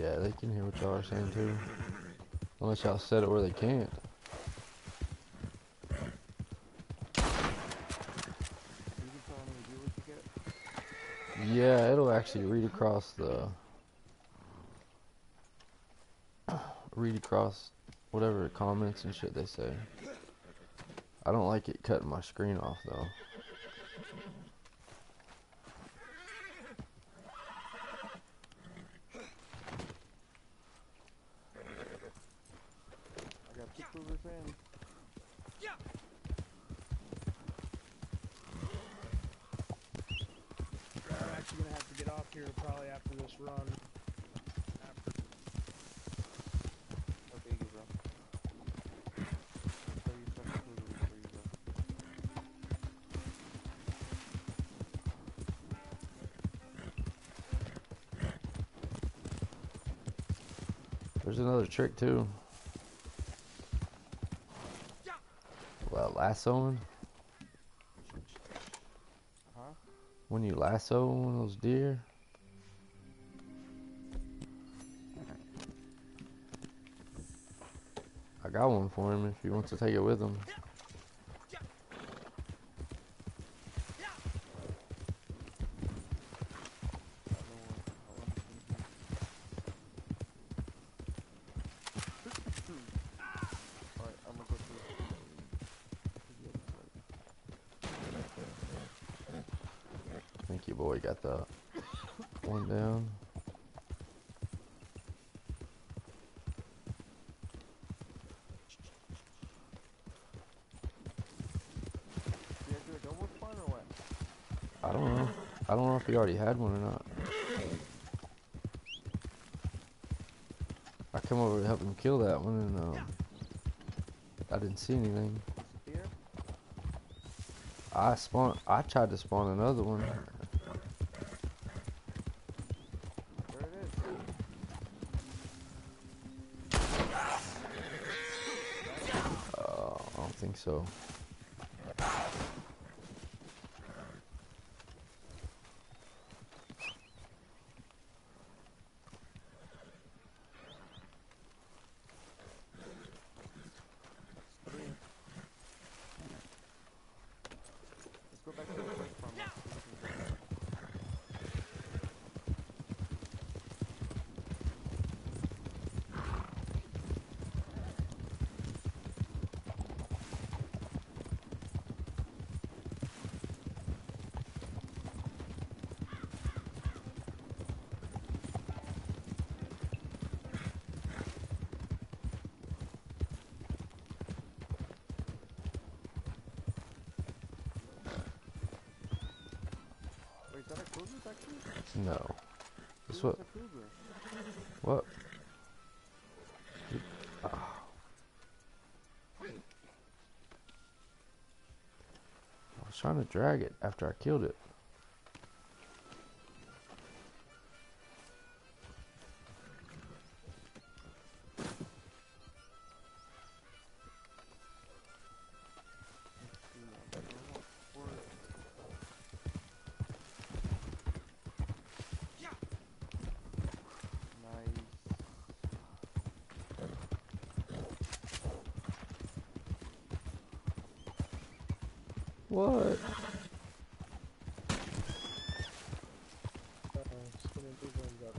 Yeah, they can hear what y'all are saying too. Unless y'all set it where they can't. You can tell how many viewers you get. Yeah, it'll actually read across whatever comments and shit they say. I don't like it cutting my screen off though. I got 2 cougars in. I'm actually gonna have to get off here probably after this run. How big is bro? Show you second cougar before you go. There's another trick too. Well, lassoing. Huh? When you lasso one of those deer. I got one for him if he wants to take it with him. No one. I'll understand you. Alright, I'm gonna go to the other side. Thank you, boy. Got the one down. You guys do a double spawn or what? I don't know. I don't know if he already had one or not. I come over to help him kill that one, and I didn't see anything. Disappear? I tried to spawn another one. There it is. I don't think so. Let's go back to the first farm. Let's see if we can get that. Wait, is that a cougar back here? No. This Dude, what? it's a cougar. What? I was trying to drag it after I killed it. Let's see now. Normal sport. Nice. What? Spinning 2 guns up.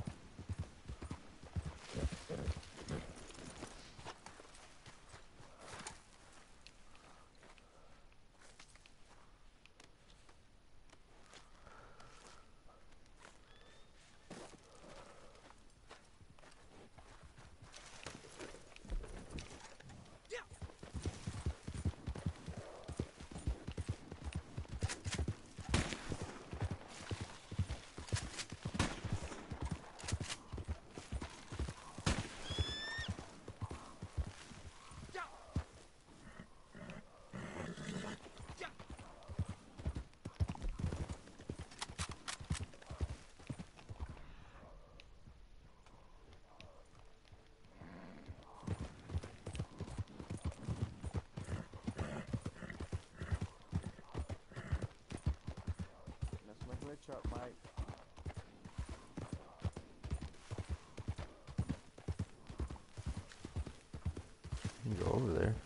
You can go over there.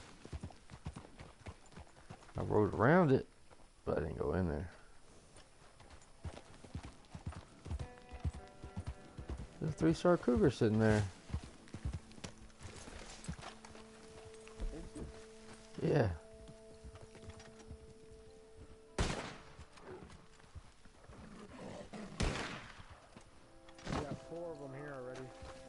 I rode around it, but I didn't go in there. There's a 3-star cougar sitting there. Yeah. We got 4 of them here already.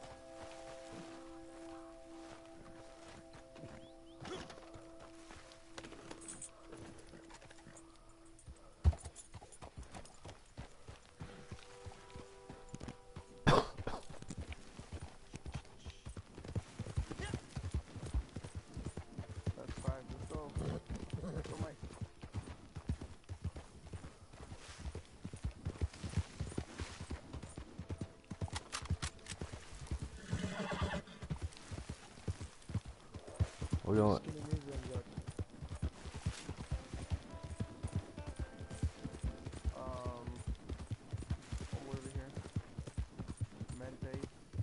That's 5. Let's go. Let's go, Mike. We don't. Skinny these ones up. Over here. Mente.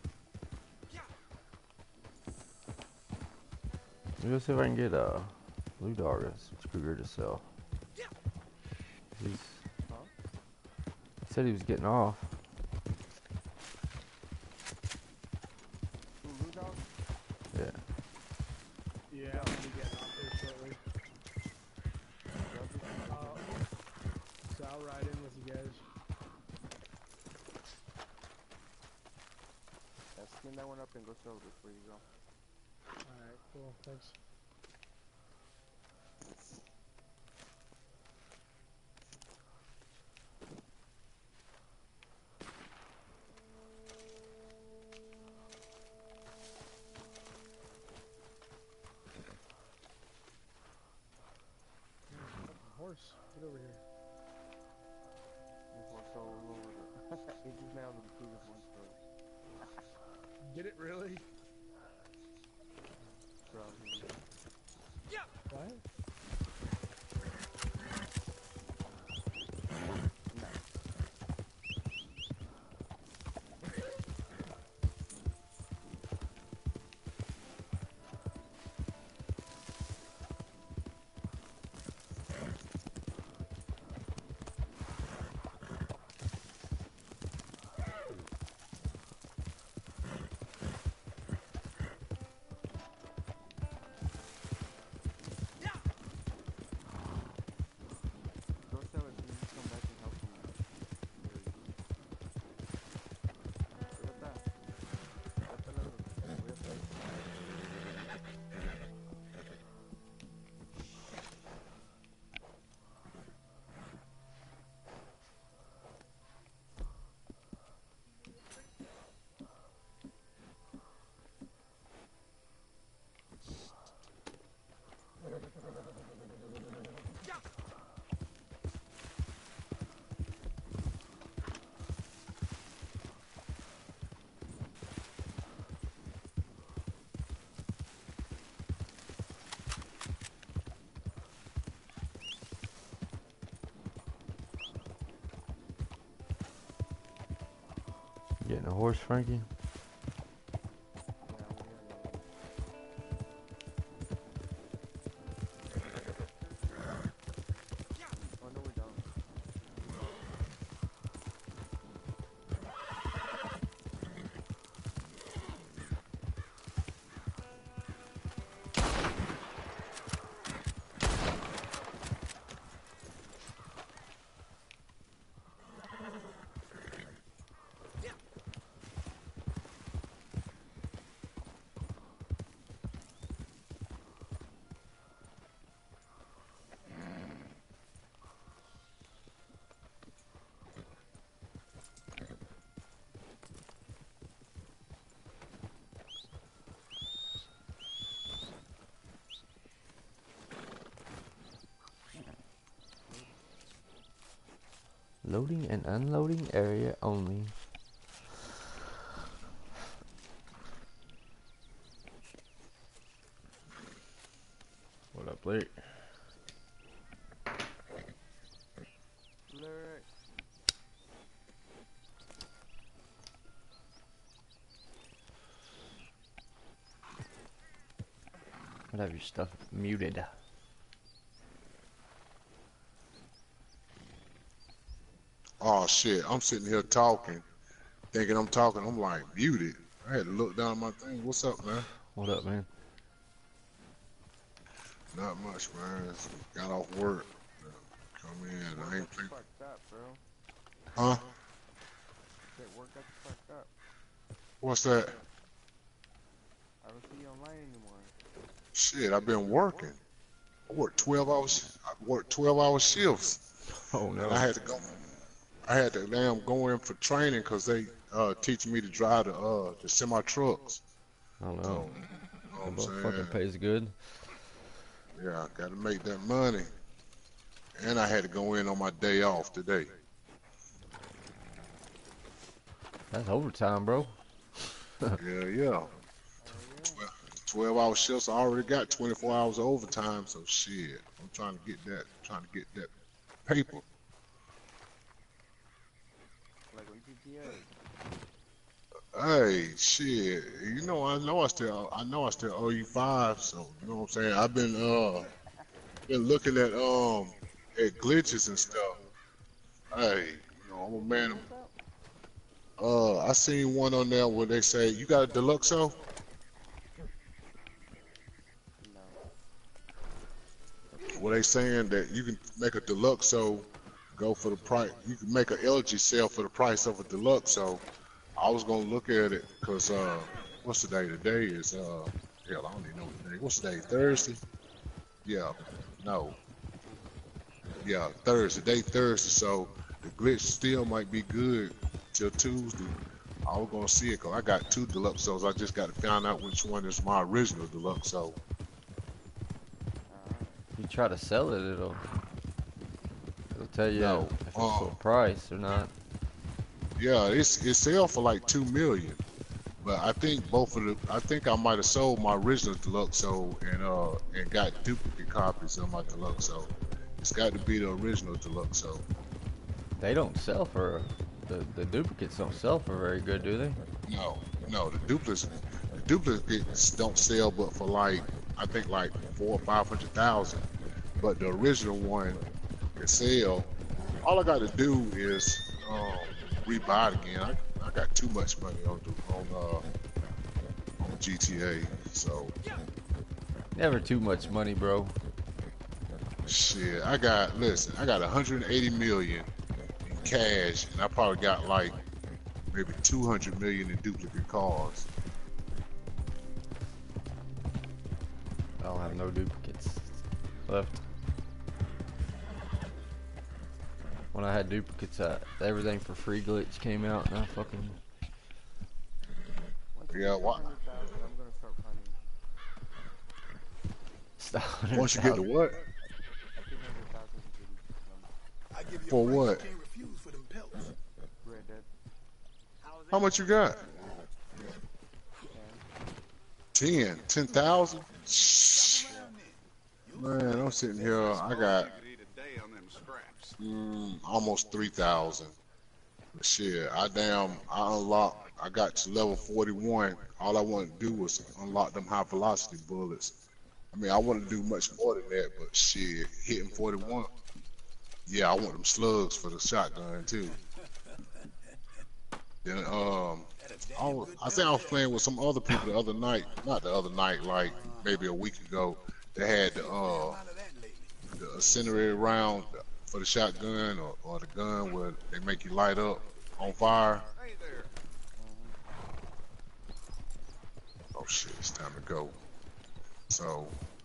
Let me go see if I can get Blue Dargus cougar to sell. He Huh? said he was getting off. Blue dog? Yeah. Yeah, I'm gonna be getting off here shortly. So I'll ride in with you guys. Yeah, skin that one up and go sell it before you go. Alright, cool, thanks. Horse, get over here. Before so over the it just nailed the previous one story. Did it really? So What? go sell it and you come back and help him. Look at that. That's another real place. Getting a horse, Frankie? Oh no we don't. Loading and unloading area only. What up, Blake? Lyric. I'd have your stuff muted. Oh shit, I'm sitting here talking, thinking I'm talking. I'm like muted. I had to look down at my thing. What's up, man? What up, man? Not much, man. Got off work. Come in. I ain't playing. Fucked up, bro. Huh? That work got you fucked up. What's that? I don't see you online anymore. Shit, I've been working. I worked 12 hours. I worked 12-hour shifts. Oh And no. I had to go. I had to damn go in for training because they teaching me to drive the semi trucks. Oh no. So, you know That what I'm motherfucking saying? pays good. Yeah, I got to make that money. And I had to go in on my day off today. That's overtime, bro. Yeah. 12-hour shifts. I already got 24 hours of overtime. So shit, I'm trying to get that. Trying to get that paper. Like on GTA. Hey, shit. You know, I know I still owe you 5. So you know what I'm saying. I've been looking at glitches and stuff. Hey, you know, I'm a man. I seen one on there where they say you got a Deluxo. No. Well, they saying that you can make a Deluxo go for the price. You can make an LG sell for the price of a Deluxo. I was gonna look at it because what's the day? Today is hell, I don't even know what the day. What's the day? Thursday? Yeah, no, yeah, Thursday. Day Thursday. So the glitch still might be good till Tuesday. I was gonna see it because I got 2 Deluxos. I just got to find out which one is my original Deluxo. You try to sell it, it'll tell you No, if it's full price or not. Yeah, it sell for like 2 million. But I think I think I might have sold my original Deluxo and got duplicate copies of my Deluxo. It's got to be the original Deluxo. They don't sell for the duplicates don't sell for very good, do they? No, the duplicates don't sell but for like I think like 400,000 or 500,000. But the original one can sell. All I got to do is rebuy it again. I got too much money on GTA, so Never too much money, bro. shit. I got 180 million in cash, and I probably got like maybe 200 million in duplicate cars. I don't have no duplicates left. When I had duplicates, everything for free glitch came out, and I fucking Yeah, what? 100,000, I'm gonna start planning. stopped. Once you get to what? 200,000 is a good number. For what? Red Dead. How much you got? 10. 10,000? Man, I'm sitting here. I got almost 3,000. But shit, I unlocked. I got to level 41. All I wanted to do was unlock them high velocity bullets. I mean, I wanted to do much more than that, but shit, hitting 41. Yeah, I want them slugs for the shotgun too. Then I think I was playing with some other people the other night. Not the other night, like maybe a week ago. They had the incendiary round for the shotgun or the gun where they make you light up on fire. Oh shit, it's time to go. So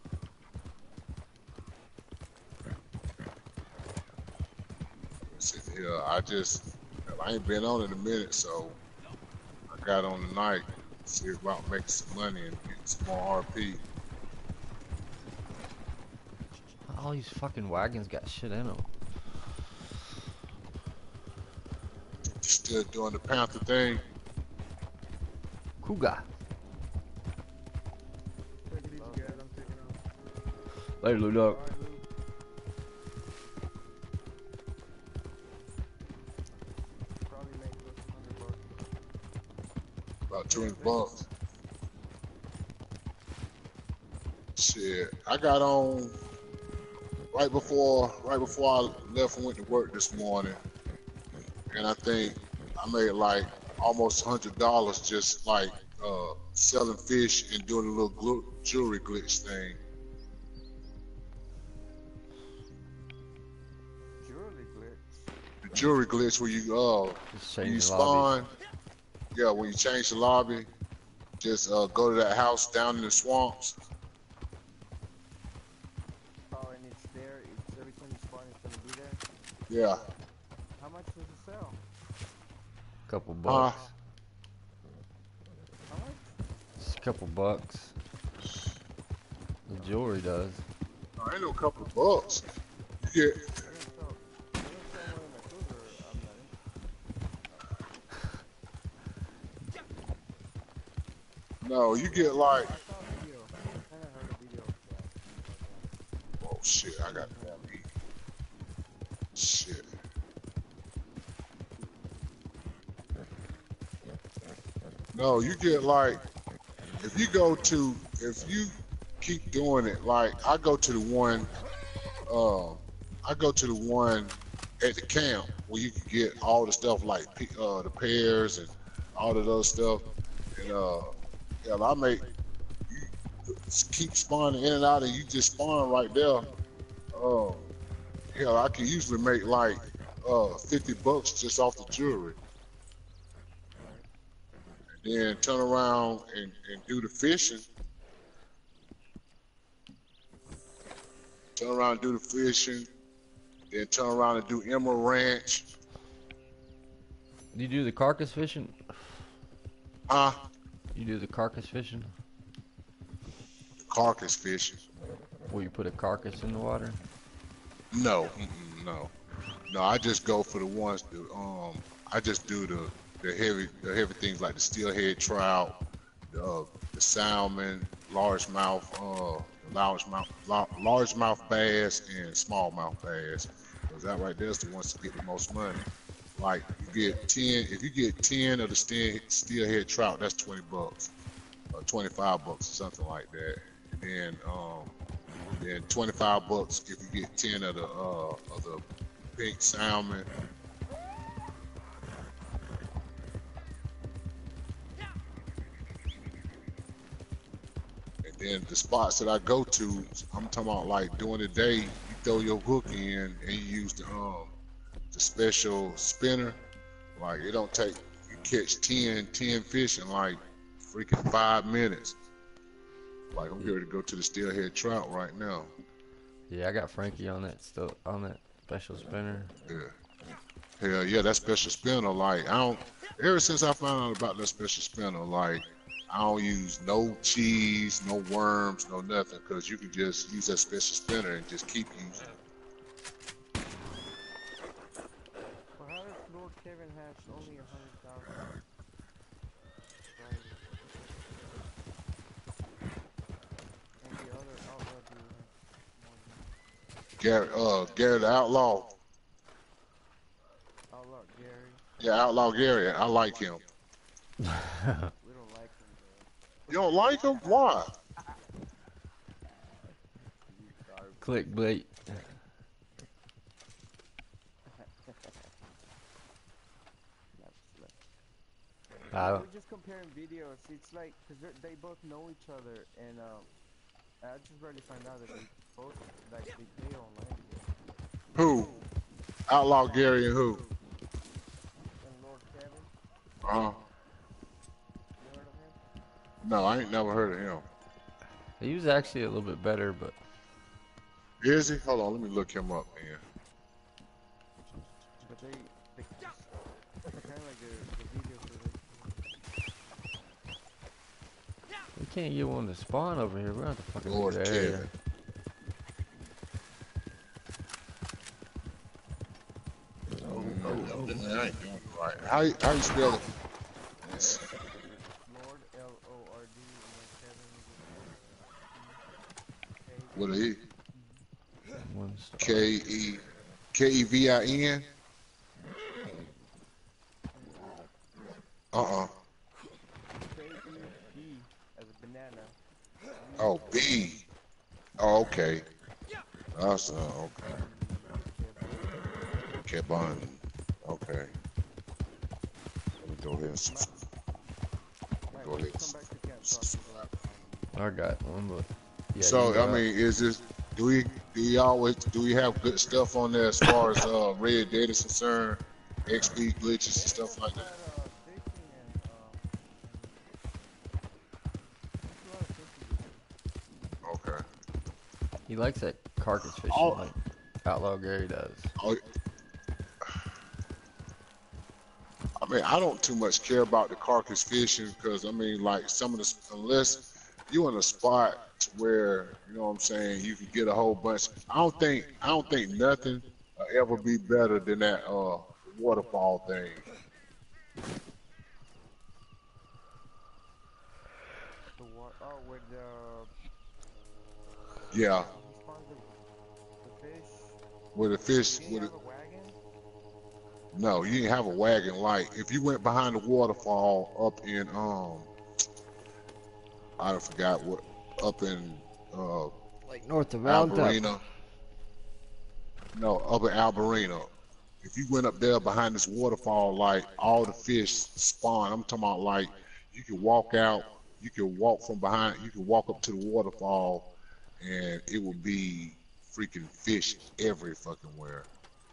sitting here, I ain't been on in a minute, so I got on tonight. See about making some money and getting some more RP. All these fucking wagons got shit in them. Still doing the Panther thing. Kuga. Take it easy, guys. I'm taking off. Later, Lou Dog. Alright, Lou. Probably make close to $100. About 200 bucks. Shit, I got on right before I left and went to work this morning, and I think I made like almost $100 just like selling fish and doing a little jewelry glitch thing. Jewelry glitch. The jewelry glitch where you Just when change you the lobby. spawn, yeah, when you change the lobby, just go to that house down in the swamps. Oh, and it's there. It's every time you spawn, it's gonna be there. Yeah. How much does it sell? Couple Huh? bucks. How much? Just a couple bucks. The jewelry does. No, ain't no couple of bucks. You get They don't sell. They don't sell more than my cruiser. I'm not interested. no, you get like, I saw a video. I kind of heard a video of that. oh shit, I got to eat. Shit. No, you get like, if you keep doing it, like I go to the one, at the camp where you can get all the stuff like the pears and all that other stuff, and yeah, I make you just keep spawning in and out, and you just spawn right there. Hell, I can usually make like 50 bucks just off the jewelry. And then turn around and do the fishing. Turn around and do the fishing. Then turn around and do Emerald Ranch. You do the carcass fishing? Huh? You do the carcass fishing? Carcass fishing. Where you put a carcass in the water? No, no. No, I just go for the ones that, I just do the heavy things like the steelhead trout, the salmon, largemouth bass, and smallmouth bass. Cause that right there's the ones that get the most money. Like you get 10, if you get 10 of the steelhead trout, that's 20 bucks, or 25 bucks, or something like that. And then 25 bucks if you get 10 of the pink salmon. And then the spots that I go to, I'm talking about like during the day, you throw your hook in and you use the special spinner. Like it don't take, you catch 10 fish in like freaking 5 minutes. Like I'm here to go to the steelhead trout right now. Yeah, I got Frankie on that special spinner. Yeah. Hell yeah, that special spinner, like ever since I found out about that special spinner, like I don't use no cheese, no worms, no nothing, cause you can just use that special spinner and just keep using it. Well, how does Lord Kevin has only 100,000? And the other outlaw dude has more than Gary the Outlaw. Outlaw Gary. Yeah, Outlaw Gary. I like him. We don't like him, though. You don't like him? Why? Clickbait. We're just comparing videos. It's like, cause they both know each other, and I just barely find out that they both like they play online together. Who? Outlaw Gary and who? And Lord Kevin, Uh-huh. you heard of him? No, I ain't never heard of him. He was actually a little bit better, but Is he? Hold on, let me look him up, man. But they kind of like the videos where we can't get one to spawn over here. We're not the fucking Lord area. Kevin. Oh, I ain't doing it right. How you spell it? Lord Lord and Kevin. With a E? One star. Kevin? K-E-B as a banana. Oh, B. Oh, okay. That's okay. Kebun. Okay. Let me go ahead and Mike, go when ahead. you come back to camp so I can go. I got one, but yeah, you can So go I out. mean, is this do we have good stuff on there as far as Red Dead is concerned, XP glitches and They stuff got like that? that fishing and there's a lot of fishing to do. Okay. He likes that carcass fishing All, like Outlaw Gary does. all, I mean, I don't too much care about the carcass fishing because I mean, like some of the unless you in a spot where you know what I'm saying, you can get a whole bunch. I don't think nothing will ever be better than that waterfall thing. The what? Oh, where the Yeah, he spawns the fish. with the fish, You with have it. a wagon? No, you didn't have a wagon. Like if you went behind the waterfall up in I forgot what up in uh Like north of Mountain Top. Alberina. No, up in Alberina. If you went up there behind this waterfall, like all the fish spawn. I'm talking about like you can walk out, you can walk from behind, you can walk up to the waterfall, and it will be freaking fish every fucking where.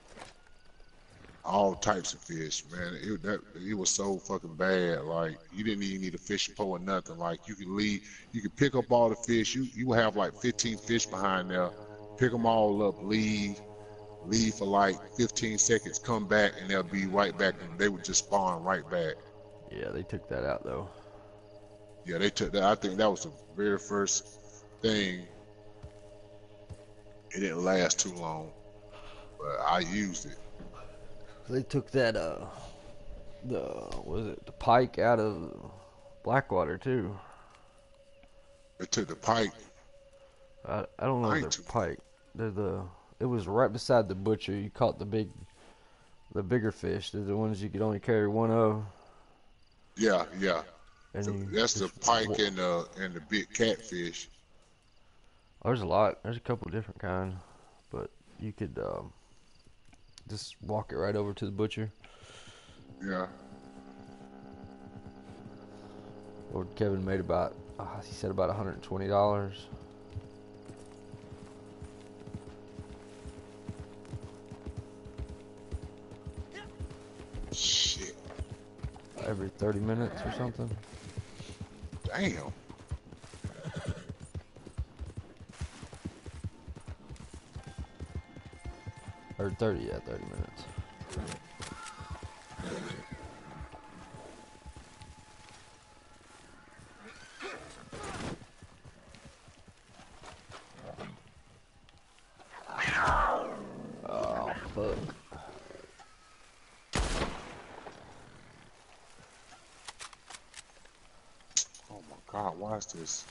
All types of fish, man. It was so fucking bad. Like you didn't even need a fishing pole or nothing. Like you could leave, you could pick up all the fish. You will have like 15 fish behind there. Pick them all up, leave for like 15 seconds, come back, and they'll be right back, and they would just spawn right back. Yeah, they took that out though. Yeah, they took that. I think that was the very first thing. It didn't last too long, but I used it. They took that the was it the pike out of Blackwater too. They took the pike. I don't know I if ain't they're too. pike. They're the it was right beside the butcher. You caught the bigger fish. They're the ones you could only carry one of, Yeah, yeah. and you That's the just pike and the big catfish. there's a lot. There's a couple different kinds, but you could just walk it right over to the butcher. Yeah. Lord Kevin made about he said about $120. Shit. Every 30 minutes or something. Damn. Or 30, yeah, 30 minutes. Oh, fuck. Oh my God, why is this?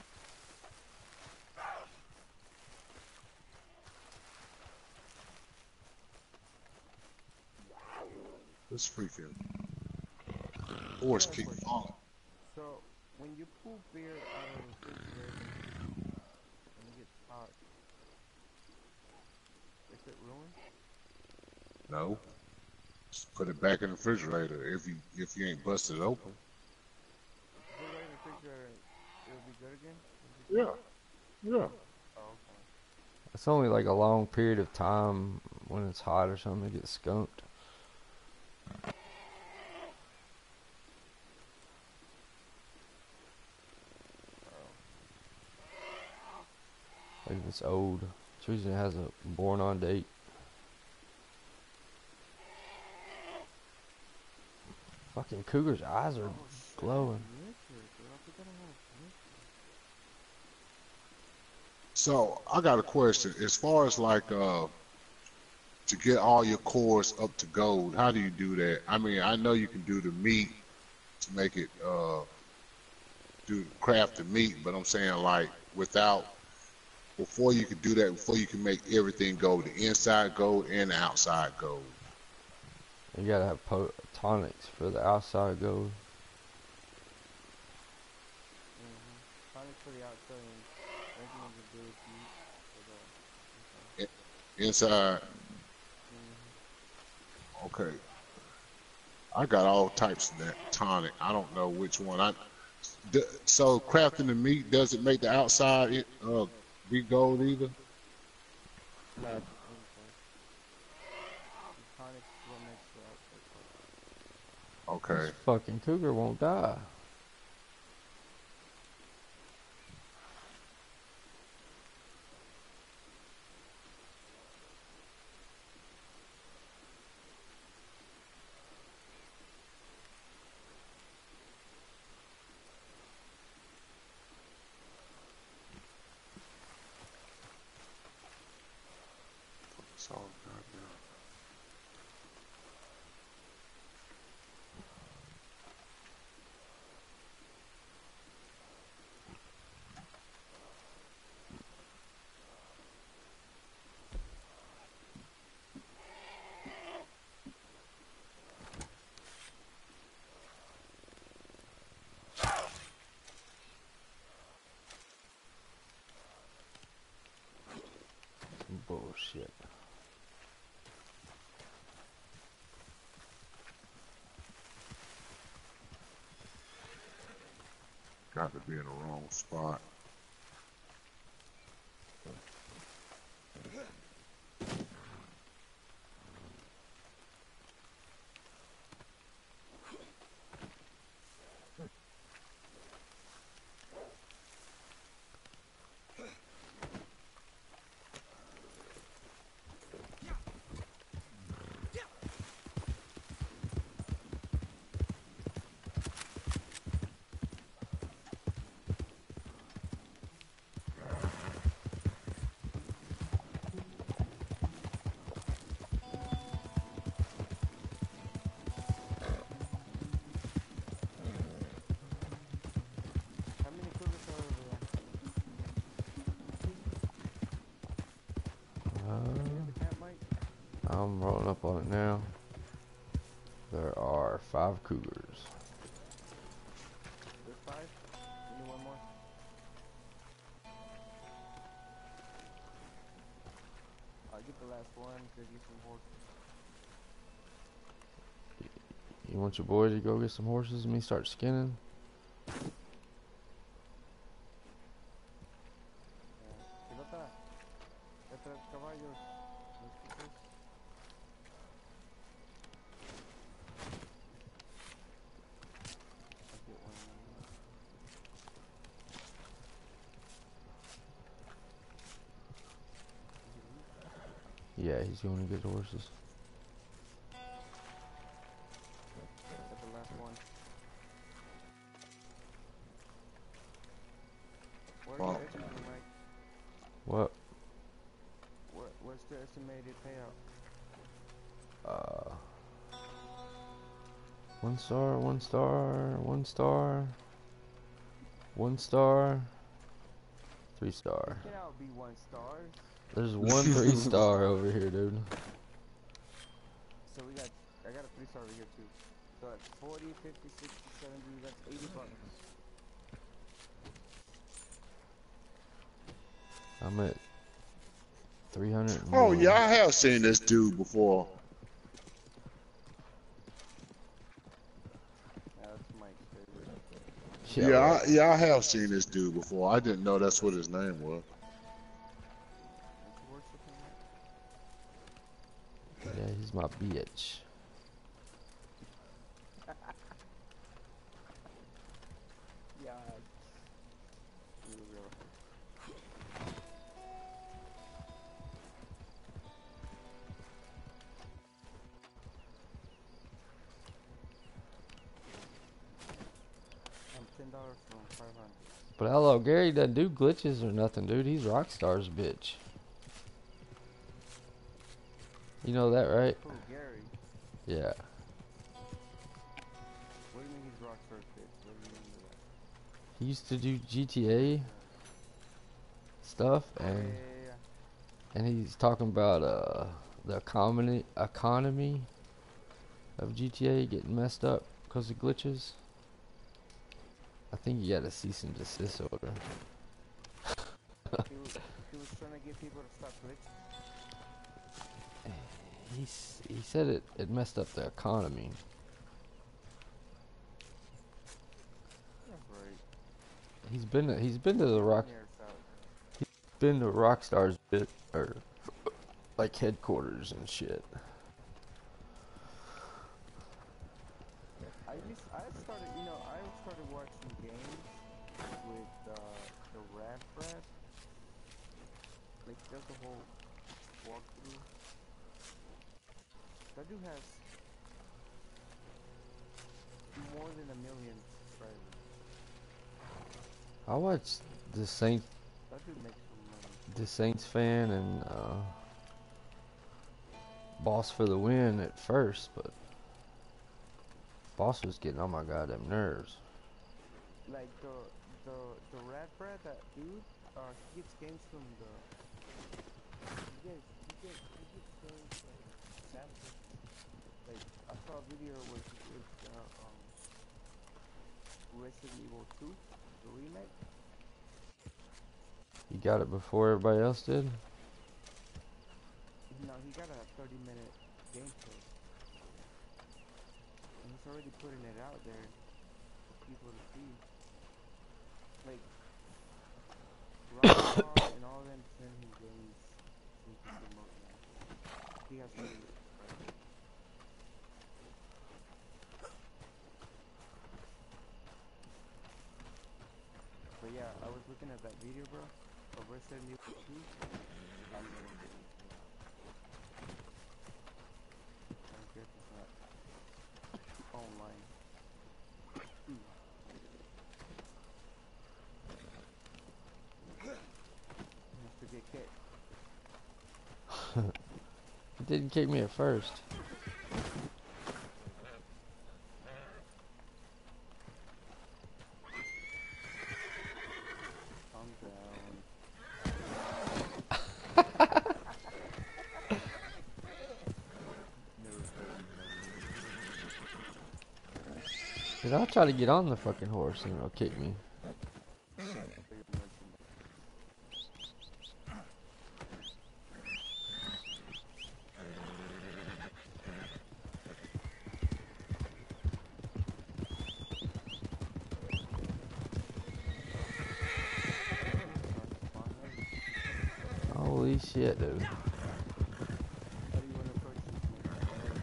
This freaking horse I got a keep question. falling. So, when you pull beer out of the refrigerator and it gets hot, is it ruined? No. Just put it back in the refrigerator if you ain't busted it open. If you put it in the refrigerator, it'll be good again? Is it Yeah. fine? Yeah. Oh, okay. It's only like a long period of time when it's hot or something, it gets skunked. Like if it's old. It's usually has a born on date. Fucking cougar's eyes are glowing. So I got a question. As far as like to get all your cores up to gold, how do you do that? I mean, I know you can do the meat to make it do craft the meat, but I'm saying like without before you can do that, before you can make everything gold, the inside gold and the outside gold. You gotta have tonics for the outside gold. Tonic for the outside and everything to do with you. Inside. Okay. I got all types of that tonic. I don't know which one. So crafting the meat doesn't make the outside be gold either. No. Okay. Tonics what makes the outside. This Okay. fucking cougar won't die. So goddamn. Bullshit. Got to be in the wrong spot. How many cougars are over there? You at the camp, Mike? I'm rolling up on it now. There are 5 cougars. There's 5? You need one more? I'll get the last one, give you some horses. You want your boy to go get some horses and me start skinning? Pilota, ya traes caballos. ¿Me escuchas? I'll get one. Yeah, he's going to get horses. Got the last one. What are you Well, estimating, Mike? What? What's the estimated payout? 1 star, 1 star, 1 star, 1 star, 3 star. It cannot be 1 star. There's 1 3-star over here, dude. So I got a 3-star over here too. So that's 40, 50, 60, 70, that's $80. I'm at 300. oh yeah, I have seen this dude before. Yeah, that's Mike's favorite. Yeah, I have seen this dude before. I didn't know that's what his name was. Don't you worship him, Mike? Yeah, he's my bitch. Yeah. You will. I'm $10 from 500. But hello, Gary doesn't do glitches or nothing, dude. He's Rockstar's bitch. You know that, right? Who, Gary? Yeah. What do you mean he's Rockstar's bitch? What do you mean by that? He used to do GTA stuff, Yeah, and yeah, yeah. and he's talking about the economy of GTA getting messed up because of glitches. I think he got a cease and desist order. He was trying to get people to stop glitching. he said it messed up the economy. Right. He's been to the Rock Near south. been to Rockstar's bit or like headquarters and shit. I started, I started watching games with the Rad Brad. Like, does the whole walkthrough. That dude has more than 1 million subscribers. I watched the Saints That dude makes some money. the Saints fan and Boss for the win at first, but Boss was getting on my goddamn nerves. Like the Rad Brad, that dude, he gets games from the. He gets games from Samsung. Like, I saw a video where he did Resident Evil 2, the remake. He got it before everybody else did. No, he got a 30-minute gameplay. And he's already putting it out there for people to see. Like, Rockstar and all them send him games so he can promote them. He has really subscribers. But yeah, I was looking at that video, bro, of Resident Evil 2. I'm gonna get it. I don't care if it's not online. Mr. Get kicked. It didn't kick me at first. Calm down. Never heard Cause I'll try to get on the fucking horse and it'll kick me. Holy shit, dude. How do you want to approach this one?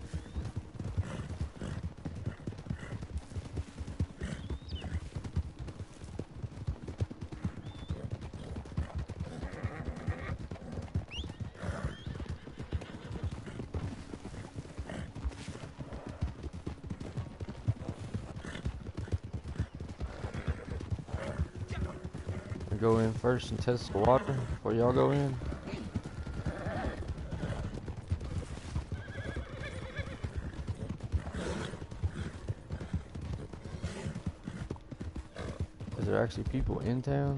I go in first and test the water before y'all go in. Is there actually people in town?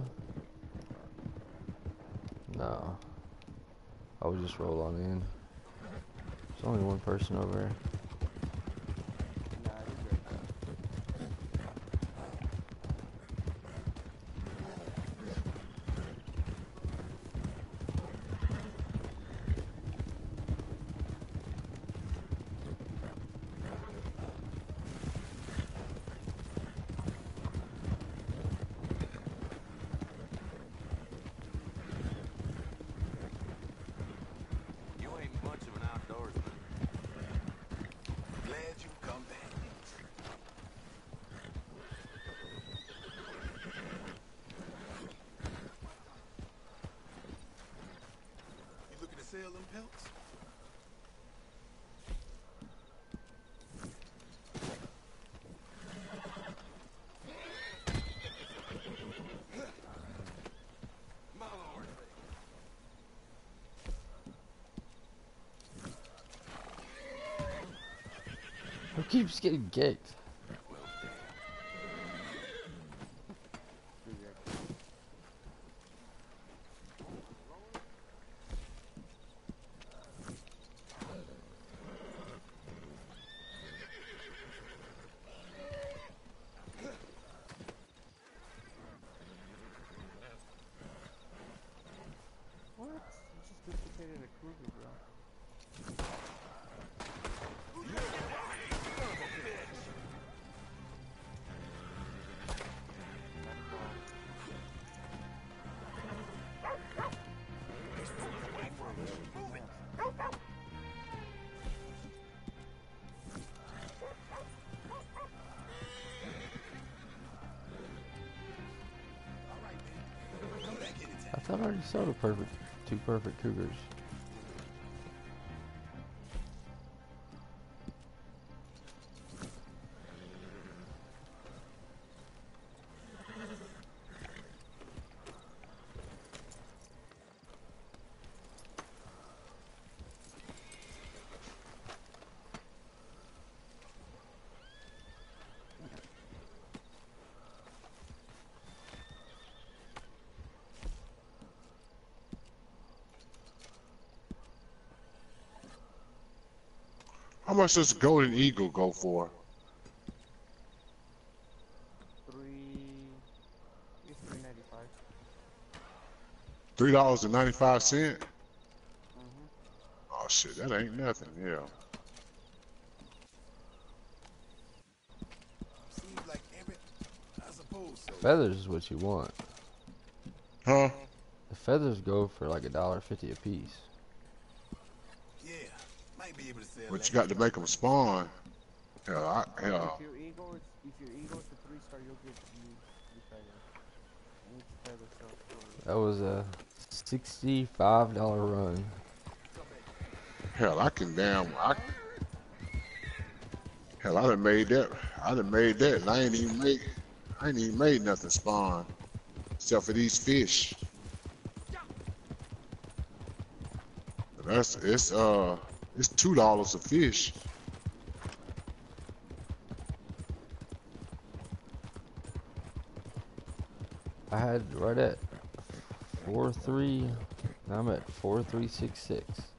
No. I would just roll on in. There's only one person over there. Nah, you're good. You ain't much of an outdoorsman. Glad you come back. You looking to sell them pelts? My lord. Who keeps getting kicked? You're good. What? You just duplicated a Kruger, bro. thought I already saw the perfect, two perfect cougars. How much does a golden eagle go for? It's 3.95. $3.95. Mhm. Oh shit, that ain't nothing. Yeah. Seems like every. I suppose so. Feathers is what you want. Huh? The feathers go for like $1.50 a piece. Yeah, might be able to sell But that. you got to make them spawn. Hell, If your eagle's a 3-star, you'll get three feathers. And each feather sells for. That was a $65 run. hell, hell, I done made that. I done made that, and I ain't even made nothing spawn, except for these fish. It's $2 a fish. I had right at 4.3. Now I'm at 4.366.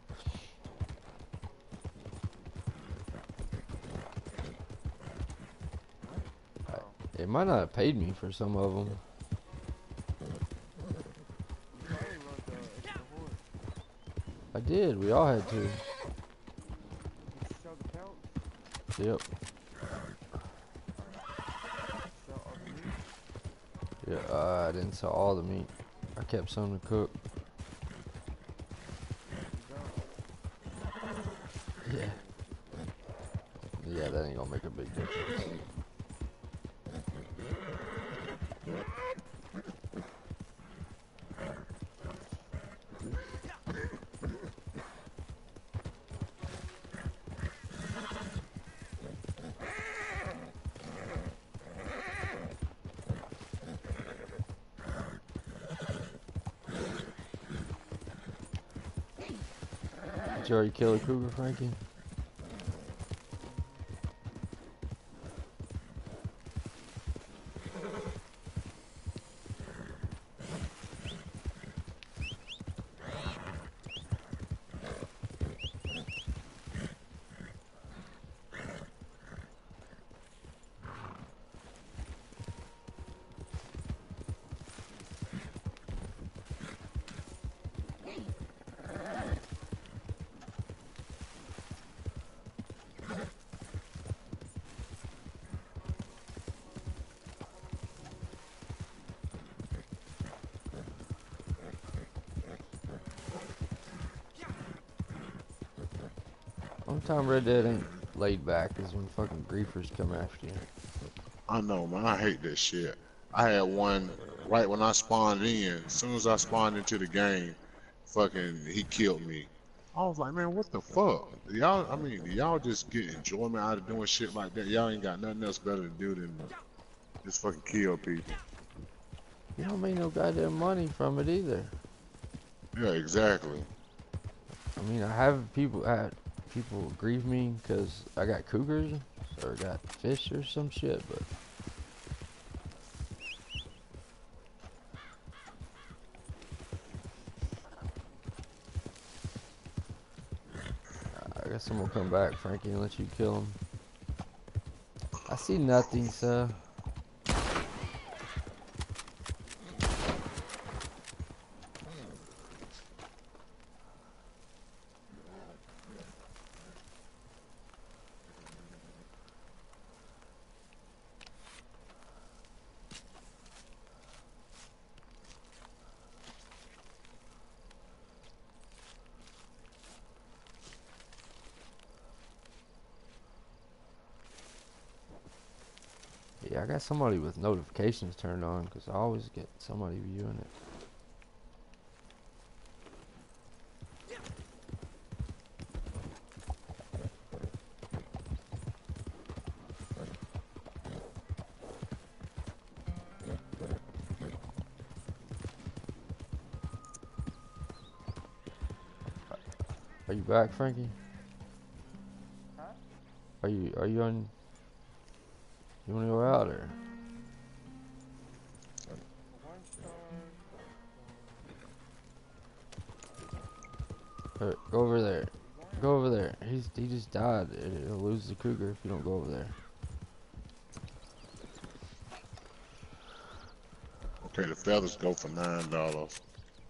It might not have paid me for some of them. You probably rode the extra horse. I did. We all had to. Did you sell the pelts? Yep. Sell all the meat? Yeah. I didn't sell all the meat. I kept some to cook. You don't. Yeah. Yeah, that ain't gonna make a big difference. Did you already kill a cougar, Frankie? One time Red Dead ain't laid back is when fucking griefers come after you. I know, man. I hate that shit. I had one right when I spawned in. As soon as I spawned into the game, fucking, he killed me. I was like, man, what the fuck? Do y'all just get enjoyment out of doing shit like that? Y'all ain't got nothing else better to do than just fucking kill people. You don't make no goddamn money from it either. Yeah, exactly. I mean, I had people grieve me because I got cougars or got fish or some shit, but I guess I'm gonna come back, Frankie, and let you kill him. I see nothing, sir. Yeah, I got somebody with notifications turned on because I always get somebody viewing it. Are you back, Frankie? Huh? Are you on? You wanna go out or? One star. Go over there. You going? Go over there. He just died. He'll lose the cougar if you don't go over there. Okay, the feathers go for $9.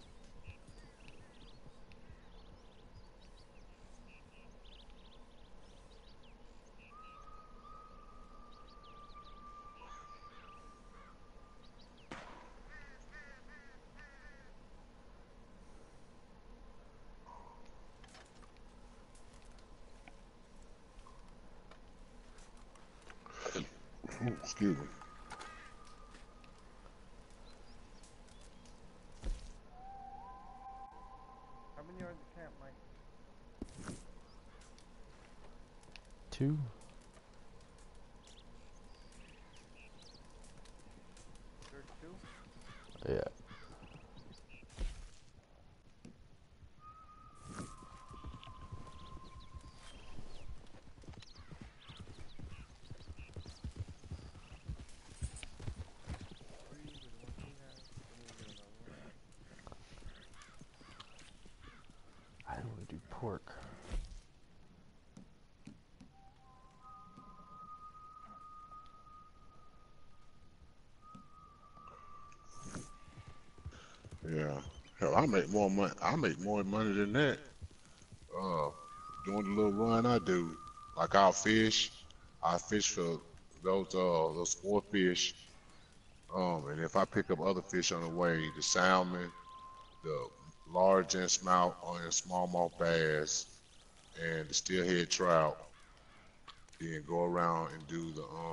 Ooh, excuse me. How many are in the camp, Mike? 2. There's 2? Yeah. Three with the one he has. Let me get another one. I don't want to do pork. Yeah. Hell, I make more money. I make more money than that. Uh, doing the little run I do. Like I fish for those 4 fish. And if I pick up other fish on the way, the salmon, the large and smallmouth bass, and the steelhead trout, then go around and do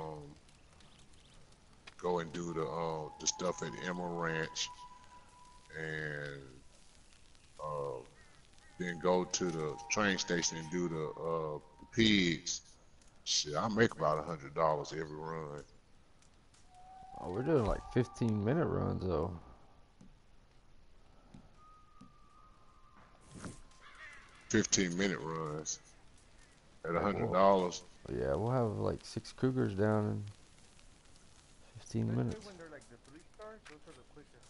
the stuff at the Emerald Ranch, and uh, then go to the train station and do the pigs. Shit, I make about $100 every run. Oh, we're doing like 15-minute runs though. 15-minute runs at Whoa. $100. Yeah, we'll have like 6 cougars down in 15 Especially minutes. when they're like the 3 stars, those are the quickest.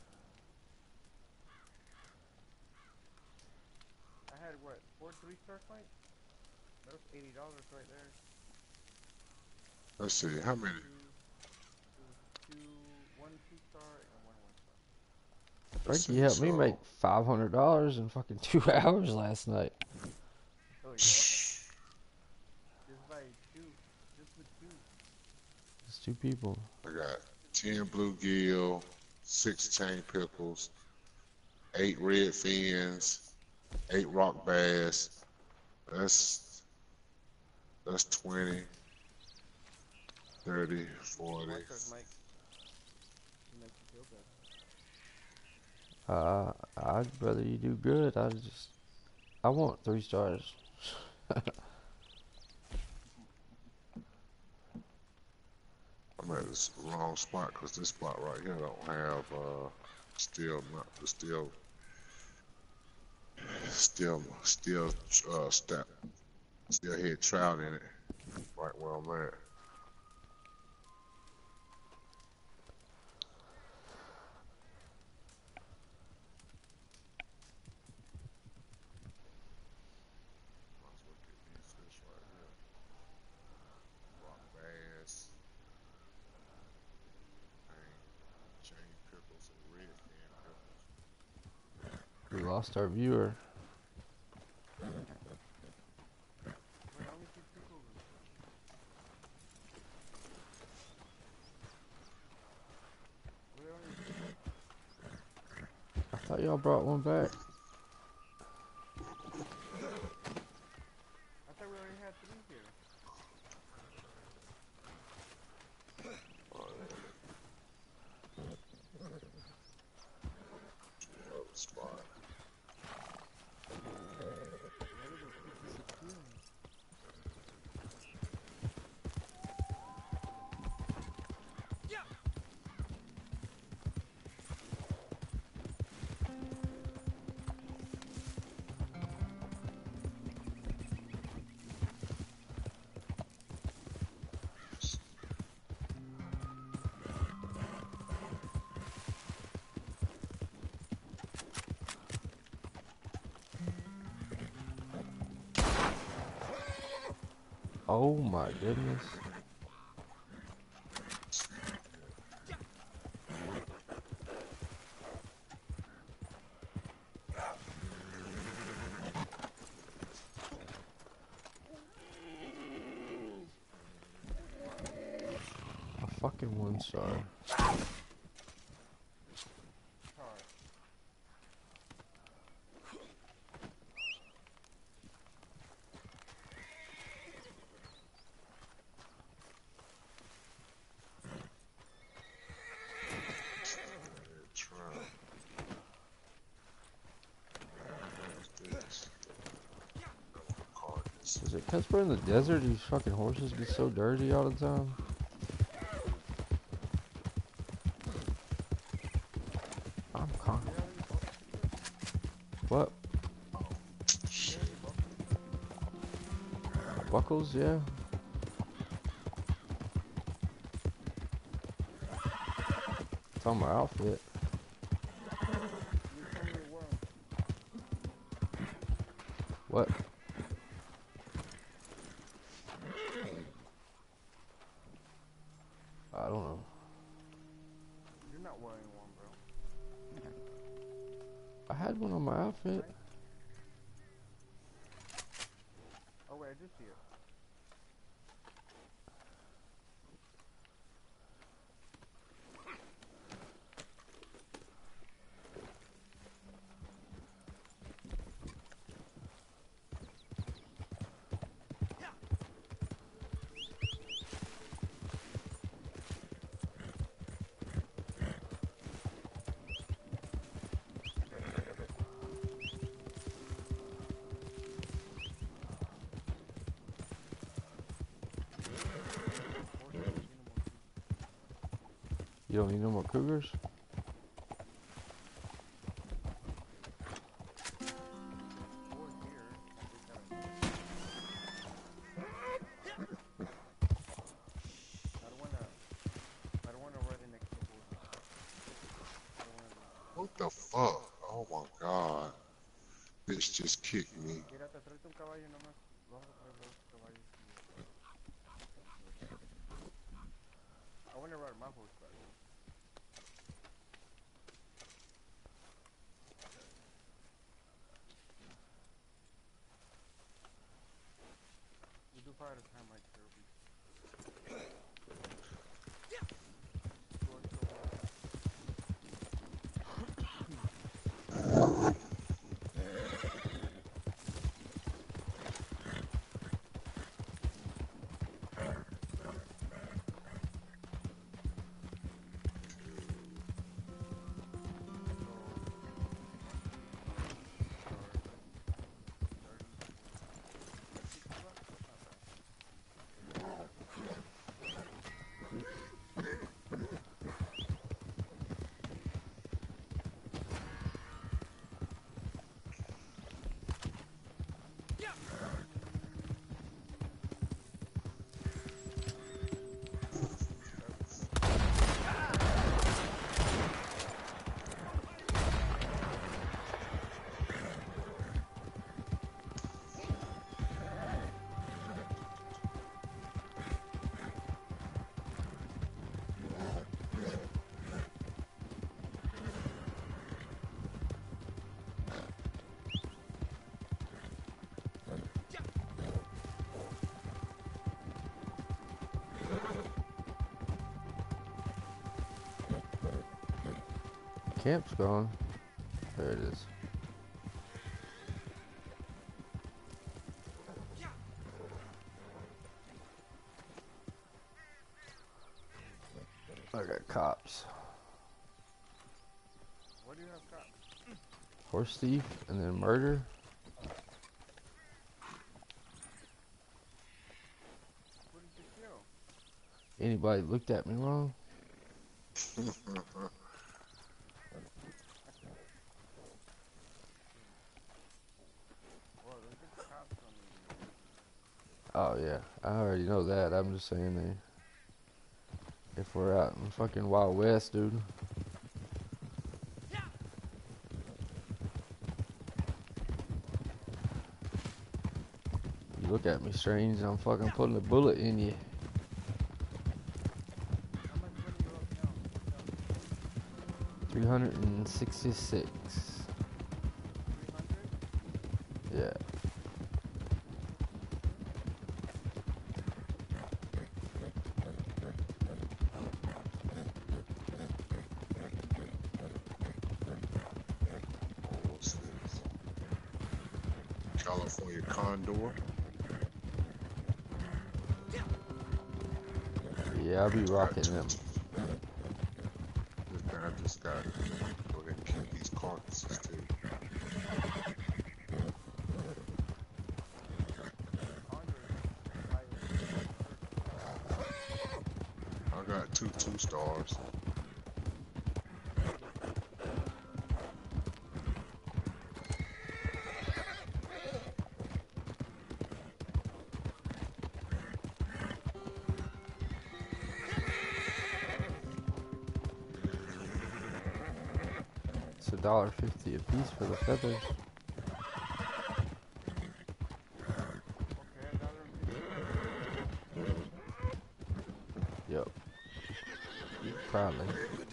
I had what, 4 3-star fights? That was $80 right there. Let's see, how many? Two, 1 2-star and 1 1-star. Let's Frankie see, helped me so make $500 in fucking 2 hours last night. Oh yeah. Just by 2. Just with 2. It's 2 people. I got 10 bluegill, 6 chain pickles, 8 red fins, 8 rock bass. That's 20, 30, 40. 1-stars, Mike. It makes you feel better. I'd rather you do good. I want 3 stars. I'm at this wrong spot because this spot right here don't have still not the still head trout in it. Right where I'm at. Might as well get these fish right here. Rock bass, chain pickles, and red fin pickles. We lost our viewer. Wait, I only see 2 cougars. Wait, I thought y'all brought one back. I thought we already had 3 here. Other spot. Oh my goodness. A fucking 1-star. Alright. Trump. What's this? Card this. Is it because we're in the desert, these fucking horses get so dirty all the time? I'm con- What? Buckles, yeah. It's on my outfit. What? I don't know. You're not wearing one, bro. I had one on my outfit. Oh wait, I do see it. You don't need no more cougars? I don't wanna ride it next to horses. I don't wanna What the fuck? Oh my god. Bitch just kicked me. Mira, te tráete un caballo nomás. Vamos a traer dos caballos. I wanna ride my horseback. We do fire at a time, right, Kirby? Camp's gone. There it is. I got cops. What do you have got? Horse thief and then murder. What did you kill? Anybody looked at me wrong? Well, there's just cops on me. Oh yeah, I already know that. I'm just saying if we're out in fucking Wild West, dude. You look at me strange. I'm fucking putting a bullet in you. How much money you up now? 366. 300? Yeah. What's this? California Condor. Yeah, I'll be rocking them. I just got to go ahead and keep these carcasses too. I got two stars. It's $1.50 a piece for the feathers. Yep. Probably.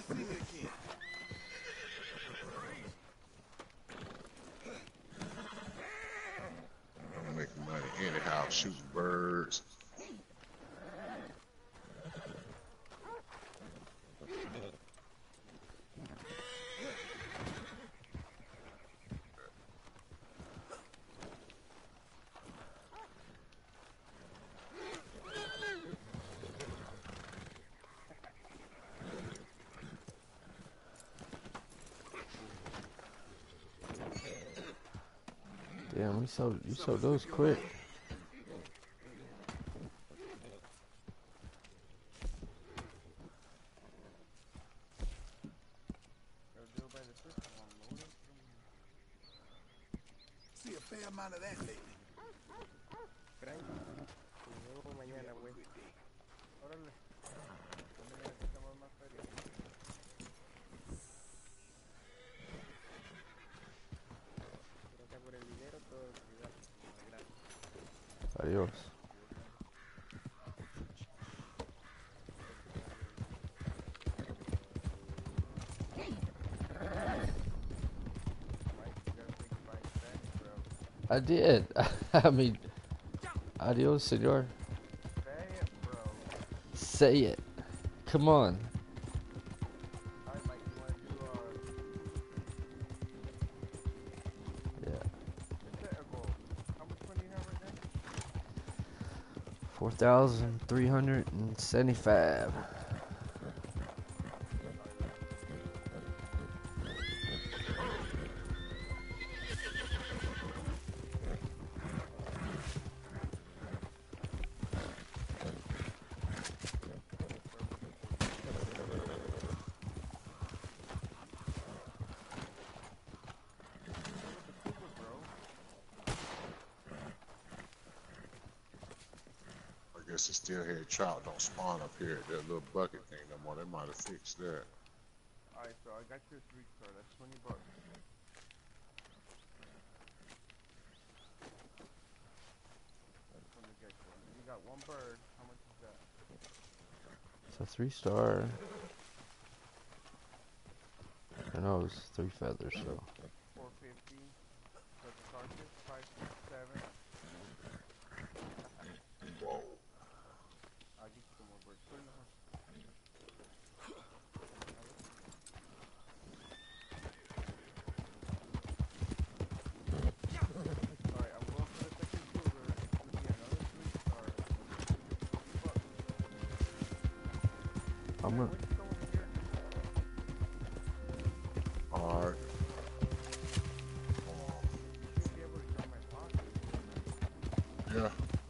I'm making money anyhow, shooting birds. Damn, you sold those quick. See a fair amount of that lately. Mañana, güey. Órale. Mañana necesitamos más feria. Gracias por el dinero, todo gracias. Adios. I did. I mean, adios, senor. Say it, bro. Say it. Come on. Alright, Mike, you wanna do, Yeah. set a goal. How much money you have right now? 4,375. I guess the steelhead trout don't spawn up here at that little bucket thing no more. They might have fixed that. Alright, so I got your 3-star. That's $20. That's from the get-go. And then you got one bird. How much is that? It's a 3-star. I know it was 3 feathers, so. 450. Plus the carcass, 567. Whoa. I'll get you some more birds. Put in the house. Alright, I'm going for the second cougar. It's gonna be another 3-star. I'm gonna. Where'd you go over here? Alright. You should be able to join my pocket. Yeah.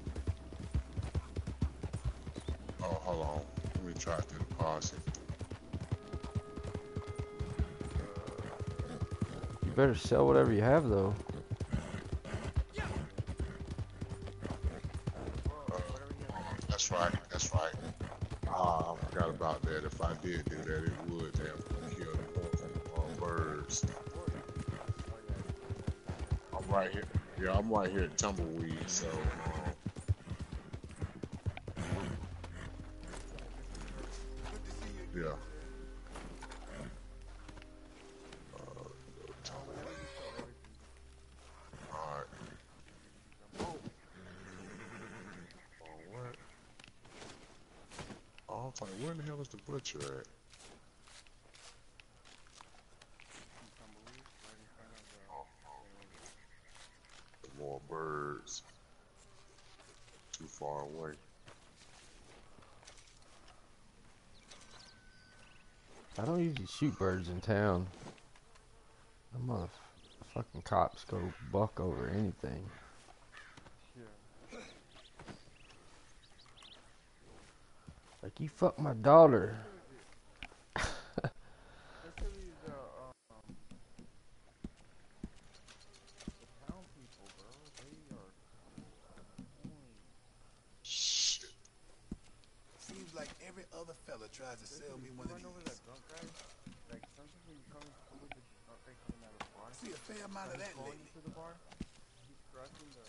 Oh, hold on. Let me try to deposit. You better sell whatever you have, though. That's right. That's right. Ah, I forgot about that. If I did do that, it would have killed the birds. I'm right here. Yeah, I'm right here at Tumbleweed, so Yeah. Alright. What? Oh, I was like, where in the hell is the butcher at? More birds. Too far away. I don't usually shoot birds in town. The motherfucking cops go buck over anything. Yeah. Like, you fucked my daughter. Especially the town people, bro. They are annoying. Shit. Seems like every other fella tries to sell me one of Run over these. that drunk guy. Like sometimes when you come with the like coming out of the bar, See a fair amount of that going lately. into the bar, he's crossing the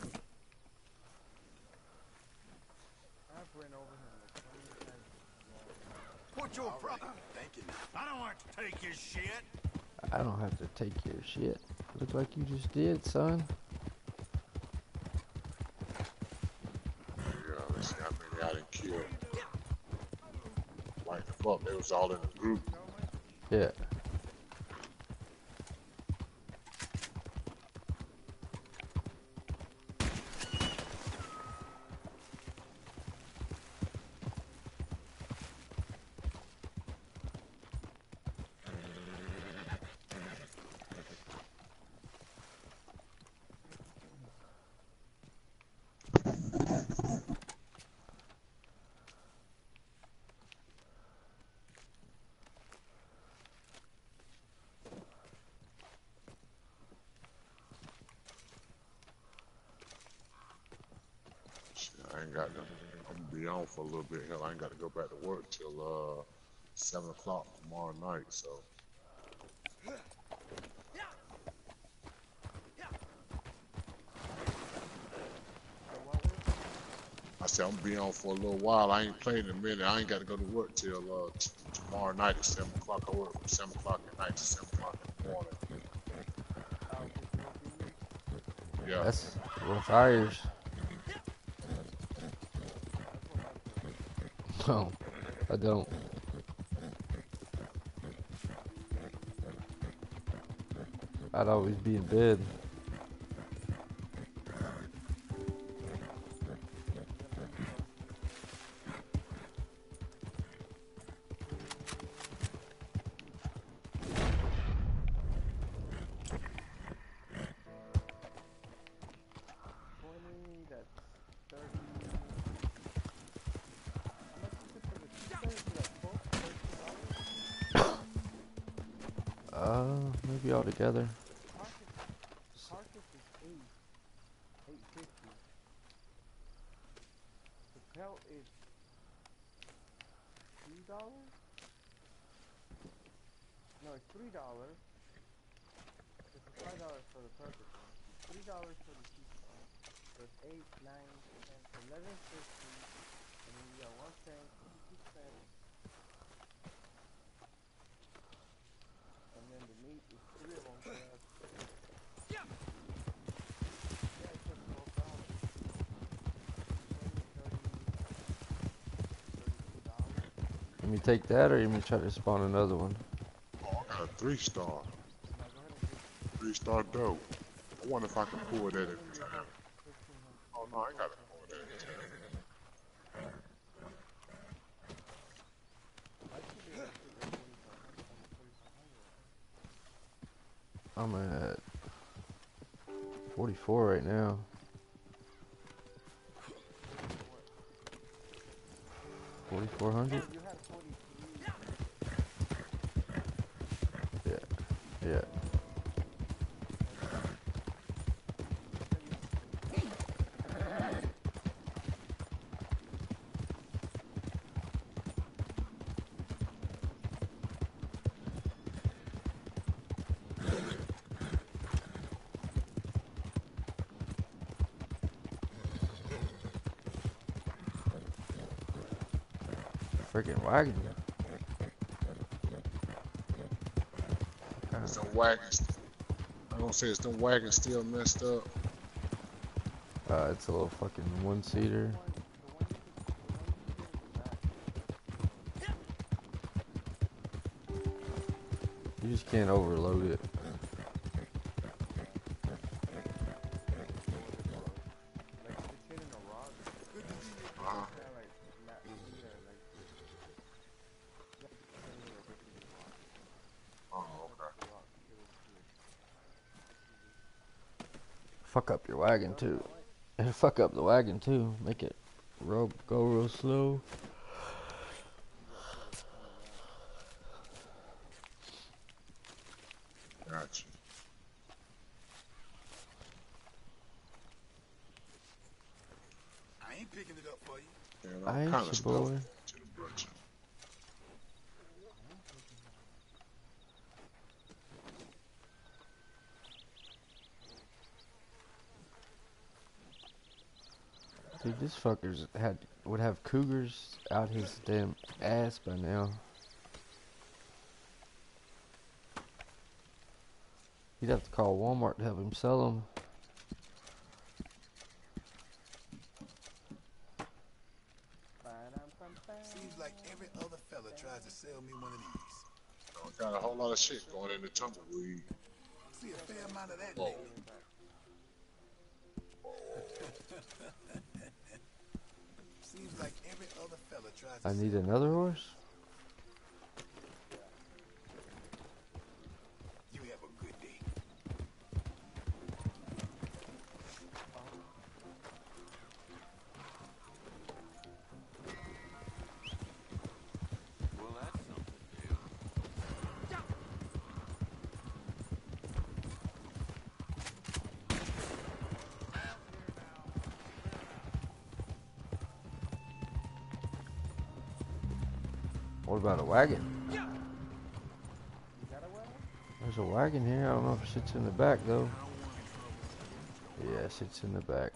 I've ran over him like so many times. What's your problem? Thank you. I don't want to take his shit. I don't have to take your shit. Look like you just did, son. Yeah, let's see how many I didn't kill. Like the fuck, they was all in a group. Yeah. Shit, I ain't got to. I'm gonna be on for a little bit. Hell, I ain't got to go back to work till 7 o'clock tomorrow night. So I said I'm gonna be on for a little while. I ain't playing in a minute. I ain't got to go to work till tomorrow night at 7 o'clock. I work from 7 o'clock at night to 7 o'clock in the morning. Yeah. That's rough hours. No, I don't. I'd always be in bed. Maybe all together. Carcass is $8.50. The pelt is $2? No, it's $3. It's $5 for the purpose one. $3 for the cheap one. So it's 8, 9, 10, 11.50, and then you got 1 cent, 52 cents. And then the meat is 3 of them. So that's it's just $12. 32. Let me take that, or you me try to spawn another one? Oh, I got a 3-star. 3-star dope. I wonder if I can pull that every time. Oh no, I ain't got to pull that every time. I'm at 44 right now. $4,400? Yeah. Yeah. Freaking wagon. Is them wagons? I don't say it's them wagons still messed up. It's a little fucking one-seater. You just can't overload it. Uh-huh. Oh, okay. Fuck up your wagon too. And fuck up the wagon too. Make it go real slow. Gotcha. I ain't picking it up for you. And I all ain't kind your of stuff. boy. To the butcher. Dude, this fucker's would have cougars out his damn ass by now. He'd have to call Walmart to help him sell them. Seems like every other fella tries to sell me one of these. Got a whole lot of shit going in the tumbleweed. See a fair amount of that Whoa. lately. Seems like every other fella tries to I need sell another horse? you have a good day. Well, that's something new. What about a wagon? There's a wagon here. I don't know if it sits in the back though. Yeah, it sits in the back.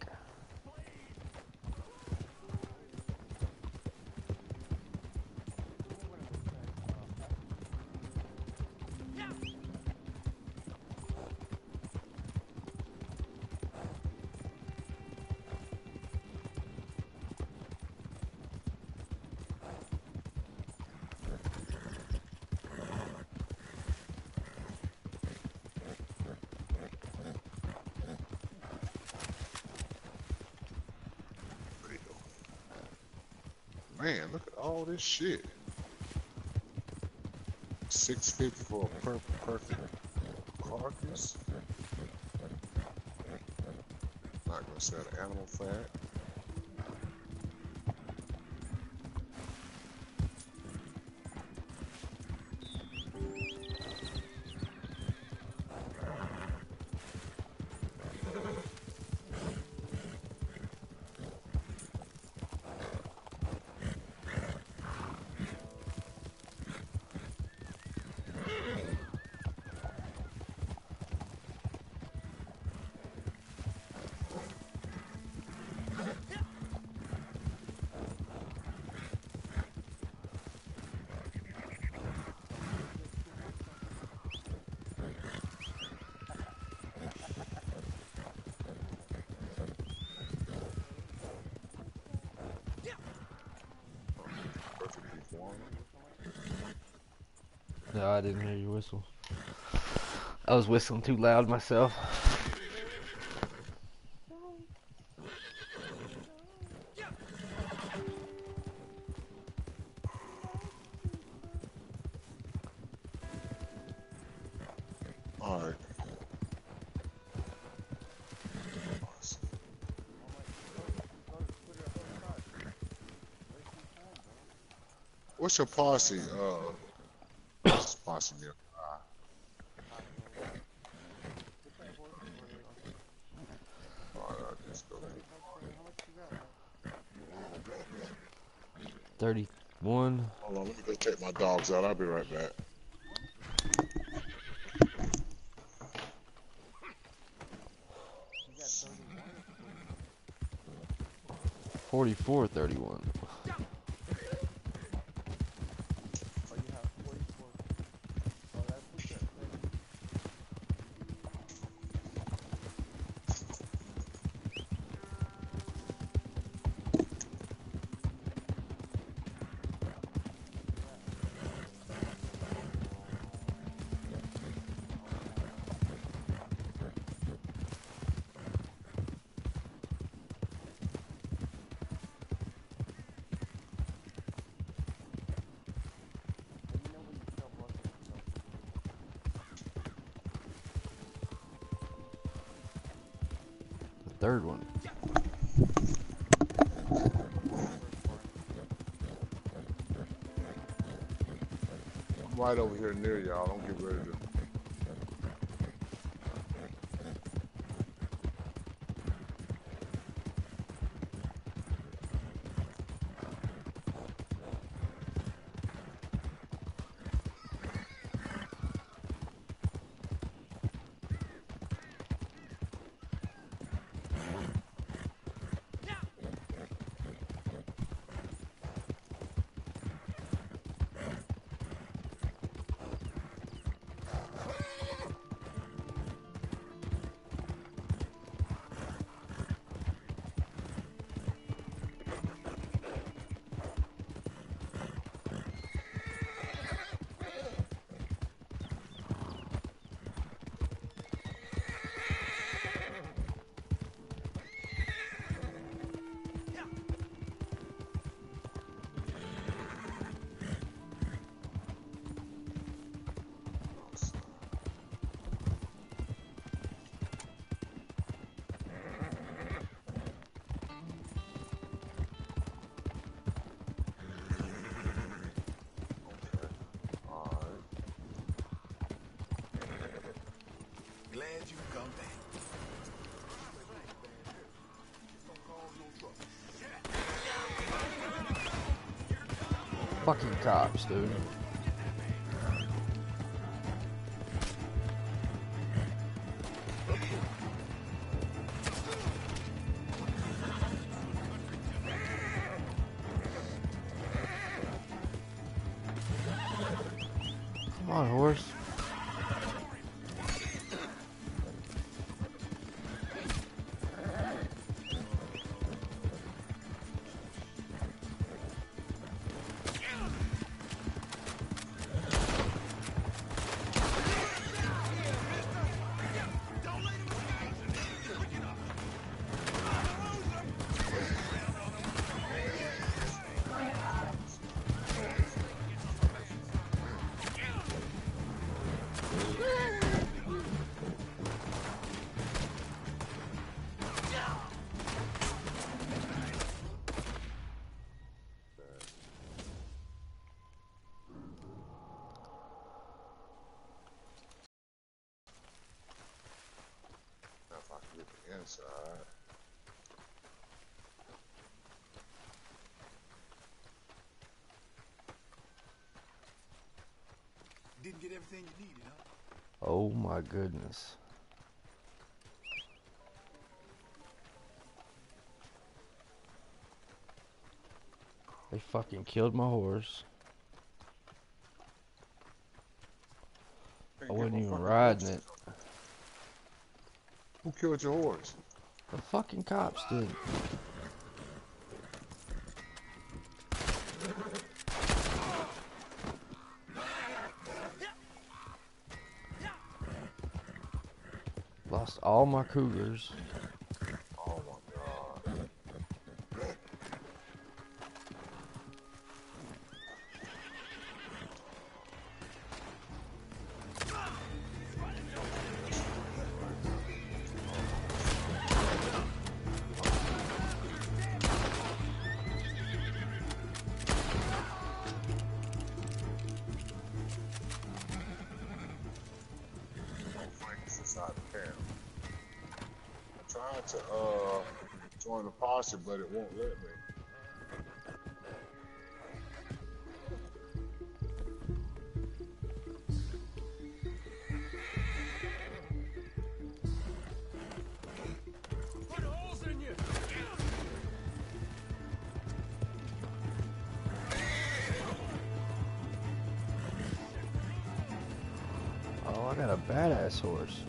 Man, look at all this shit. 650 for a perfect carcass. Not gonna sell the animal fat. Perfectly formed. No, I didn't hear you whistle. I was whistling too loud myself. All right. What's your posse? What's posse meal? Alright, let's go. 31. Hold on, let me go take my dogs out. I'll be right back. 44, 31. third one. I'm right over here near y'all. Don't get ready to. Glad you come back. Fucking cops, dude. Come on, horse. If I can get the inside. Didn't get everything you needed, huh? Oh my goodness. They fucking killed my horse. I wasn't even riding it. Who killed your horse? The fucking cops did. Lost all my cougars. Oh my god. Frank's inside the camp. I'm trying to join the posse, but it won't let me. Put holes in you. Oh, I got a badass horse.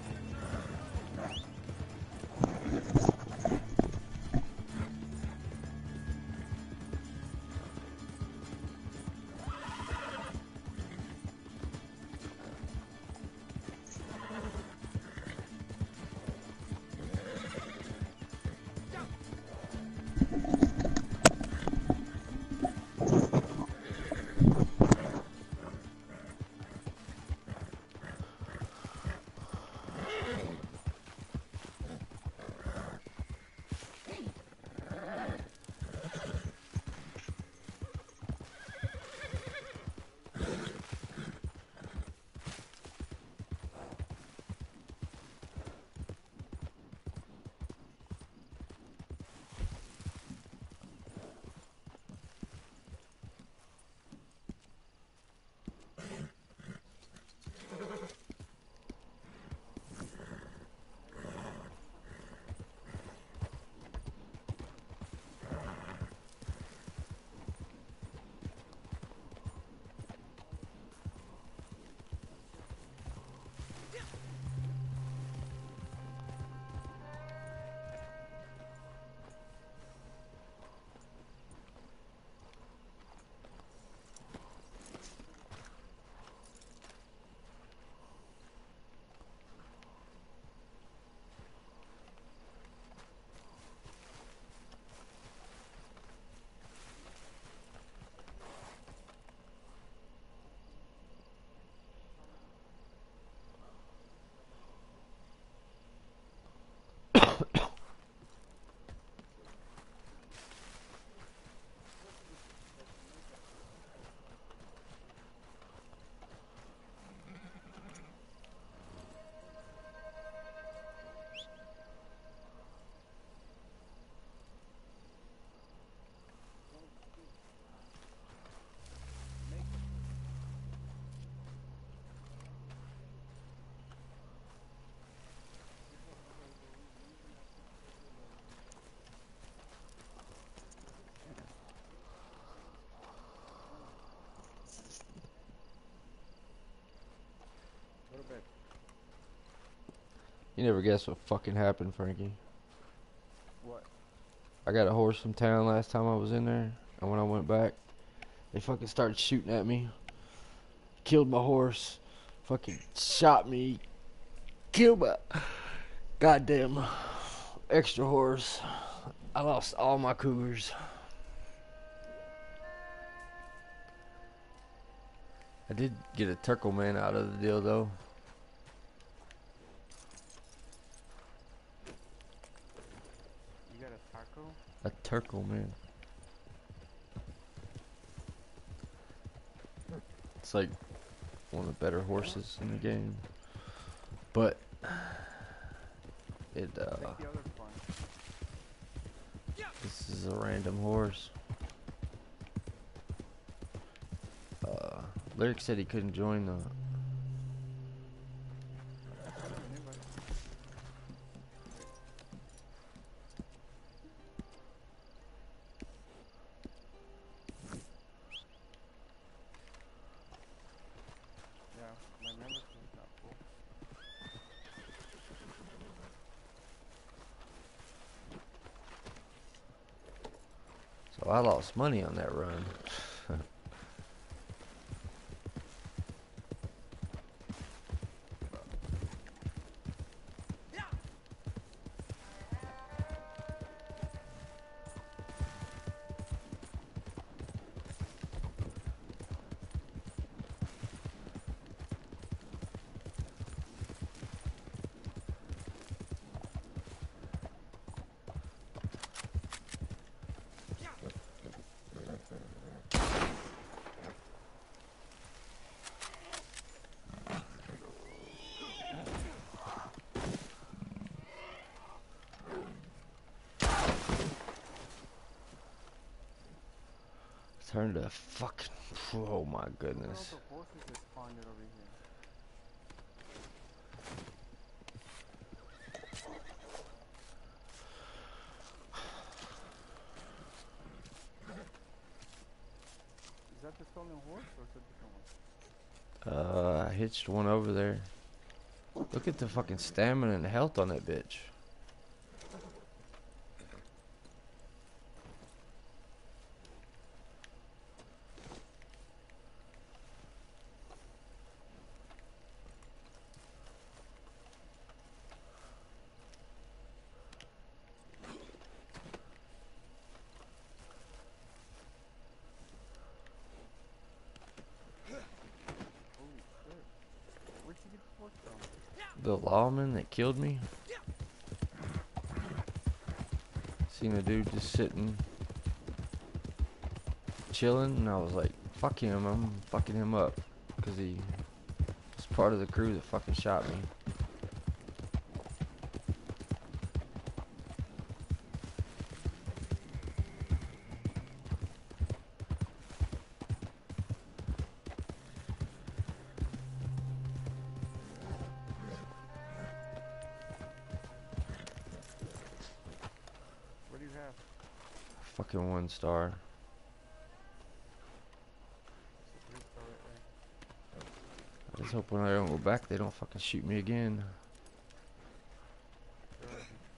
You never guess what fucking happened, Frankie. What? I got a horse from town last time I was in there, and when I went back, they fucking started shooting at me. Killed my horse. Fucking shot me. Killed my goddamn extra horse. I lost all my cougars. I did get a Turkle Man out of the deal though. You got a taco? A Turkle Man. It's like one of the better horses in the game. But it Take the other one. this is a random horse. Lyric said he couldn't join the Anybody? Yeah, my membership is not full. So I lost money on that run. Turn to fucking. Oh my Look goodness. at all the horses that spawned over here. Is that the stolen horse or is it a different one? I hitched one over there. Look at the fucking stamina and health on that bitch. Holy shit. Where'd you get the horse from? The lawman that killed me. Seen a dude just sitting, chilling, and I was like, fuck him, I'm fucking him up. Because he was part of the crew that fucking shot me. What do you have? Fucking 1 star. It's a 3-star right there. I just hope when I don't go back, they don't fucking shoot me again. Sure.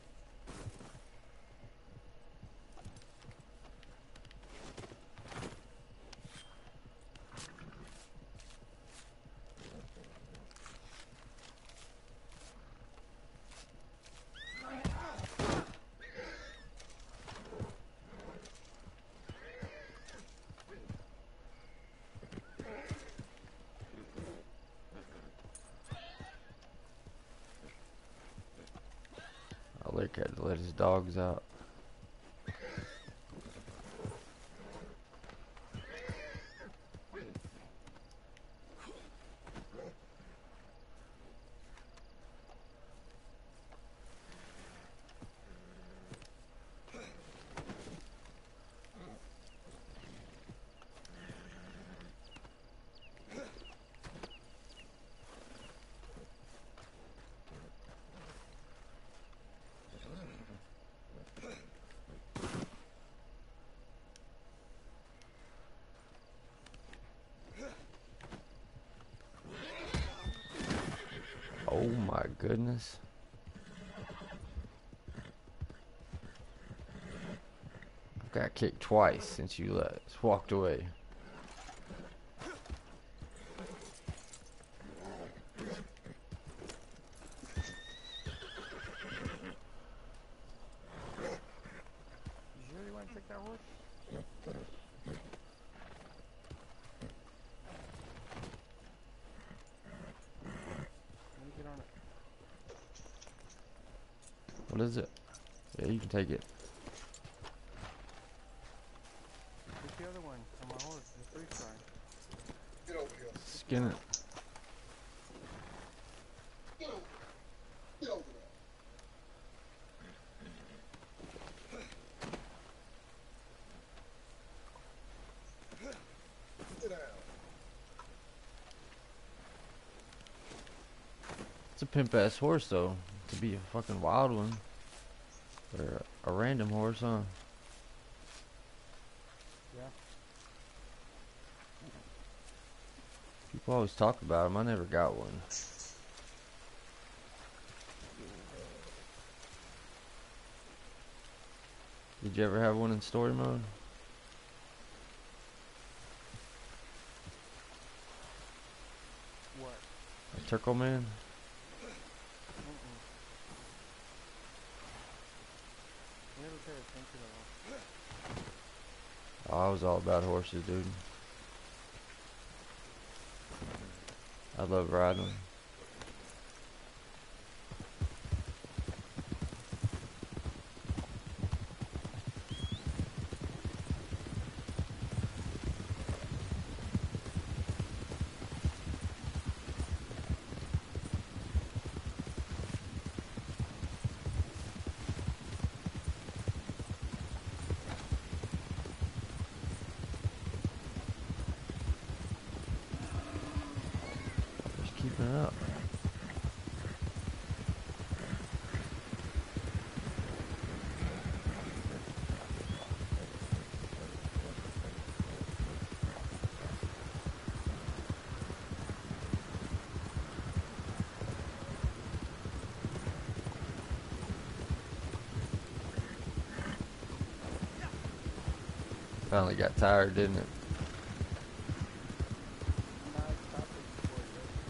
Lyric had to let his dogs out. Oh my goodness. Got kicked twice since you walked away. You really want to take that horse? Let me get on it. What is it? Yeah, you can take it. Take the other one on my horse. The freeze fry. Get over here. Skin it. Get over there. Get over there. Sit down. It's a pimp ass horse though. To be a fucking wild one. Or a random horse, huh? Yeah. People always talk about them. I never got one. Did you ever have one in story mode? What? A Turkle Man? I never paid attention at all. Oh, I was all about horses, dude. I love riding them. Just keeping it up. Finally got tired, didn't it? Nah, I stopped it before it left.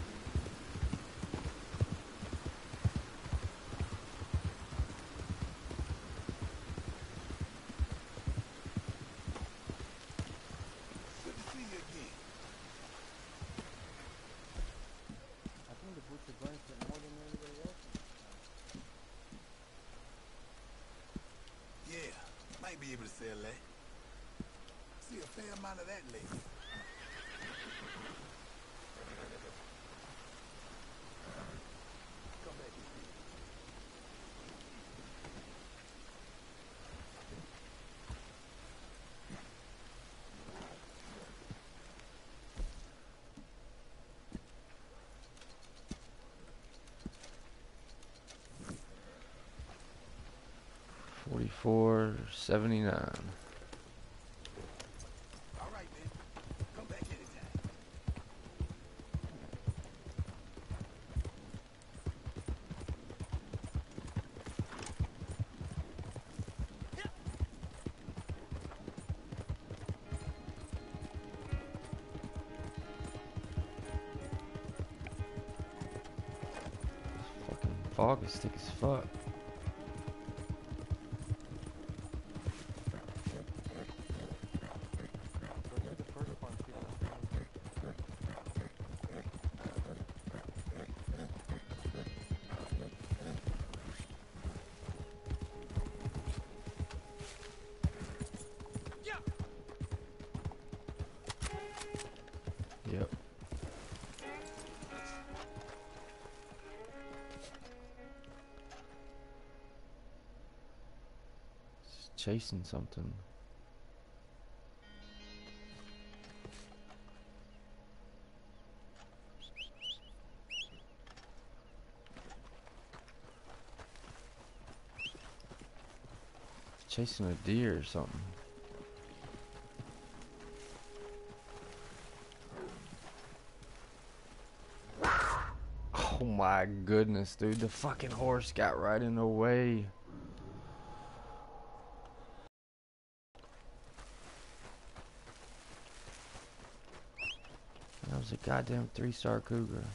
Good to see you again. I think the butcher burns it more than anybody else. Yeah, might be able to sell that. See a fair amount of that lately. Come back and see. $44.79. All right, then. Come back anytime. Fucking fog is thick as fuck. Go to the first one, see if it's Yep. It's chasing something. It's chasing a deer or something. Oh my goodness, dude. The fucking horse got right in the way. a goddamn 3-star cougar.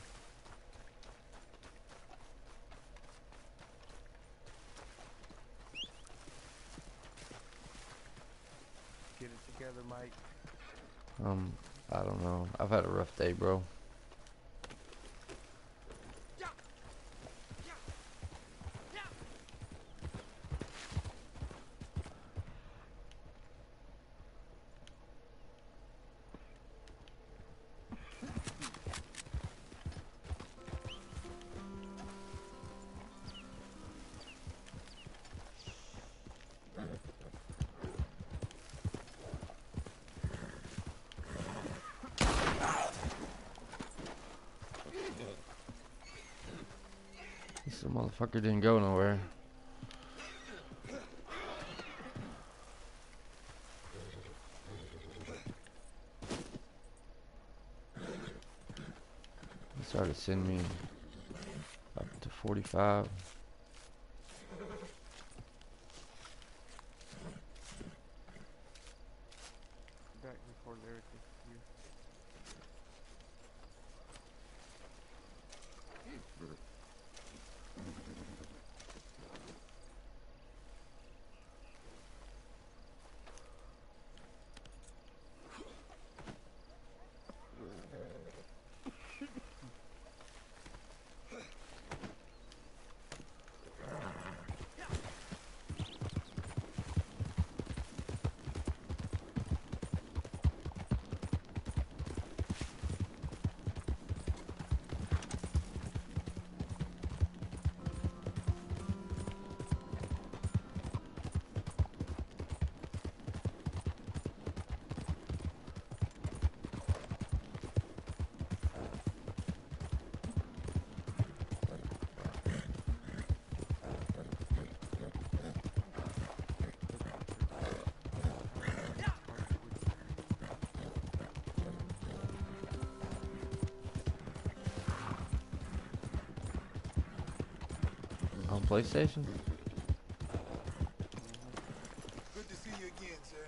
Get it together, Mike. I don't know. I've had a rough day, bro. This motherfucker didn't go nowhere. He started sending me up to 45. Back before Larry takes you. On PlayStation? Good to see you again, sir.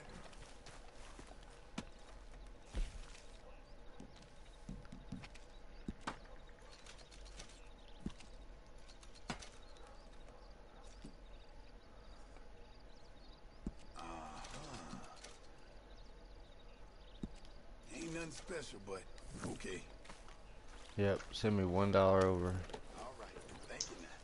Ain't nothing special, but okay. Yep, send me $1 over. All right. Thank you now.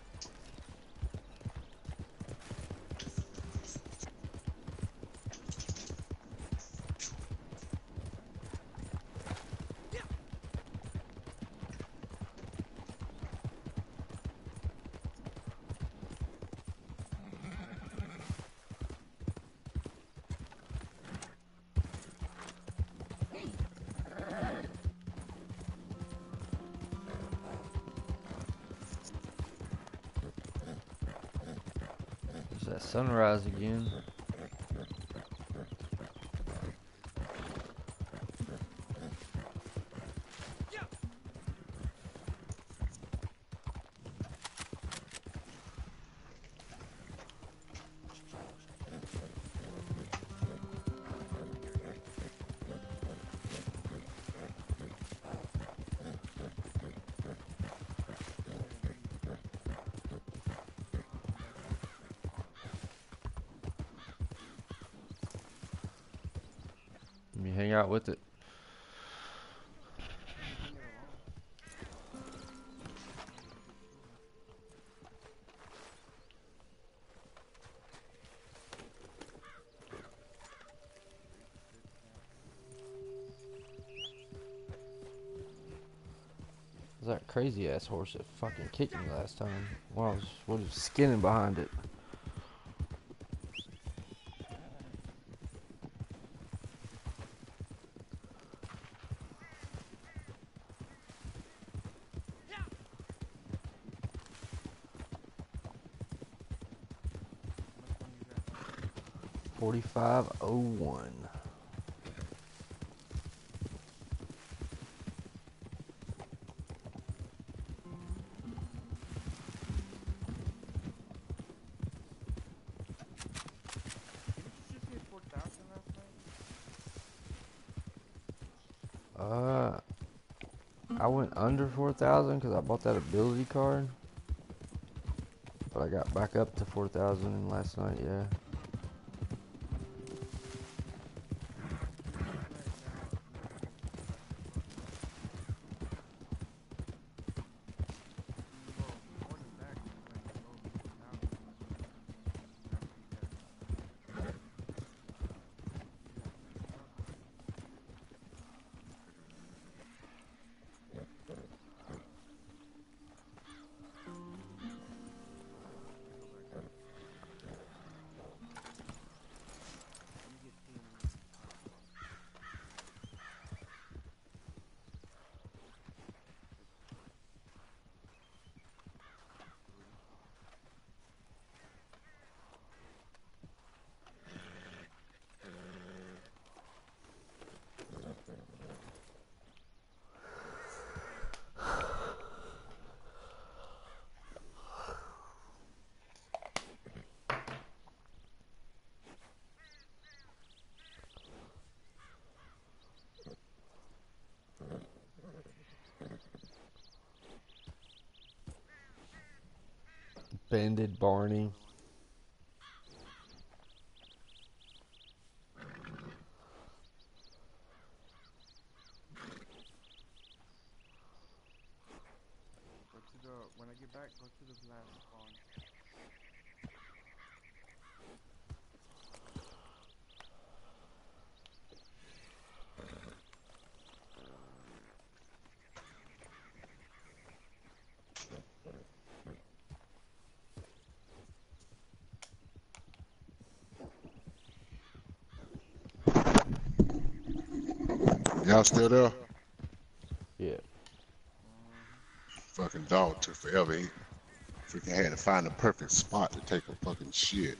There's that sunrise again. Let me hang out with it. That crazy ass horse that fucking kicked me last time while I was skinning behind it. Which one you got? 4501. Didn't you just hit 4,000 last night? I went under 4,000 because I bought that ability card. But I got back up to 4,000 last night, yeah. Banded Barney. When I get back, go to the last spawn. Y'all still there? Yeah. Fucking dog took forever. He freaking had to find the perfect spot to take a fucking shit.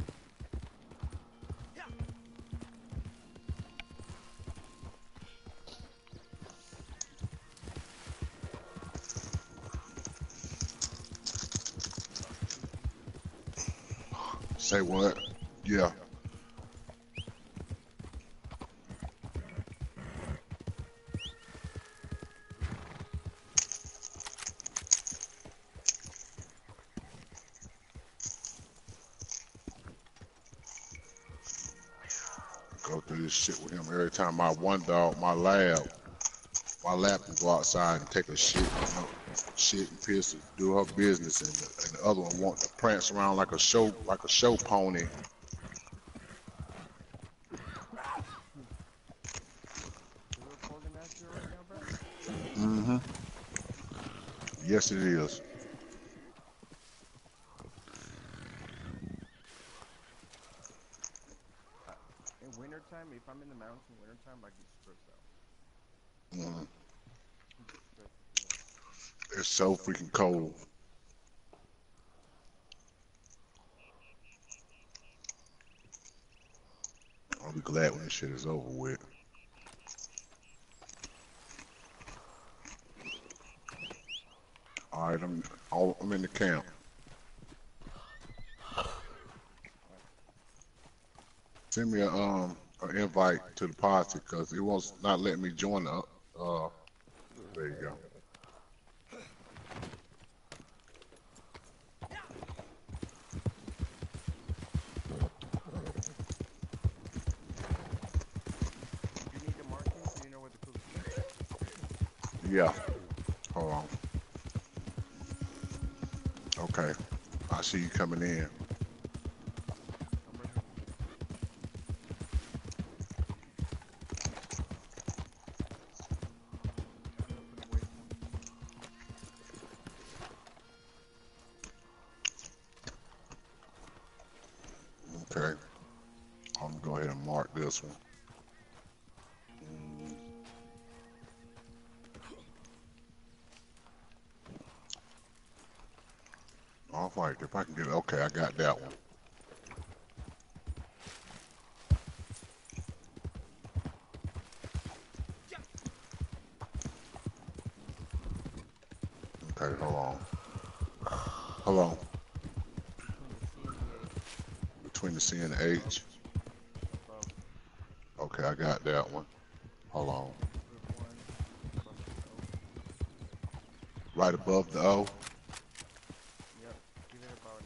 Say what? Yeah. Go through this shit with him every time my one dog, my lab can go outside and take a shit, shit and piss and do her business, and the other one want to prance around like a show pony. Mm-hmm. Yes, it is. In wintertime, if I'm in the mountains in wintertime, I get stressed out. Mm-hmm. It's so freaking cold. I'll be glad when this shit is over with. All right, I'm in the camp. Send me an invite to the party because it won't not let me join the there you go. You need the marking so you know where the cookies are. Yeah. Hold on. Okay. I see you coming in. Okay. I'm gonna go ahead and mark this one. All right, if I can get it, okay, I got that one. Okay, hold on. Hold on. Between the C and the H. Okay, I got that one. Hold on. right above the O. Yep. Give it about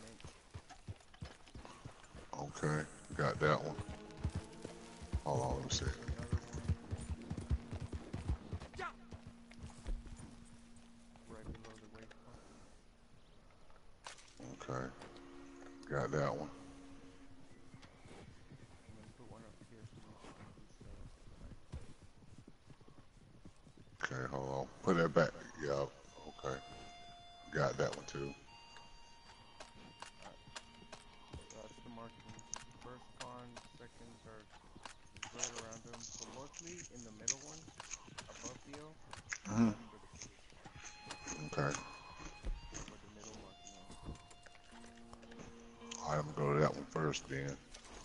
an inch. Okay, got that one. Hold on, let me see. Another one. Right below the waistline. Okay, got that one. And then put one up here so we can do so. Okay, hold on. Put that back. Yup. Okay, got that one too. That's the markings. First spawn, seconds are right around them. So mostly in the middle one, above the O, Hmm. that's where the pillars spawn. Okay. Where the middle marking is. All right, I'm gonna go to that one first then.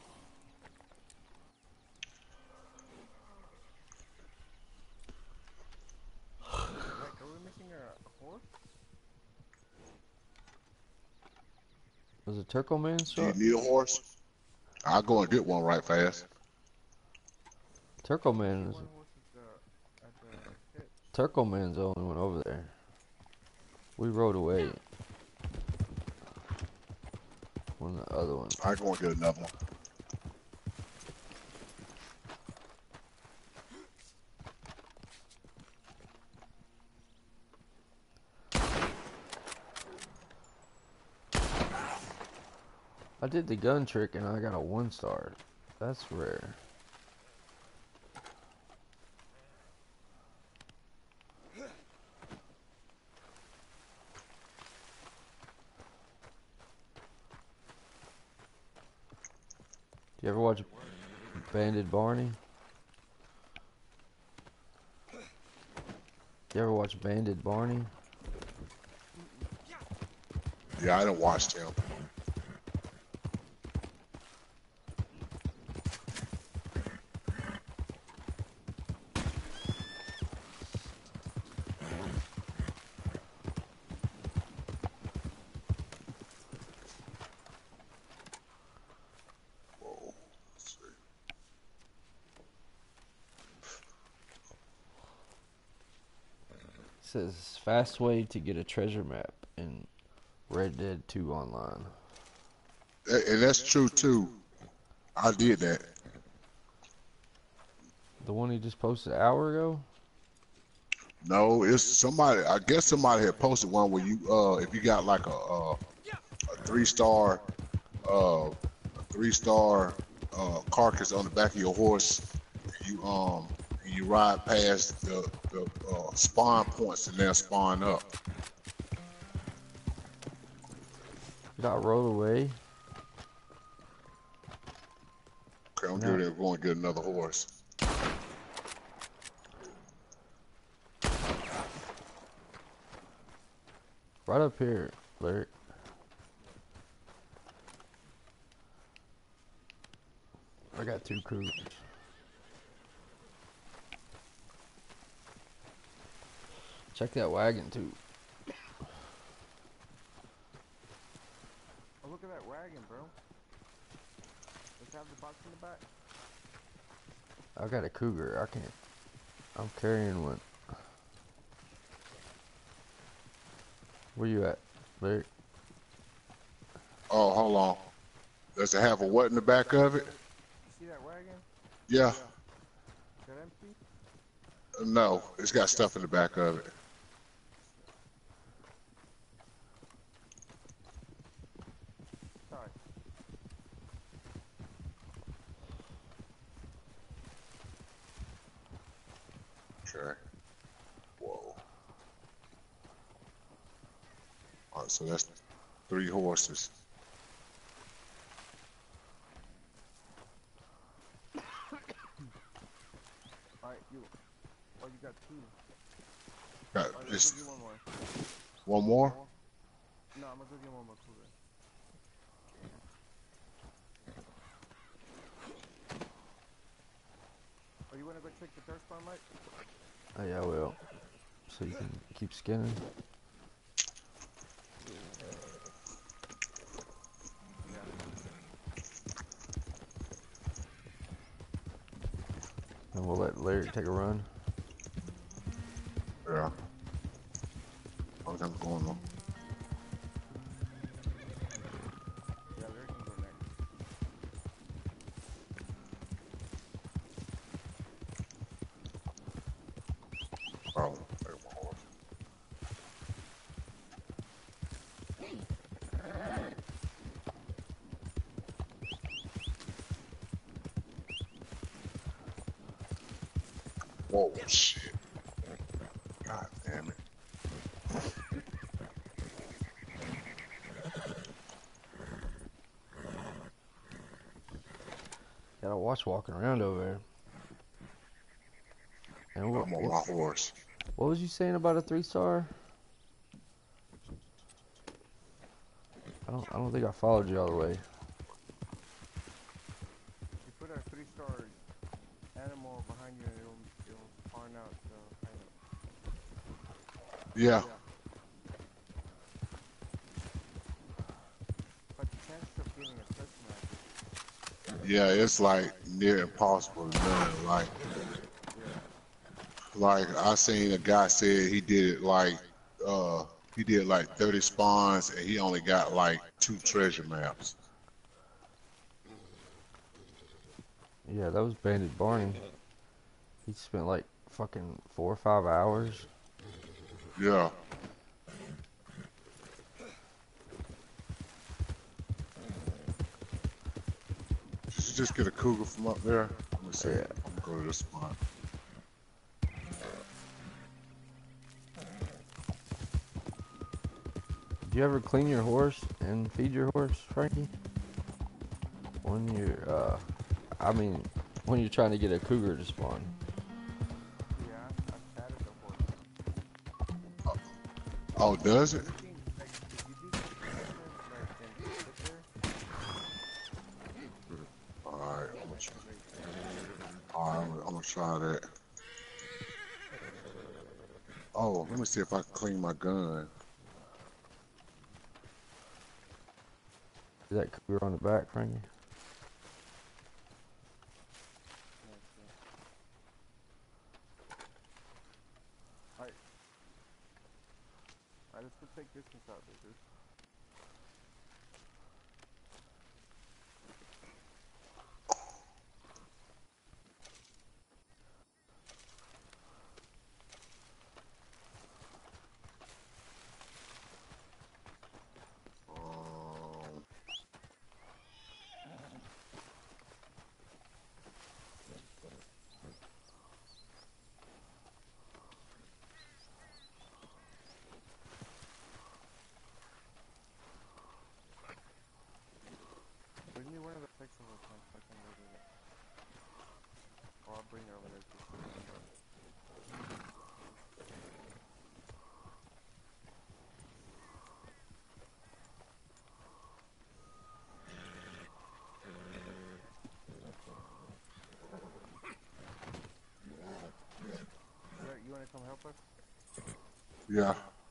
Like, are we missing a horse? Was it Turco Man's Do you truck? need a horse? I'll go and get one right fast. Turco Man is One horse at the pit. Turco Man's the only one over there. We rode away. One of the other ones. I go and get another one. I did the gun trick and I got a 1-star. That's rare. Do you ever watch Bandit Barney? You ever watch Bandit Barney? Yeah, I done watched him. Whoa, let's see. It says fast way to get a treasure map in Red Dead 2 online. And that's true too. I did that. The one he just posted an hour ago? No, it's somebody. I guess somebody had posted one where you, if you got like a 3-star, a 3-star carcass on the back of your horse, and you ride past the spawn points and they'll spawn up. Did I roll away? Okay, I'm No. getting ready to go and get another horse. Right up here, Larry. I got 2 cougars. Check that wagon too. Oh, look at that wagon, bro. Does it have the box in the back? I got a cougar. I'm carrying one. Where you at, Larry? Oh, hold on. Does it have a what in the back of it? You see that wagon? Yeah. Is that empty? No, it's got stuff in the back of it. Sorry. Okay. Whoa. All right, so that's 3 horses. Alright, you got 2. Got Alright, let's this go get one more. one more. No, I'm gonna go get one more cougar. Oh, you wanna go check the third spawn, Mike? Oh yeah, I will. So you can keep skinning. And we'll let Larry take a run. Yeah. I'm we got going on? Yeah, Larry can go next. Oh, there we go. Whoa, shit. God damn it. Gotta watch walking around over there. And I'm on my horse. what was you saying about a 3-star? I don't think I followed you all the way. You put a 3-star animal behind you and it'll spawn out the item. Yeah. But the chances of getting a touch match. Yeah, it's like near impossible to learn. Like I seen a guy said he did like 30 spawns and he only got like 2 treasure maps. Yeah, that was Bandit Barney. He spent like fucking 4 or 5 hours. Yeah. Did you just get a cougar from up there? Let me see. Yeah. I'm gonna go to this spot. Do you ever clean your horse and feed your horse, Frankie? When you're, when you're trying to get a cougar to spawn. Yeah, I've chatted the horse. Oh, does it? You can, like, if you do the like, and sit there, Alright, I'm gonna try that. Oh, let me see if I can clean my gun. Is that cougar on the back, Frankie? Alright, let's go take distance out there, dude. Bring me one of the flexible tanks so I can load it. Or I'll bring it over there to put it in. You wanna come help us? Yeah.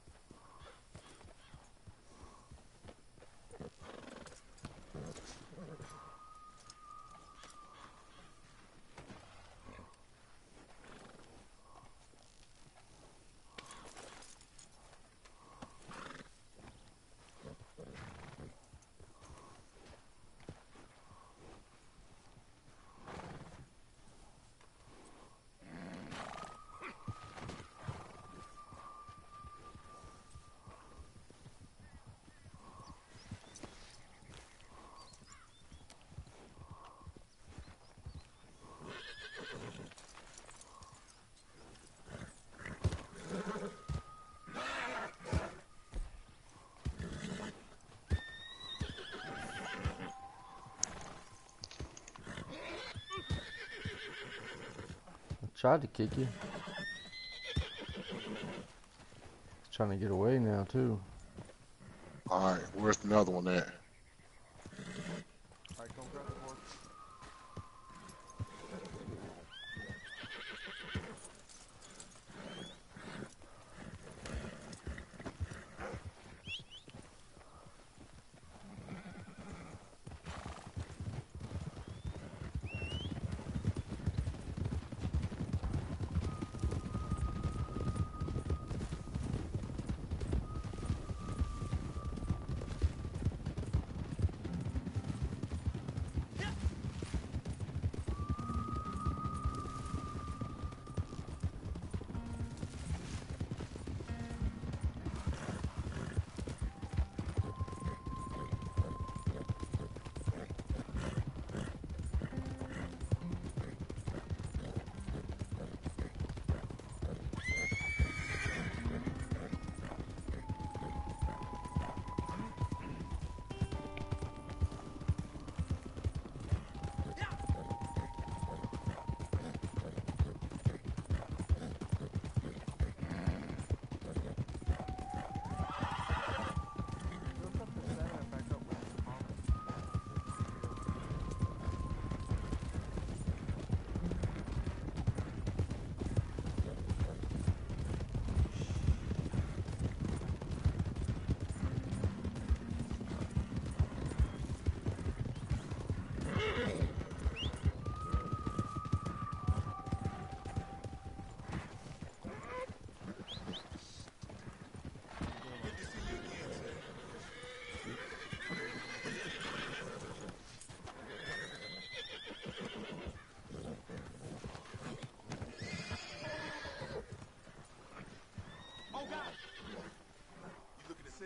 I tried to kick you. He's trying to get away now, too. Alright, where's another one at? Alright, come grab the horse.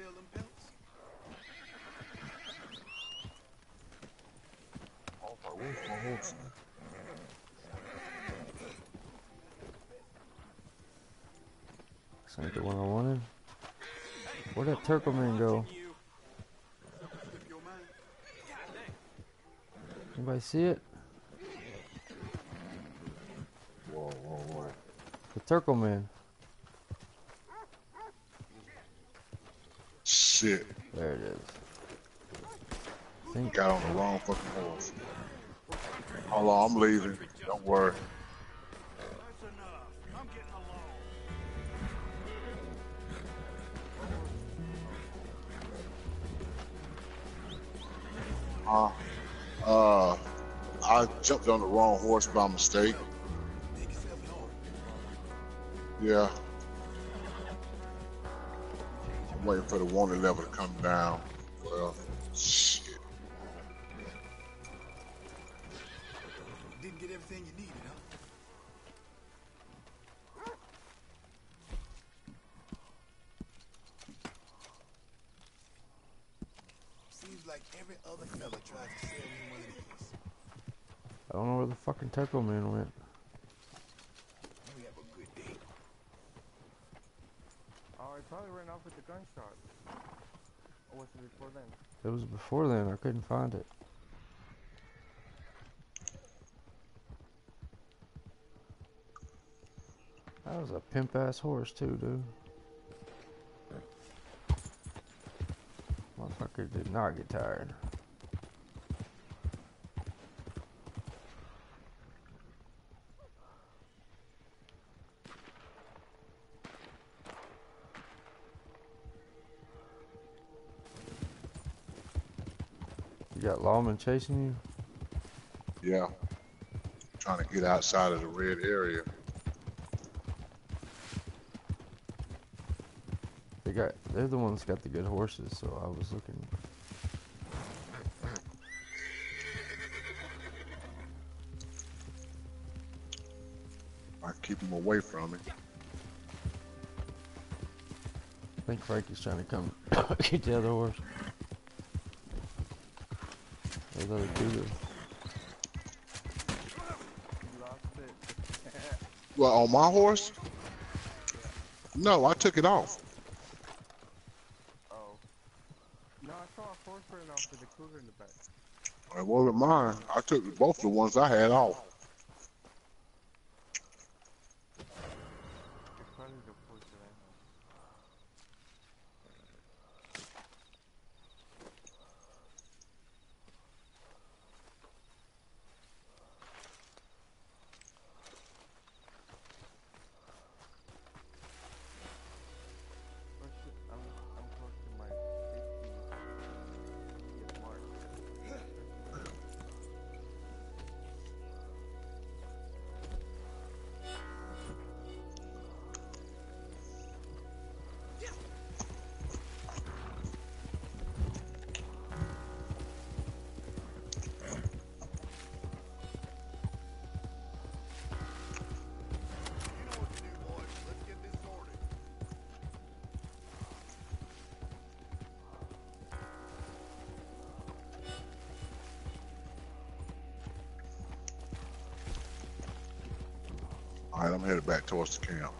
sell them pelts? Oh, where's my horse? This ain't the one I wanted. Where'd that turtle man go? You. Flip your mind. Anybody see it? Whoa, whoa, whoa. The turtle man. Shit. There it is. Think Got on the wrong fucking horse. Hold on, I'm leaving. Don't worry. That's enough. I'm getting along. I jumped on the wrong horse by mistake. Make yourself at home. Yeah. I'm waiting for the wanted level to come down. Well, shit. Didn't get everything you needed, huh? Seems like every other fella tries to sell me one of these. I don't know where the fucking turtle man went. We have a good day. Oh, I probably ran off with the gunshot. Or was it before then? It was before then. I couldn't find it. That was a pimp ass horse too, dude. Motherfucker did not get tired. You got lawmen chasing you? Yeah. Trying to get outside of the red area. They're the ones that got the good horses, so I was looking. I keep them away from me. I think Frankie's trying to come get the other horse. Those other two. You lost it. Well, on my horse? No, I took it off. Oh. No, I saw a horse running off with a cougar in the back. It wasn't mine. I took both the ones I had off. It's probably the horse that I have. I'm close to my 50th mark. You know what to do, boys. Let's get this sorted. All right, I'm headed back towards the camp.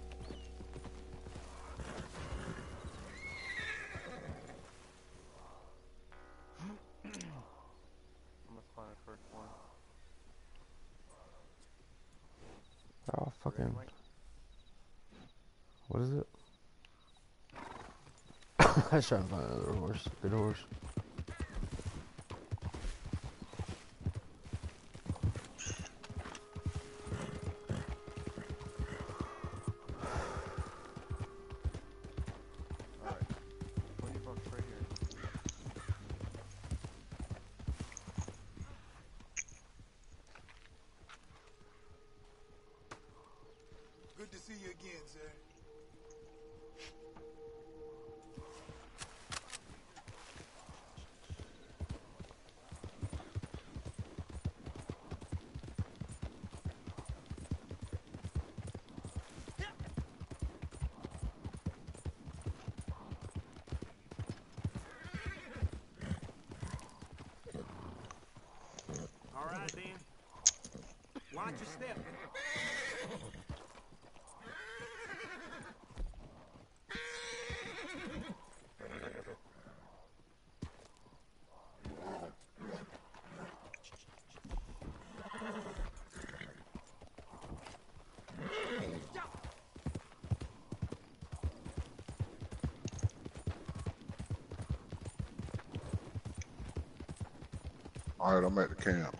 I'm gonna spawn the first one. Oh, fucking. What is it? I was trying to find another horse. Good horse. Alright. 20 bucks right here. Good to see you again, sir. Watch your step. All right, I'm at the camp.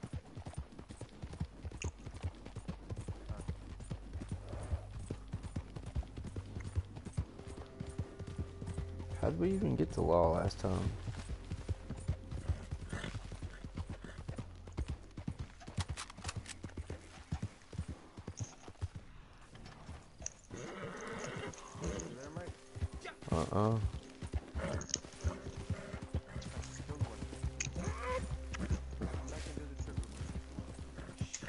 How did we even get to law last time? You there, Mike? Uh-uh. Good one. Come back and do the trick with me.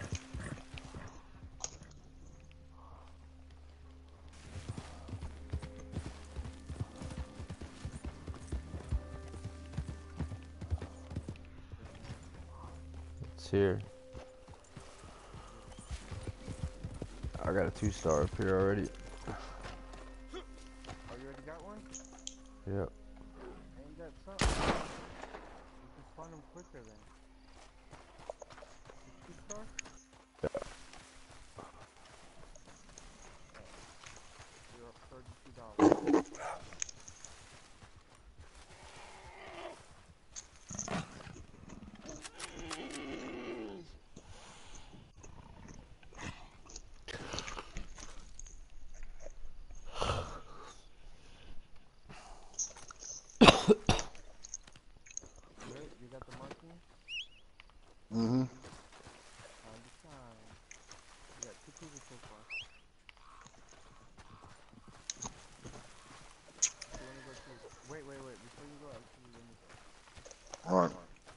It's here. I got a 2-star up here already. Oh, you already got one? Yep. Ain't that something? You can spawn them quicker then. You 2-star? You're up $32. You got the marking? Mm-hmm. Time to shine. You got 2 people so far. You wanna go to? Wait. Before you go, actually, let me. All right.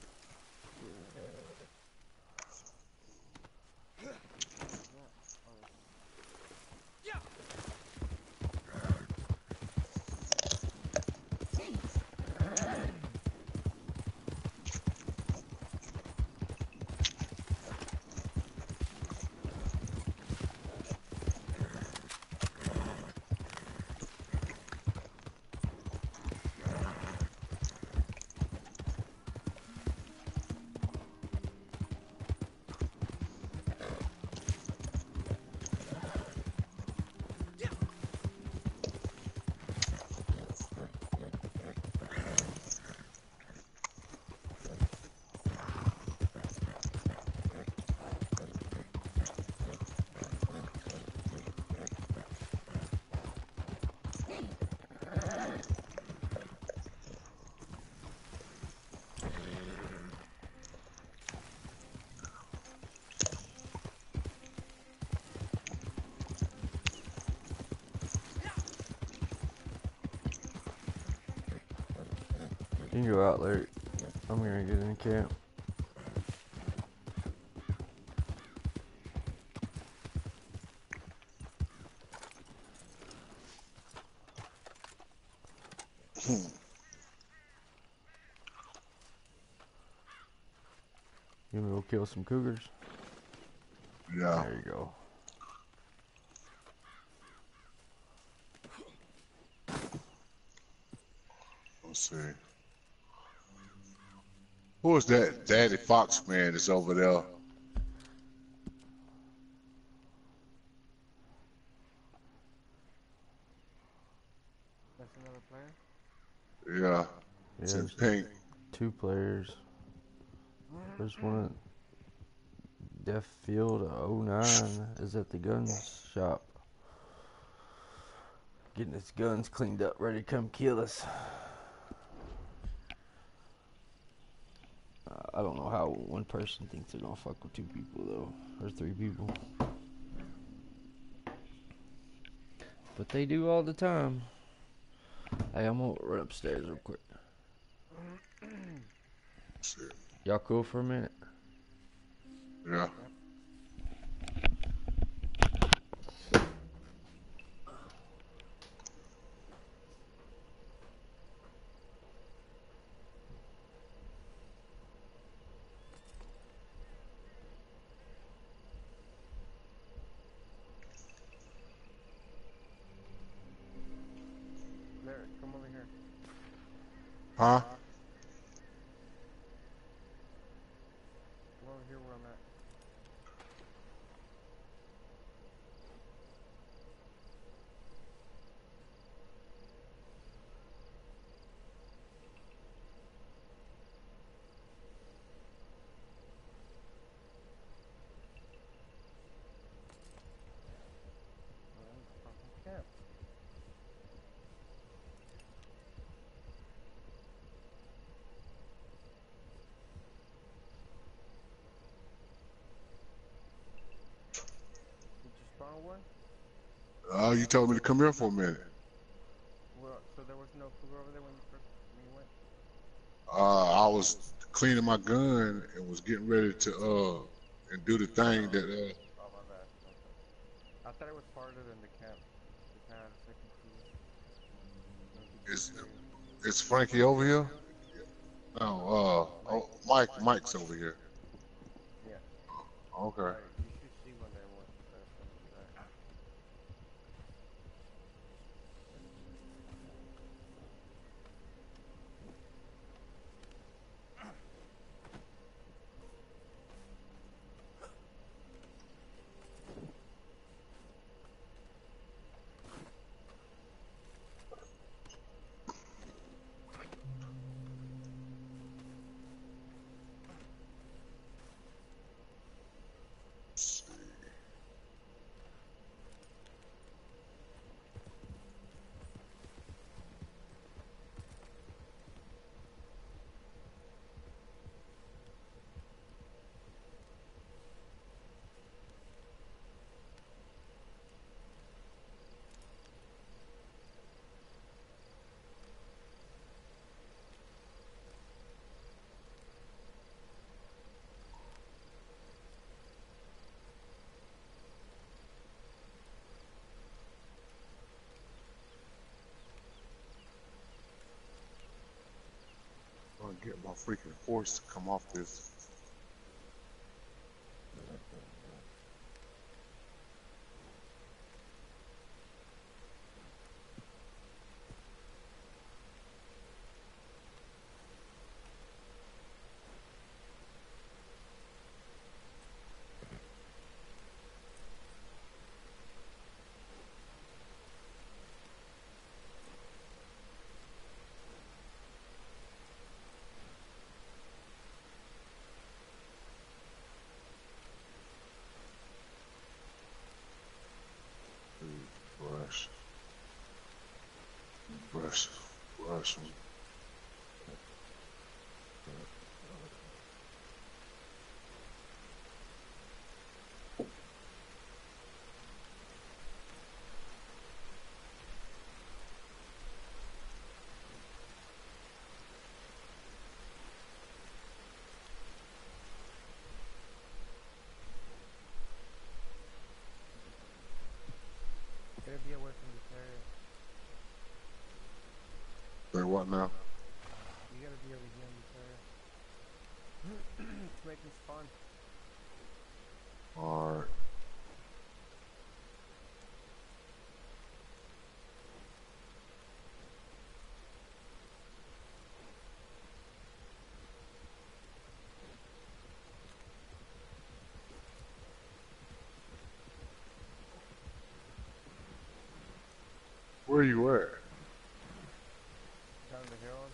You can go out there. I'm gonna get in camp. You wanna go kill some cougars? Yeah. There you go. Let's see. Who is that Daddy Fox man that's over there? That's another player? Yeah. It's in There's pink. 2 players. There's one at Deaf Field 09 is at the gun shop. Getting his guns cleaned up, ready to come kill us. I don't know how one person thinks they're gonna fuck with 2 people though, or 3 people. But they do all the time. Hey, I'm gonna run upstairs real quick. Shit. Y'all cool for a minute? Yeah. Huh? Come over here where I'm at. Fucking camp. Did you spawn one? You told me to come here for a minute. Well, so there was no cougar over there when you went? I was cleaning my gun and was getting ready to and do the thing that Oh, my bad. Okay. I thought it was farther than the camp. Just had a second cougar. So I could is just say, is Frankie over here? No, Mike's over here. yeah. Okay. Alright, you should see one there once that comes back. I'm gonna get my freaking horse to come off this. Brush, brush, brush. Gotta be away from this area. Say what now? You gotta be over here in this area. To make this fun. Alright. Where you at? Down the hill.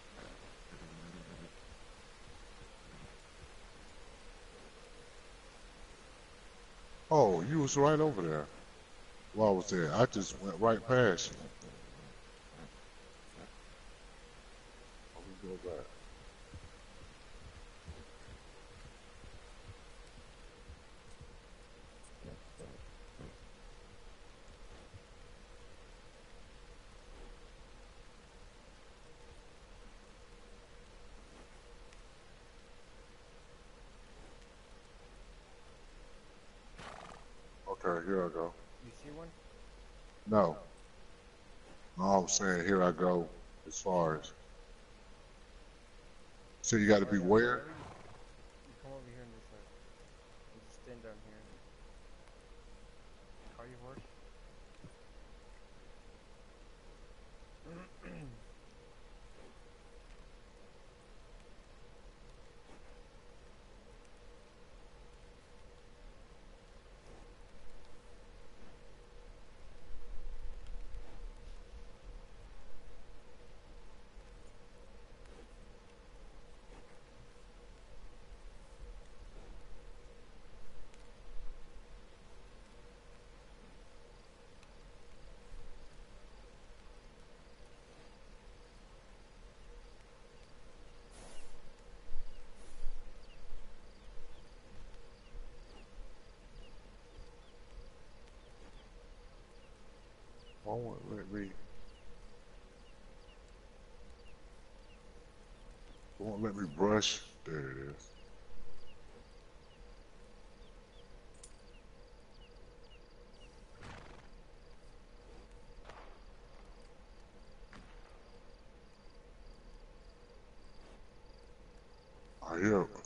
Oh, you was right over there. While I was there, I just went right past you. Let me go back. Okay, here I go. You see one? No. No, I'm saying here I go as far as. So you got to be where? You come over here on this side. You just stand down here. Call your horse. won't let me. It won't let me brush. There it is. I hear it.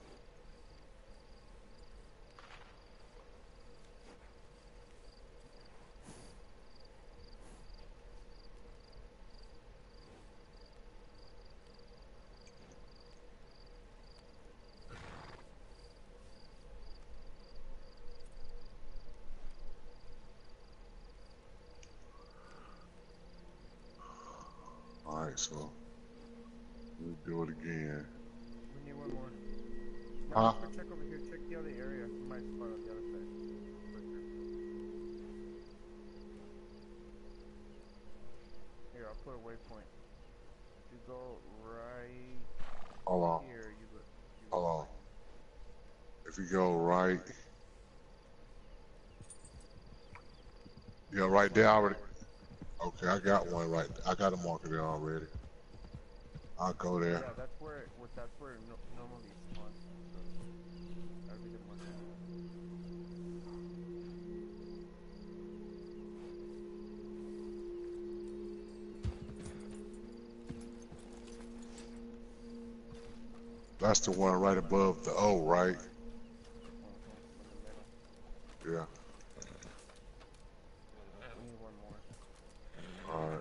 Alright, so we'll do it again. We need one more. Huh? No, check over here. Check the other area. You might spawn on the other side. Here, I'll put a waypoint. If you go right Hold on. here, you look. Hold on. If you go right. Yeah, right there already. Okay, I got one right. I got a marker there already. I'll go there. Yeah, that's where it normally spawns. So that'd be the one. That's the one right above the O, right? In the middle. Yeah. We need one more. Alright.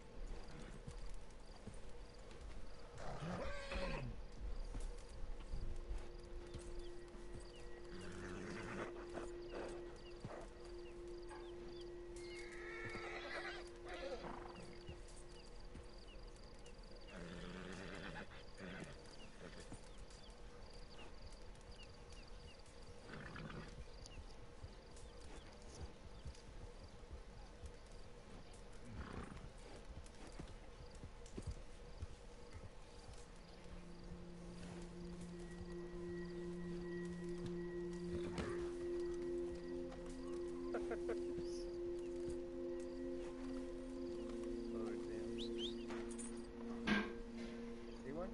See one?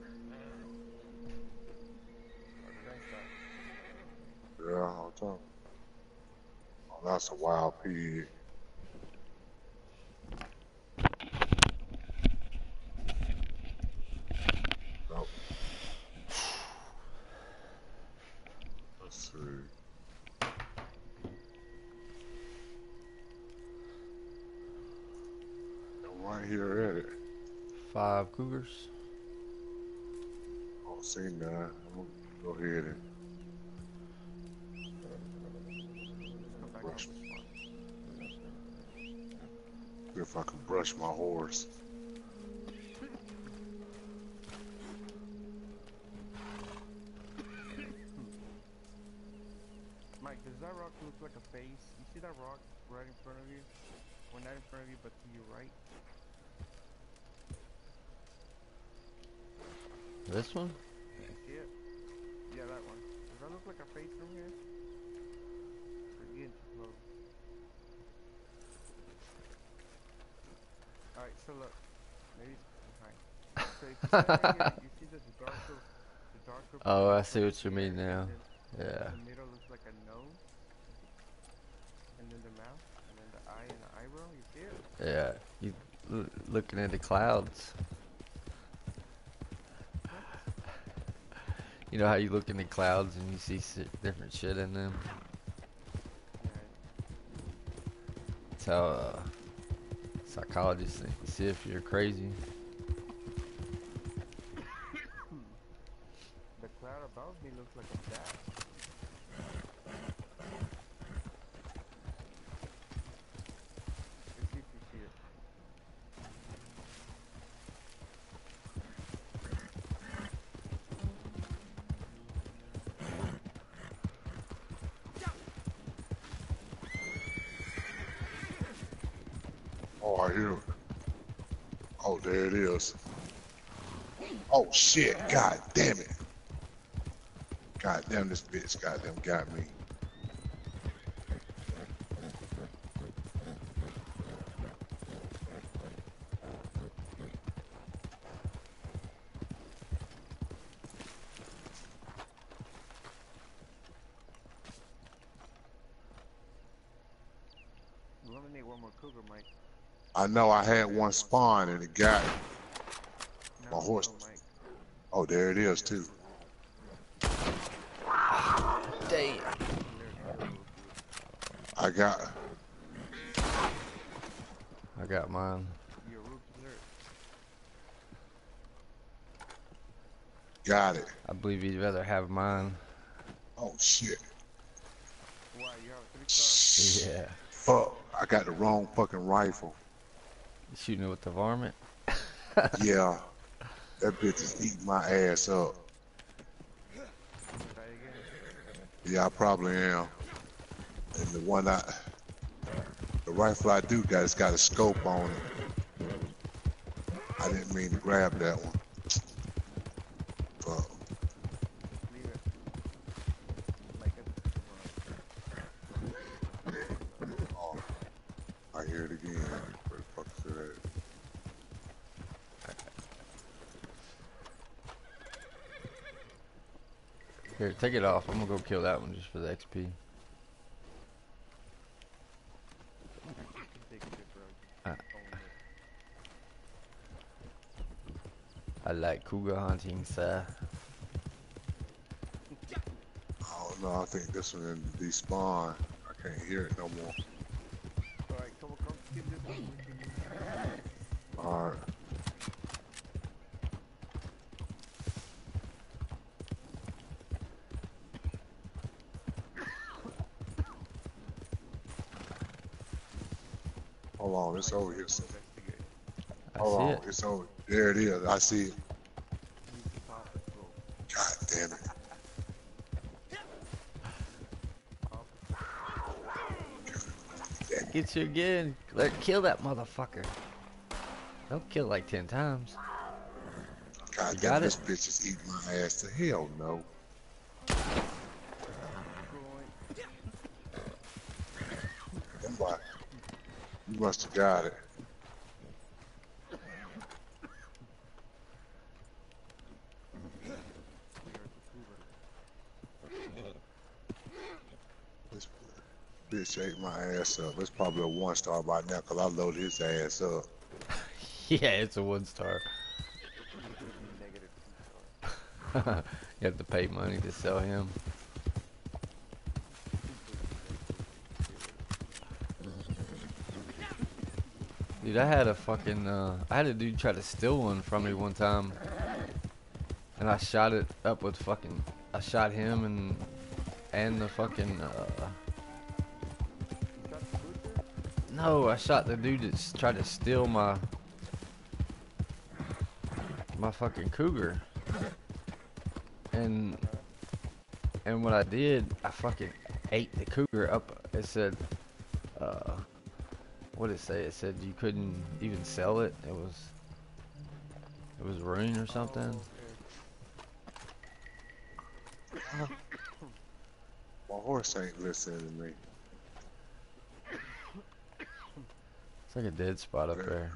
Yeah, I'll tell. Oh, that's a wild pig. Nope. Let's see. I'm right here at it. 5 cougars. I don't see none. I'm gonna go ahead and brush. See if I can brush my horse. Mike, does that rock look like a face? You see that rock right in front of you? Well, not in front of you, but to your right? This one? See it? Yeah, that one. Does that look like a face from here? Or getting too close? Alright, so look. Maybe it's behind. So if you stand right here, you see the darker Oh, I part see from what you here, mean now. and then Yeah. the middle looks like a nose, and then the mouth, and then the eye and the eyebrow. You see it? Yeah. You looking at the clouds. You know how you look in the clouds and you see different shit in them? Yeah. That's how psychologists think. See if you're crazy. The cloud above me looks like a bat. Let's see if you see it. Oh, I hear it. Oh, there it is. Oh, shit. God damn it. God damn, this bitch goddamn got me. need one more cougar, Mike. I know I had one spawn and it got it. No, My horse. no, Mike. Oh, there it is too. Damn. I got. I got mine. Your roof alert. Got it. I believe you'd rather have mine. Oh shit. Why, you have a 3-star? Yeah. Fuck. I got the wrong fucking rifle. You shooting it with the varmint? Yeah. That bitch is eating my ass up. Try again. Yeah, I probably am. And the rifle I do got, it's got a scope on it. I didn't mean to grab that one. Fuck. Leave it. Like it. Oh, I hear it again. Where the fuck is it at? Here, take it off. I'm gonna go kill that one just for the XP. Take it, bro. Uh. I like cougar hunting, sir. Oh no, I think this one in despawn. I can't hear it no more. Alright, come skip this one. Alright. Hold on, it's over here. Investigate. I Hold see on, it. it's over. There it is. I see it. Use the pop and go. God damn it. Get you again. Kill that motherfucker. Don't kill like 10 times. God You damn, got this it? bitch is eating my ass to hell no. Somebody. You must have got it. This bitch ate my ass up. It's probably a 1-star by now because I loaded his ass up. Yeah, it's a 1-star. Negative 2-star. You have to pay money to sell him. Dude, I had a dude try to steal one from me one time. And I shot it up with I shot him and the fucking, no, I shot the dude that tried to steal my fucking cougar. And what I did, I fucking ate the cougar up. It said, what did it say? It said you couldn't even sell it. It was ruined or something. My horse ain't listening to me. It's like a dead spot up there.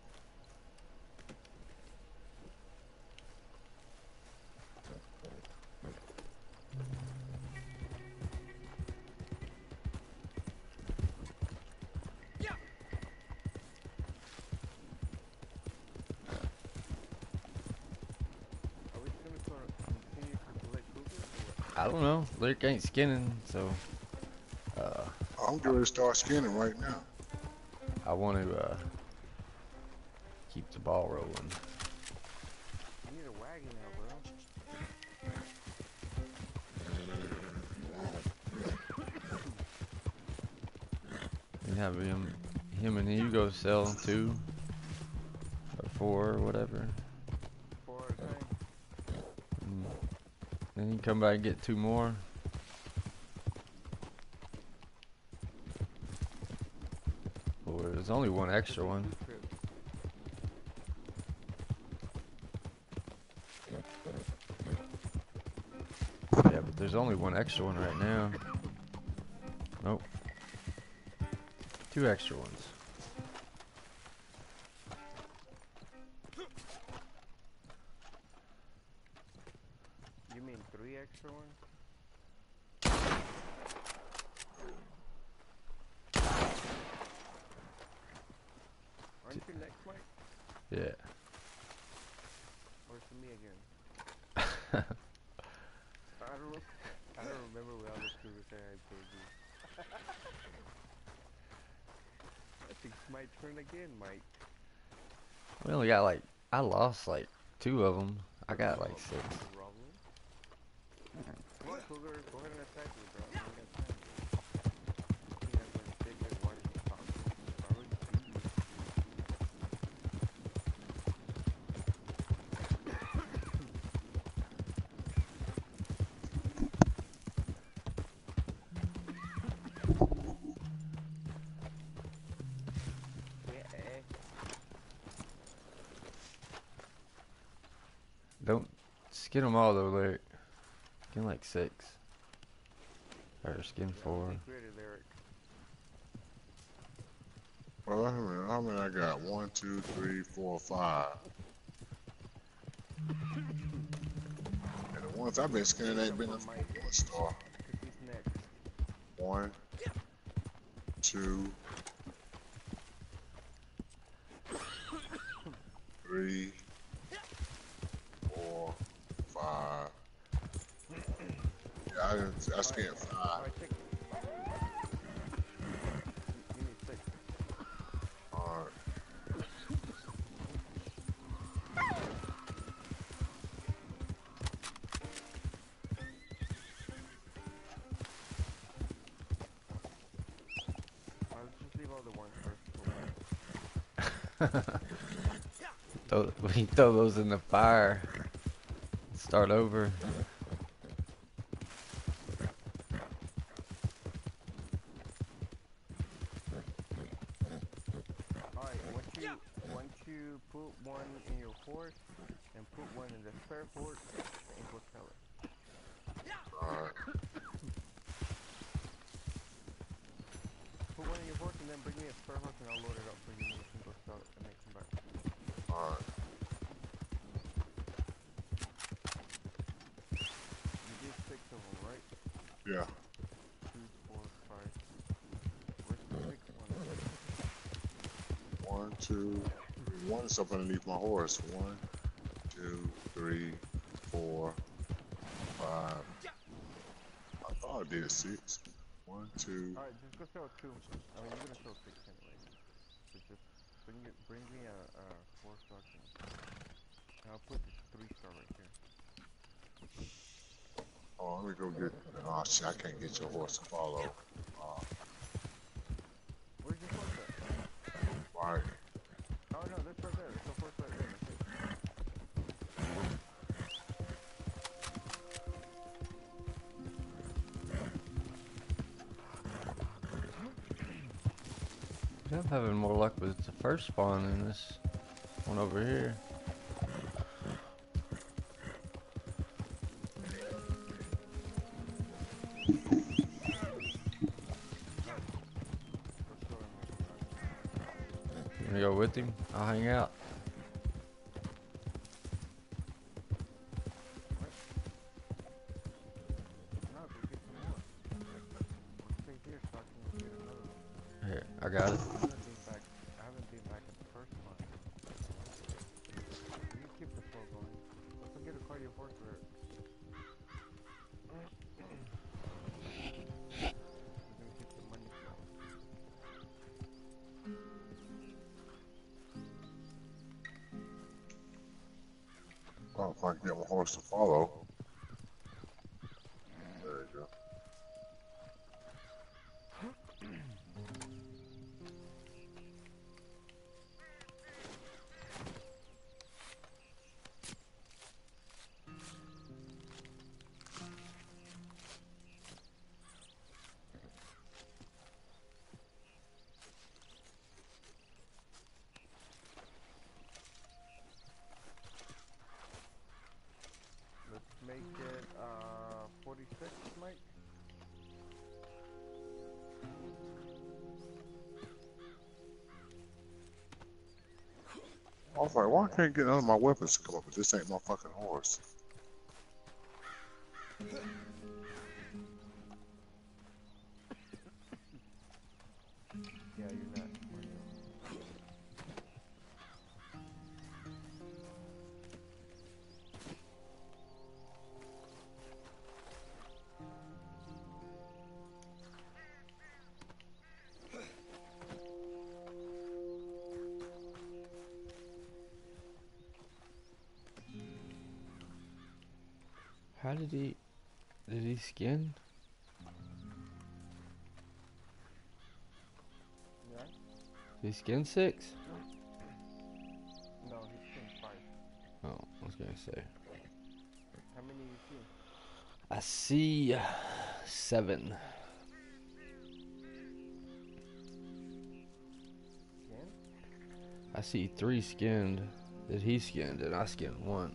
Are we just gonna continue to collect cougars or what? I don't know. Lyric ain't skinning, so I'm going to start skinning right now. I want to keep the ball rolling. You need a wagon now, bro. You have him and you go sell 2 or 4 or whatever. 4 at a time. Then you come back and get 2 more. Or there's only one extra one. Yeah, but there's only one extra one right now. Nope. 2 extra ones. You mean 3 extra ones? Yeah. Or is it me again? I don't remember what other people say I told you. I think it's my turn again, Mike. We only got like, I lost like 2 of them. I got like 6. Problem? Come on, Cougar, go ahead and attack me, bro. I ain't got time. You guys gonna sit here and watch me talk. I already beat you. Yeah. Don't skin them all though, Lyric. Skin like 6. Or skin 4. Created Lyric. Well, how many I got? 1, 2, 3, 4, 5. And the ones I've been skinning ain't been a 1-star. Cause he's next. 1, 2, 3, 4, 5. Yeah, I scanned 5. Alright, take it. Give me 6. Alright. I'll just leave all the ones first. We throw those in the fire. Start over. Alright, once you put one in your horse and put one in the spare horse, and go sell it. Alright. Put one in your horse and then bring me a spare horse and I'll load it up for you and you can go sell it and make some back. Alright. You did 6 of them, right? Yeah. 2, 4, 5. Where's the 6th one? 1, 2, 3. One is up underneath my horse. 1, 2, 3, 4, 5. I thought I did 6. 1, 2. Alright, just go sell 2. I mean, you're gonna sell 6 anyway. So just bring me a 4-star thing. And I'll put this 3-star right here. Oh, let me go get. Oh shit! I can't get your horse to follow. Where's your horse at? Right. Oh no, that's right there. There's a horse right there. I'm having more luck with the first spawn than this one over here. You wanna go with him? I'll hang out. No, go get some more. We'll stay here so I can get another one. Here, I got it. I haven't been back at the first one. You can keep the flow going. Don't forget to call your horse for it. We're gonna keep the money flowing. Oh, if I can get my horse to follow. There you go. Let's make it 46, Mike. I was like, why I can't get none of my weapons to come up? But this ain't my fucking horse. Yeah, you're not. How did he skin? Yeah? Did he skin 6? No, he's skin 5. Oh, I was gonna say. How many you see? I see 7. Skin? I see 3 skinned that he skinned, and I skinned 1.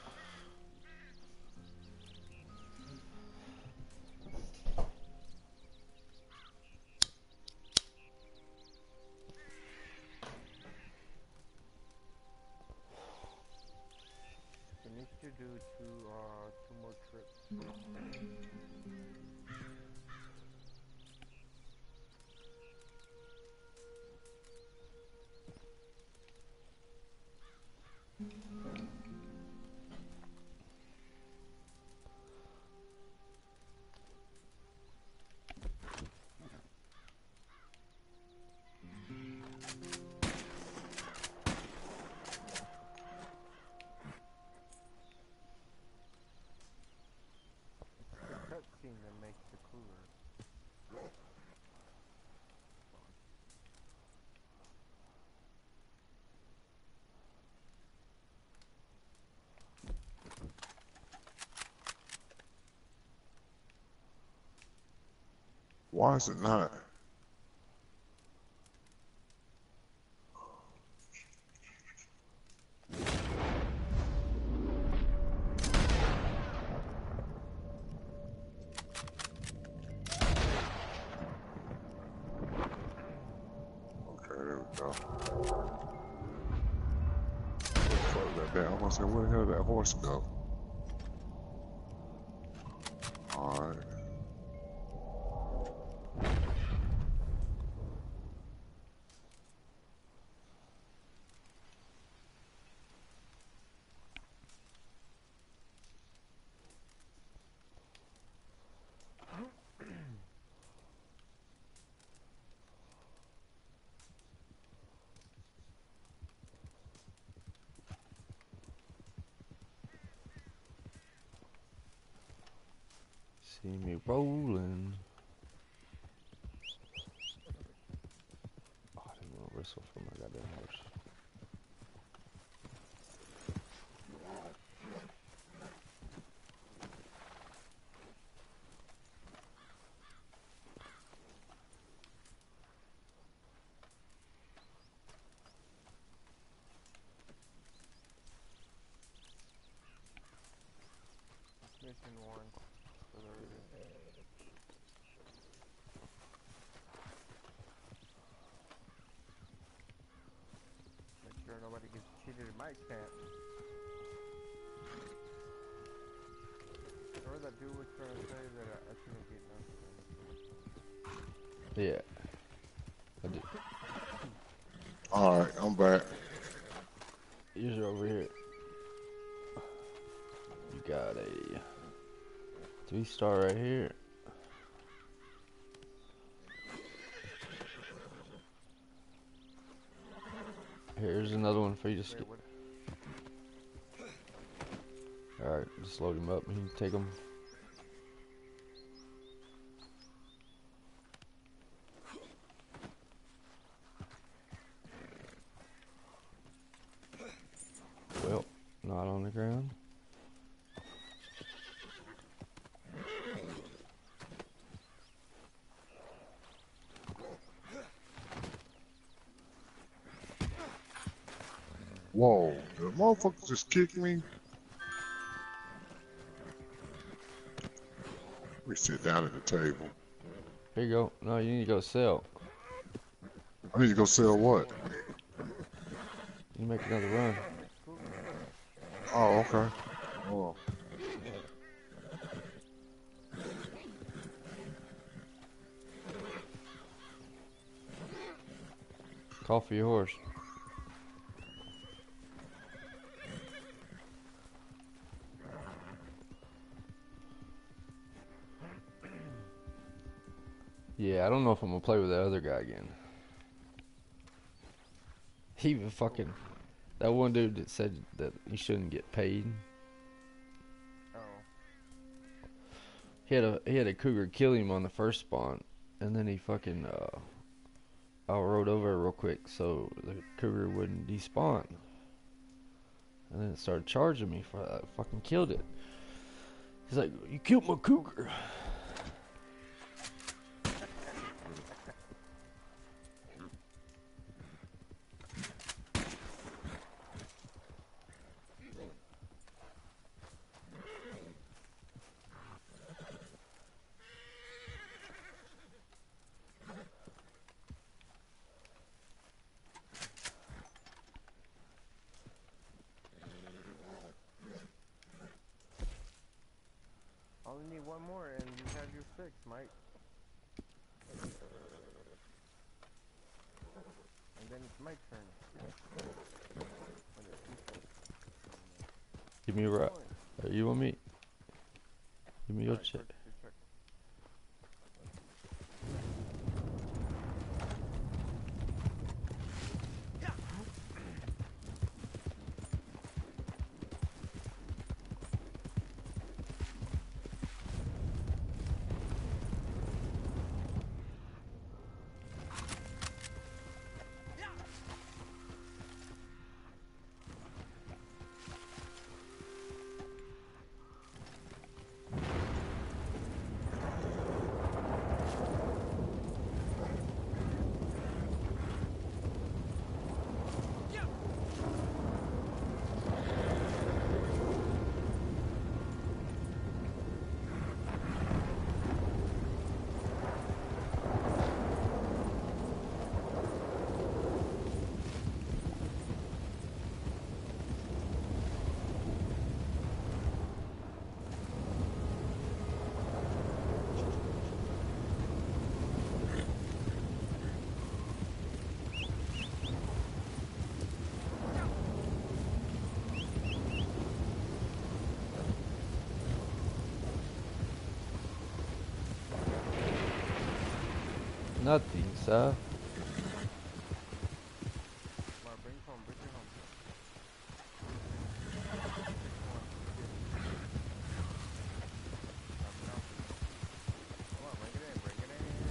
We need to do two more trips. It's the cutscene that makes it cooler. Why is it not? Okay, there we go. Fuck that down. I'm gonna say, where the hell did that horse go? Alright. See me rolling. Oh, I didn't want to whistle for my goddamn horse. Mission 1 for the reader. Make sure nobody gets cheated in my camp. Or that dude was trying to say that I shouldn't get nothing. Yeah. I did. Alright, I'm back. Yours are over here. You got a 3-star right here. Here's another one for you to skip. Alright, just load him up and you can take him. Well, not on the ground. Whoa, the motherfucker just kicked me. We sit down at the table. Here you go. No, you need to go sell. I need to go sell what? You make another run. Oh, okay. Oh, Call for your horse. Yeah, I don't know if I'm gonna play with that other guy again. He even fucking... That one dude that said that you shouldn't get paid. Oh. he had a cougar kill him on the first spawn, and then he fucking I rode over real quick so the cougar wouldn't despawn, and then it started charging me for I fucking killed it. He's like, "You killed my cougar." Only need one more and you have your fix, Mike. And then it's my turn. When it's peaceful. Give me a rock. You want me? Give me your Alright, check. purchase your check. Nothing, sir. Mar, bring it home, bring it home. Come on, bring it in, bring it in.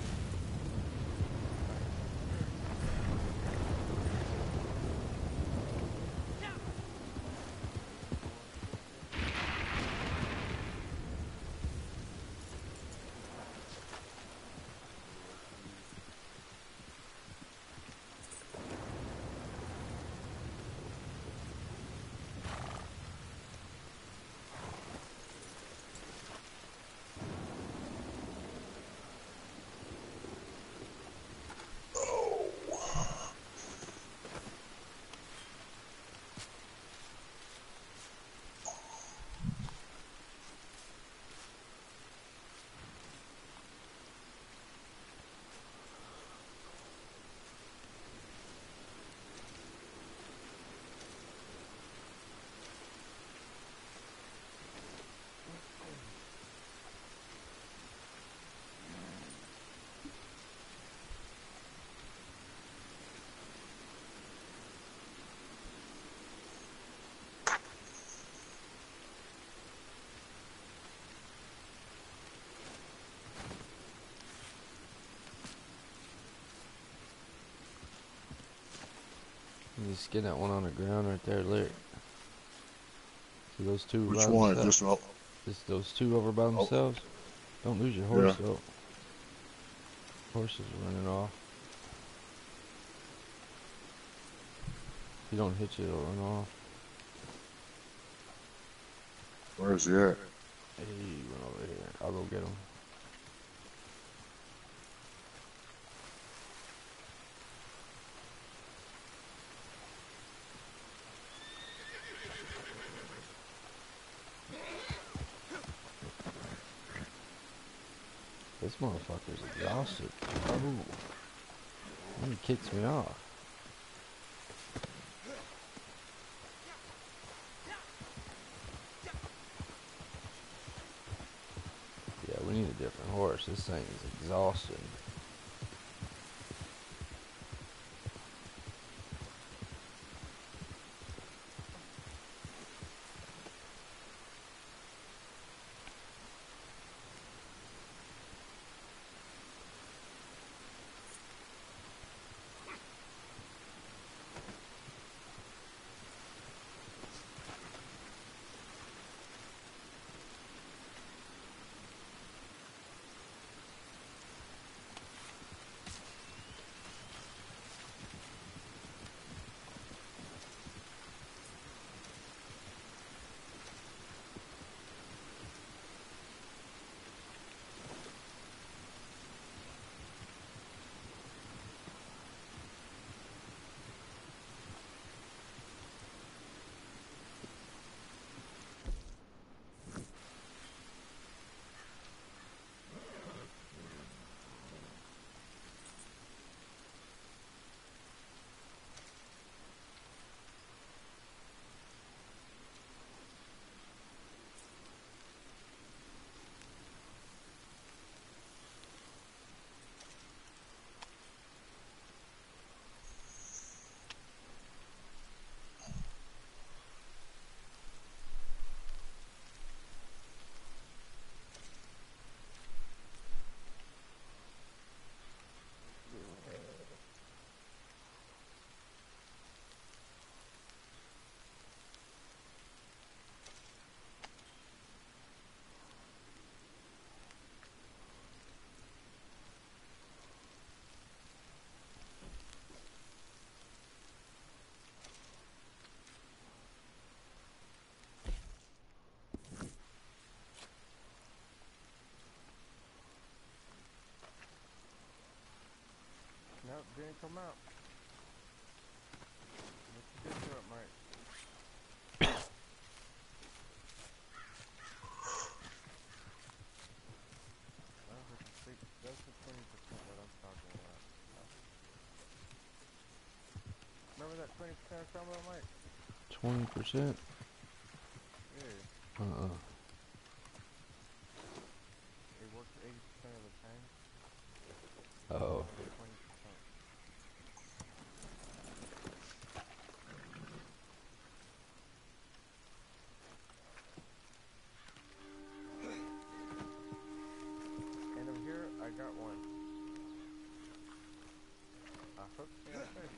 You just get that one on the ground right there, Lyric. See those two Which by one? themselves? Just Just those two over by themselves. Don't lose your horse though. Horse is running off. If you don't hit you, it'll run off. where's he at? He went over here. I'll go get him. This motherfucker's exhausted. Oh, he kicks me off. Yeah, we need a different horse. This thing is exhausted. Nope, didn't come out. What you did to it, Mike? That's the 20% that I'm talking about. Remember that 20% I was talking about, Mike? 20%? Yeah. Uh-uh. It works 80% of the time. Oh. 20%. And over here, I got one. A hook and a fish.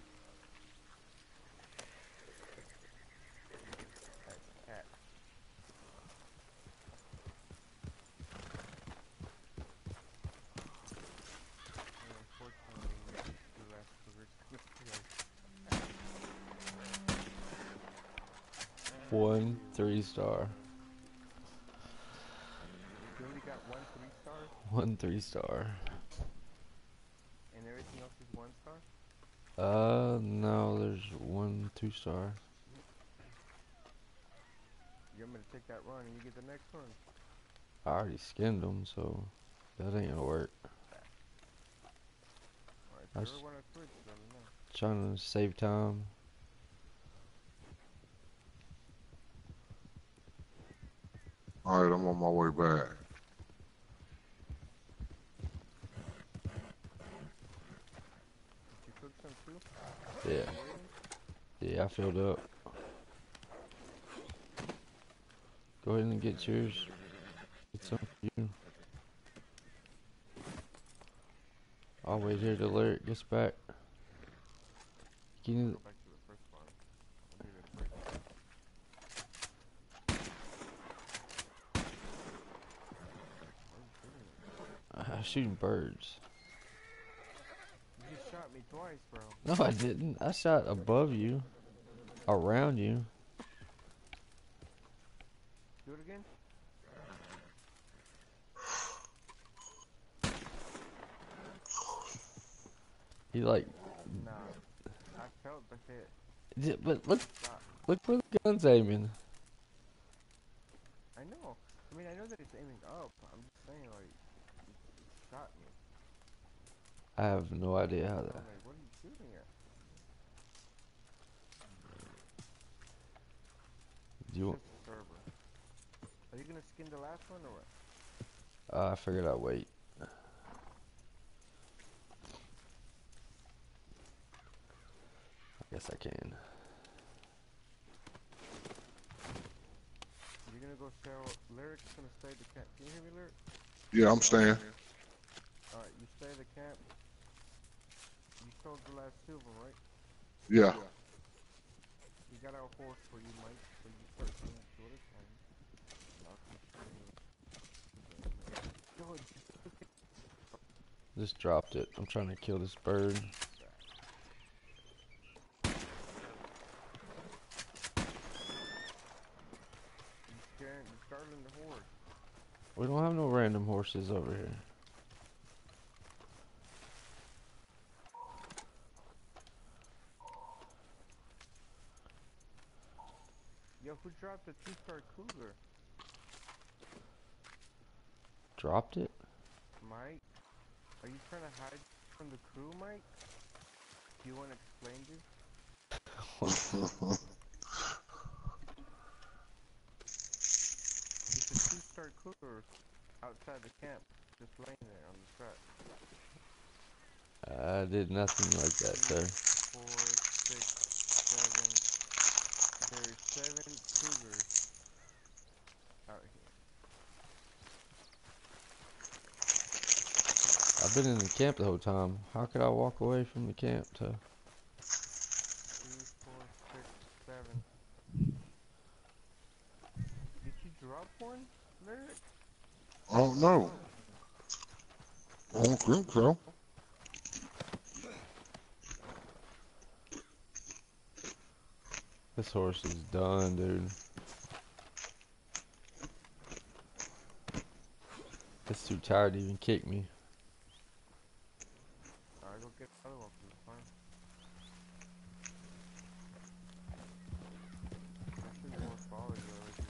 That's cat. And unfortunately, the last cougar One 3-star. You only got one 3-star, One 3-star. and everything else is 1-star? No, there's one 2-star. You want me to take that run and you get the next one? I already skinned them, so that ain't gonna work. Alright, I if was you ever want to switch, let me know. trying to save time. Alright, I'm on my way back. Did you cook some too? Yeah. Yeah, I filled up. Go ahead and get yours. Get some for you. I'll wait here till Lyric gets back. Can you... Go back to the first one. I'll do this first. shooting birds. You just shot me twice, bro. No, I didn't. I shot above you. Around you. Do it again? He like... Nah. I felt the hit. But look, Stop. look where the gun's aiming. I know. I mean, I know that it's aiming up. I'm just saying, like, it shot me. I have no idea how I'm that... like, what are you shooting at? Do you... Just a server. Are you gonna skin the last one or what? I figured I'd wait. I guess I can. You're gonna go sell. Lyric's gonna stay at the camp. Can you hear me, Lyric? Yeah, I'm staying. Alright, you stay at the camp. You sold the last two of them, right? Yeah. We got our horse for you, Mike. So you start doing it two at a time. And I'll keep doing it. Just dropped it. I'm trying to kill this bird. You're startling the horde. We don't have no random horses over here. Yo, who dropped the 2-star cougar? Dropped it? Mike? Are you trying to hide from the crew, Mike? Do you want to explain this? It's a 2-star cougar outside the camp, just laying there on the track. I did nothing like that, sir. 4, 6, 7. There's 7 cougars out here. I've been in the camp the whole time. How could I walk away from the camp to... 2, 4, 6, 7. Did you drop one, Lyric? I don't know. I don't think so. This horse is done, dude. It's too tired to even kick me. Alright, go get get another one from the farm. Actually, more flowers are already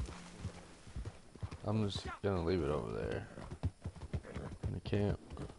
on. I'm just gonna leave it over there in the camp.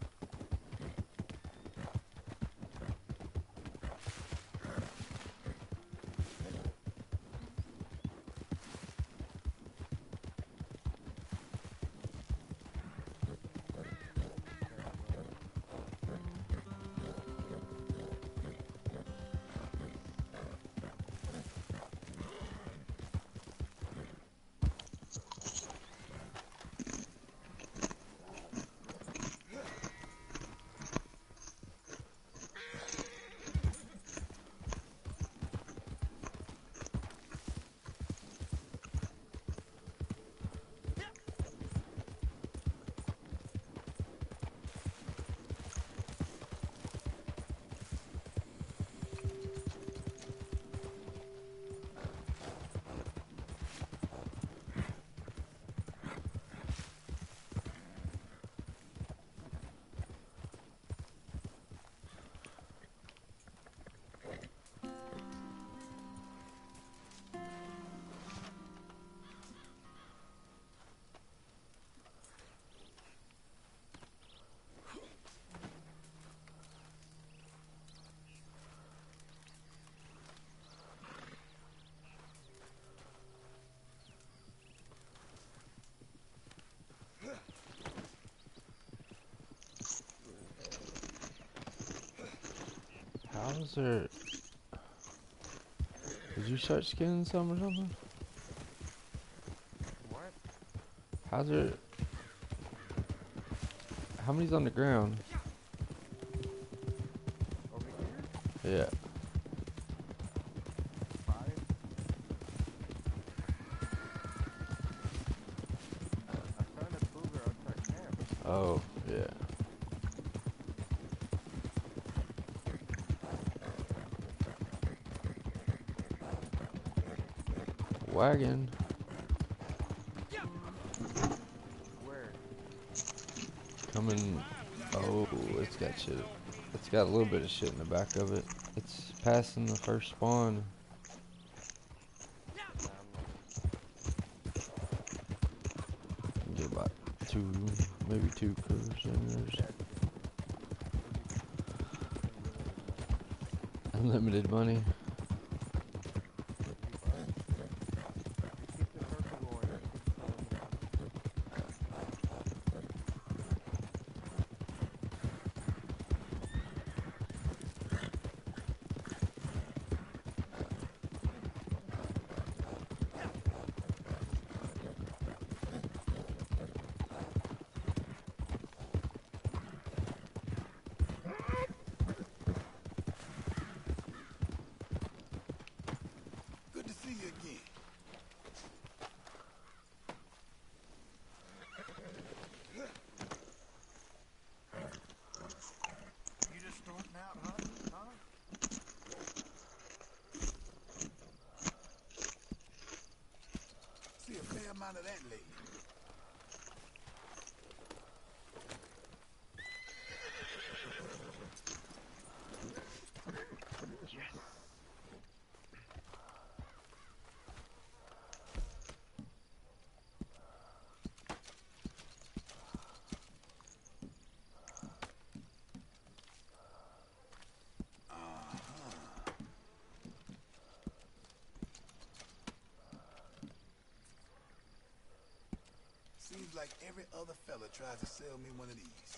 How is there? Did you start skinning some or something? What? How's there? How many's on the ground? Over here? Yeah. 5. I found a cougar outside camp. Oh, yeah. Wagon. Where? Coming. Oh, it's got shit. It's got a little bit of shit in the back of it. It's passing the first spawn. You get about 2, maybe 2 cougars in there. Unlimited money. Keep the circle going. Good to see you again. You just starting out hunting, huh? See a fair amount of that lately. Seems like every other fella tries to sell me one of these.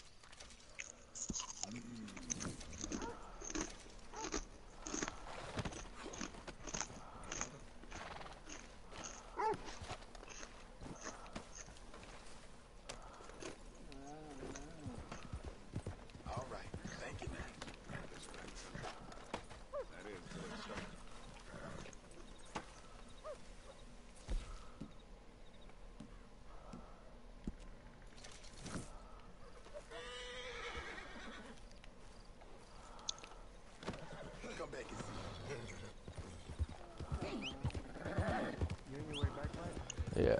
All right, thank you, man. That's right. That is good stuff. Come back and see. You on your way back, Mike? Yeah.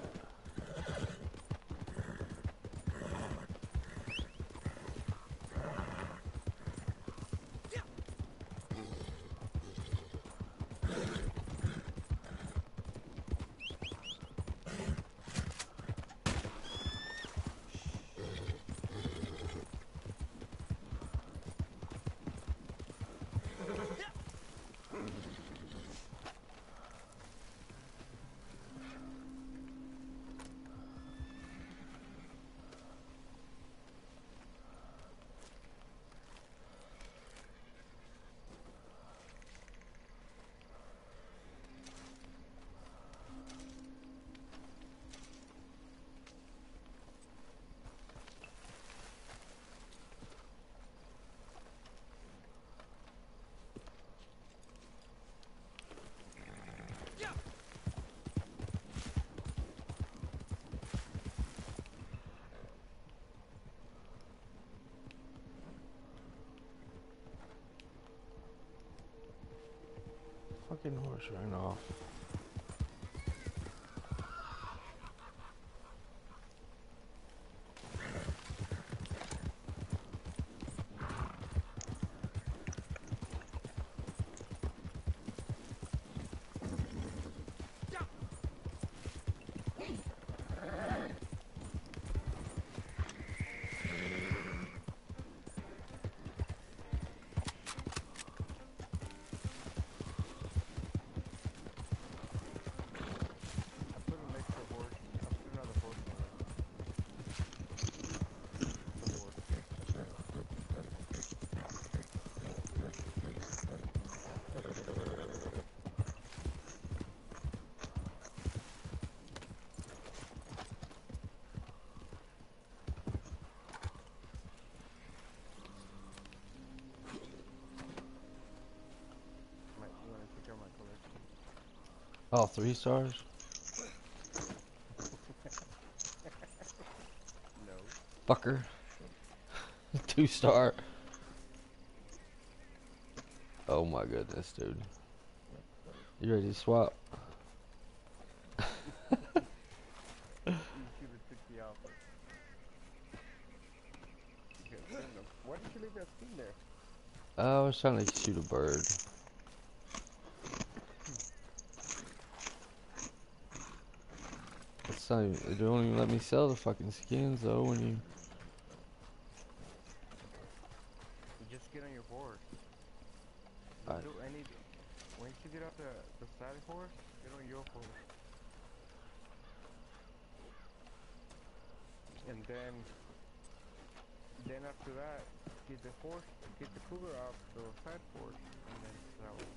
Fucking horse ran off. I put an extra horse. I put another horse on it. Some horse. You want to check out my collection? Oh, 3 stars? No. Fucker. 2 star. Oh my goodness, dude. You ready to swap? You should have took the offer. Okay, why did you leave that skin there? I was trying to shoot a bird. It's not even, they don't even let me sell the fucking skins though when you... You just get on your horse. I- Do any. Once you get off the side horse, get on your horse. And then after that, get the cougar off the side horse, and then sell it.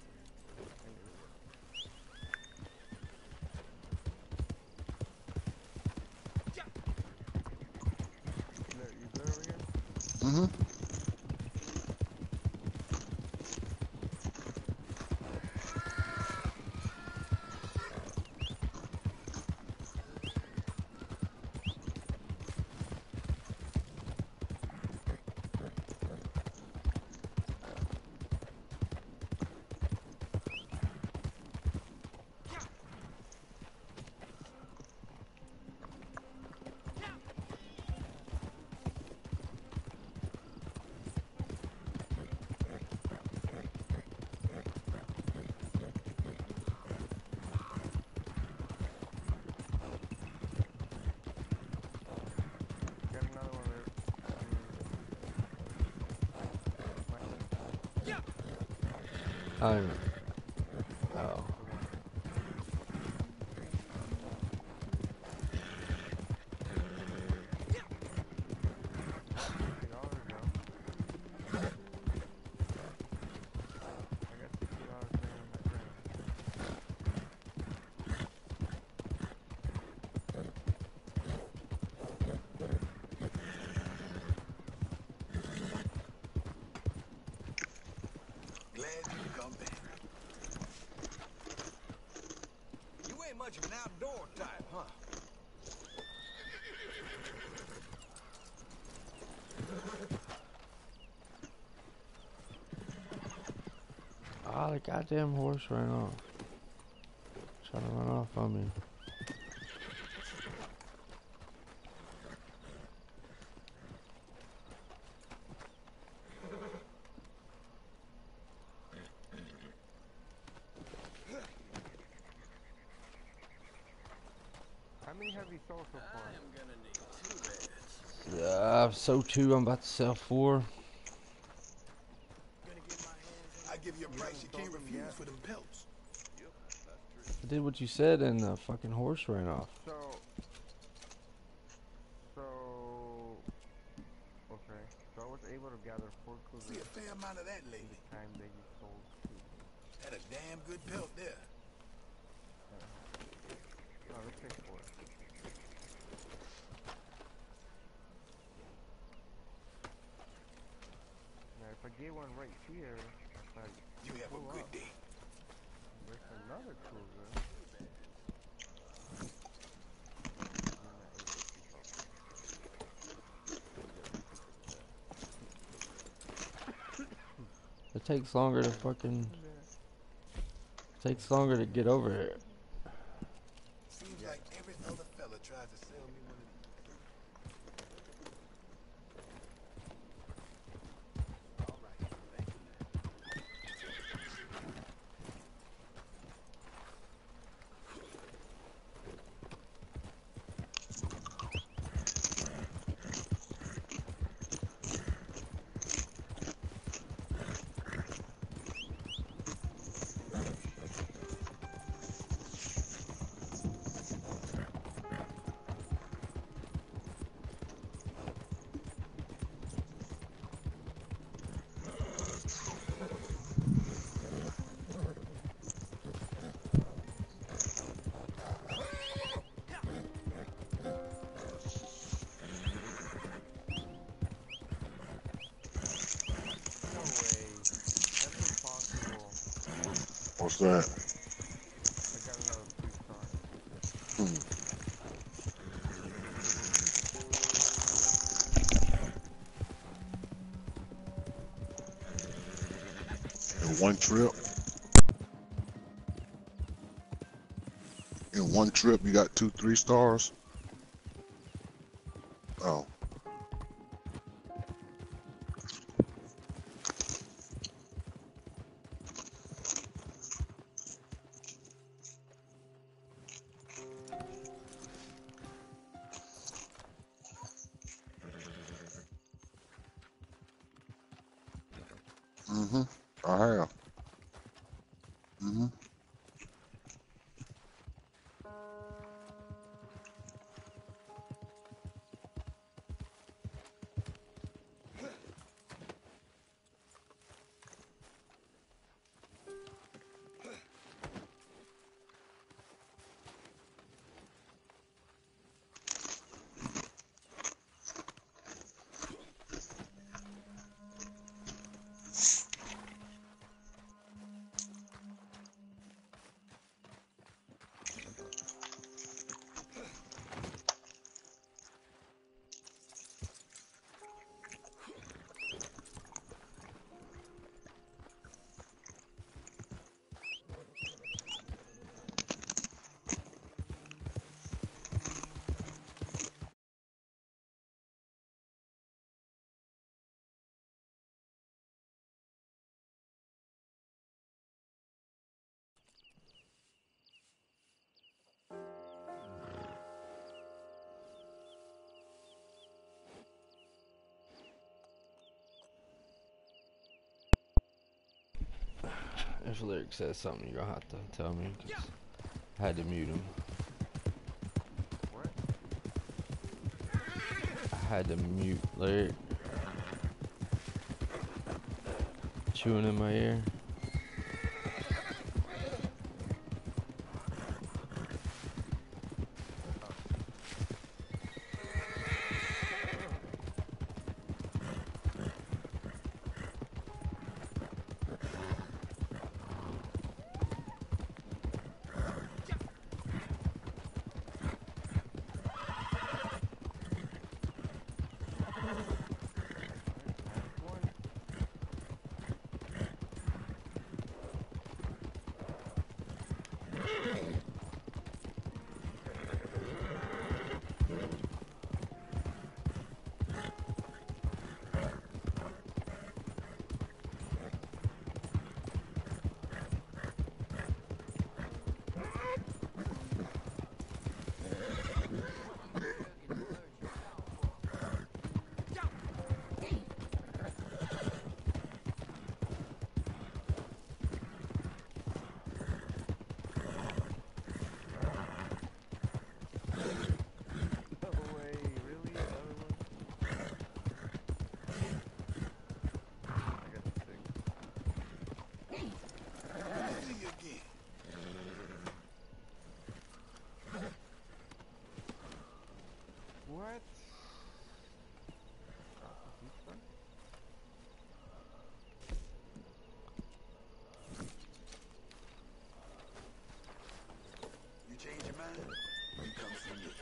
Look, you good over here? Mm-hmm. Got another one there. I'm... Oh. Glad you come back. You ain't much of an outdoor type, huh? Ah, the goddamn horse ran off. Trying to run off on me. How many have you sold so far? I am gonna need 2 beds. So too, I'm about to sell 4. I give you a price you sold can't them refuse yet? for them pelts. I did what you said and the fucking horse ran off. Okay. So I was able to gather 4 See cougars a fair amount of that in lately. the time that you sold 2. That a damn good pelt there. No, let's take 4. Now, if I get one right here, if I You have pull a good up, day. there's another cougar. You're not able to keep up. It takes longer to fucking... Takes longer to get over here. Seems like every other fella tries to sell me one of these. All right, thank you. No way. That's impossible. What's that? I got another 3-star. Hmm. In one trip, you got 2 3-stars. Oh, mm-hmm. I have. Mm-hmm. If Lyric says something, you're gonna have to tell me, 'cause I had to mute him. What? I had to mute Lyric. Chewing in my ear. Last one. No way. Really? Another one? I got the 6. See you again. What? Deep star? You change your mind? You come see me.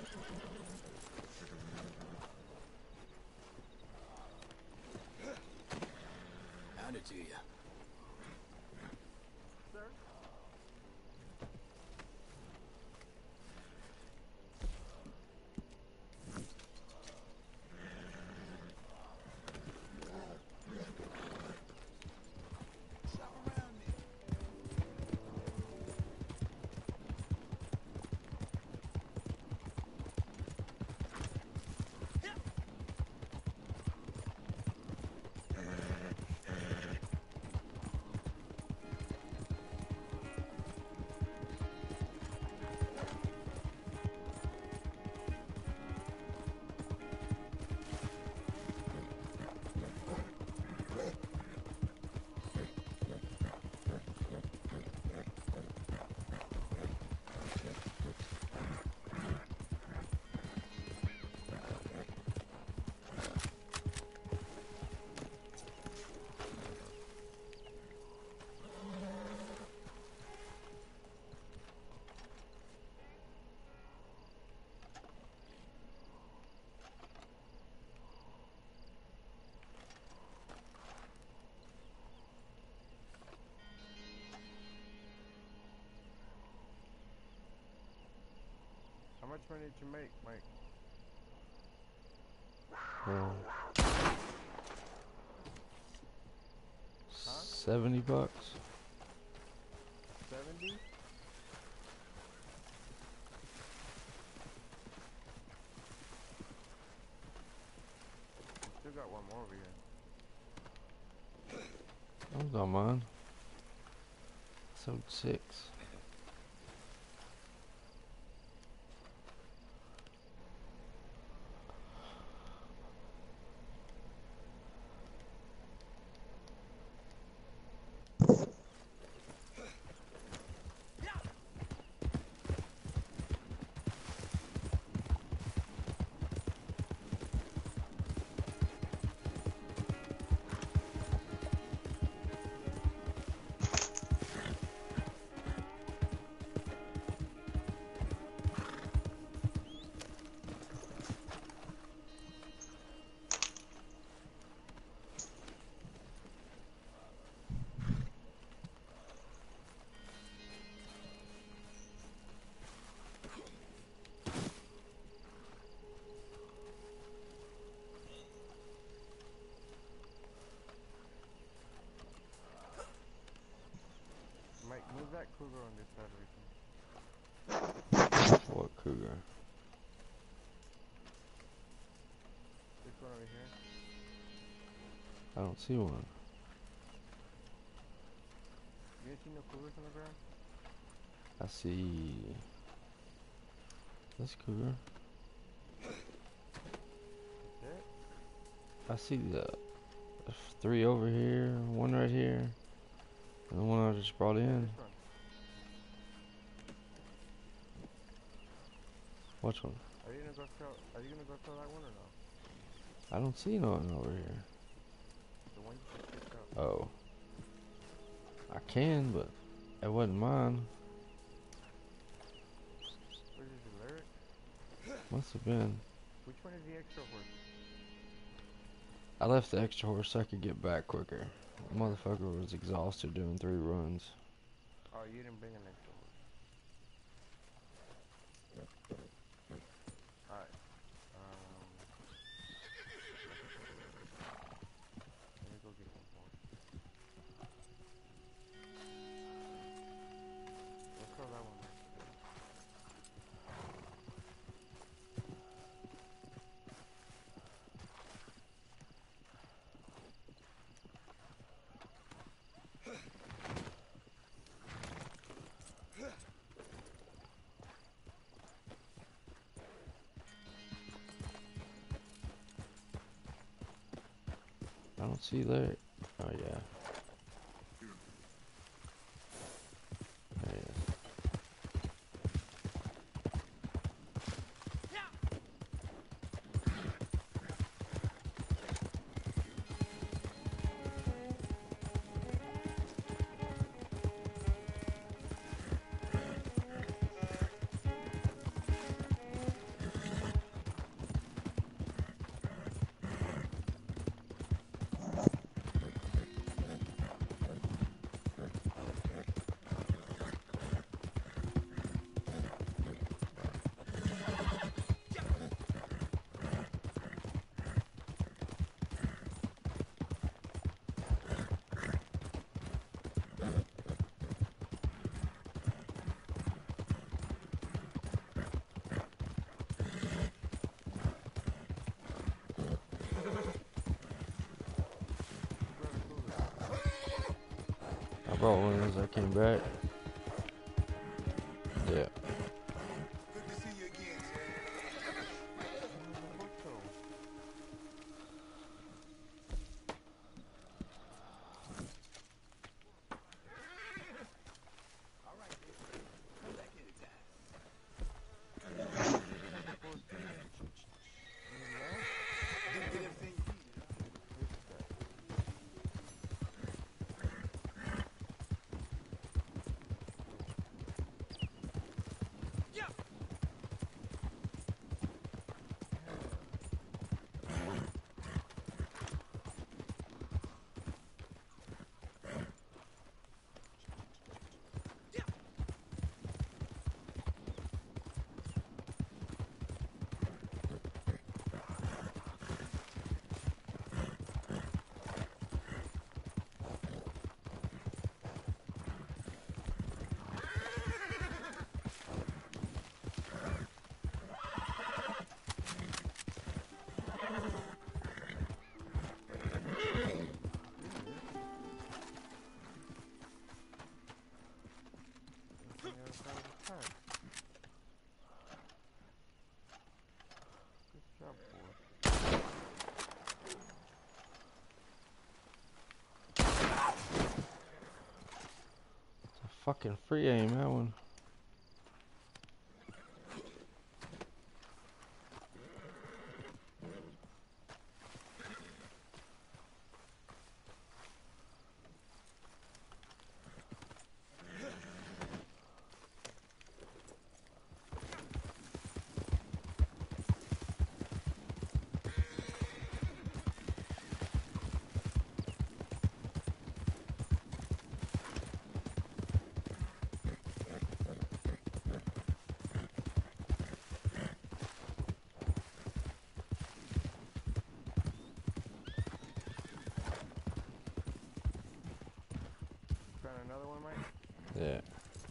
Hand it to you. Sir? much money did you make, Mike? $70. 70? Still got one more over here. I don't mind. Sold 6. Mike, move that cougar on this side of What cougar? this one over here. I don't see one. You ain't see no cougars on the ground? I see this cougar. That's it? I see the 3 over here, 1 right here, and the one I just brought in. This one. Which one? Are you gonna go sell that one or no? I don't see nothing over here. The one you just picked up. Oh. I can, but it wasn't mine. What is the lyric? Must have been. Which one is the extra horse? I left the extra horse so I could get back quicker. The motherfucker was exhausted doing 3 runs. Oh, you didn't bring an extra horse. Alright. Let me go get some more. Let's throw that one there. I don't see there. Oh yeah. There he is. I brought one as I came back. Yeah. Good to see you again, All right, baby. Come back anytime. Didn't get everything you needed, huh? fucking free aim, that one. Found another one, Mike? Yeah.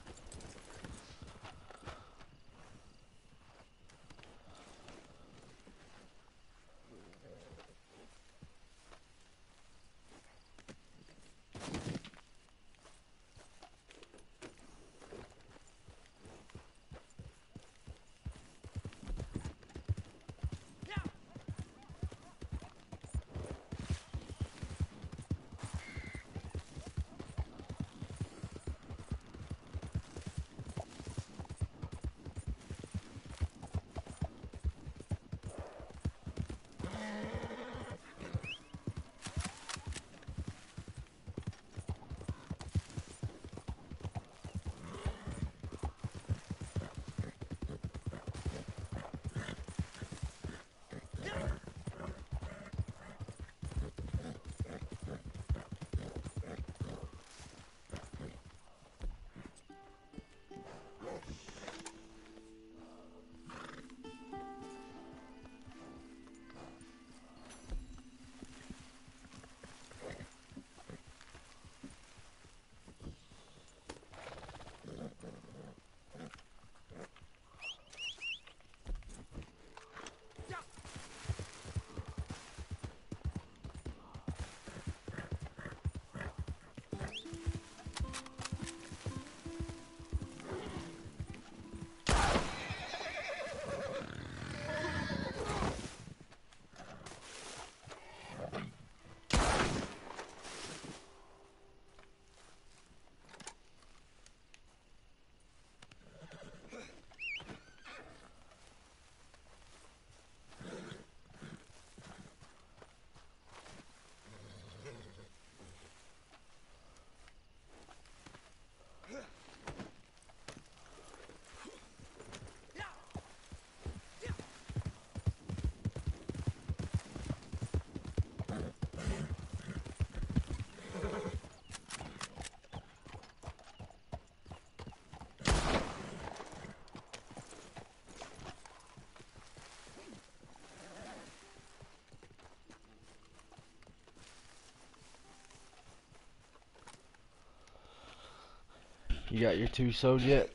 You got your 2 sewed yet?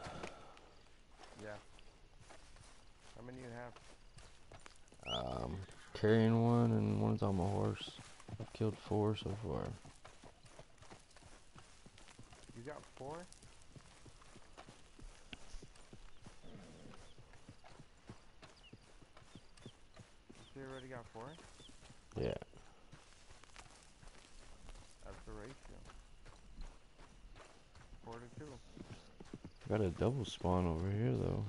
Yeah. How many you have? Carrying one and one's on my horse. I've killed 4 so far. You got 4? You already got 4? Yeah. That's the ratio. 4 to 2. Got a double spawn over here though.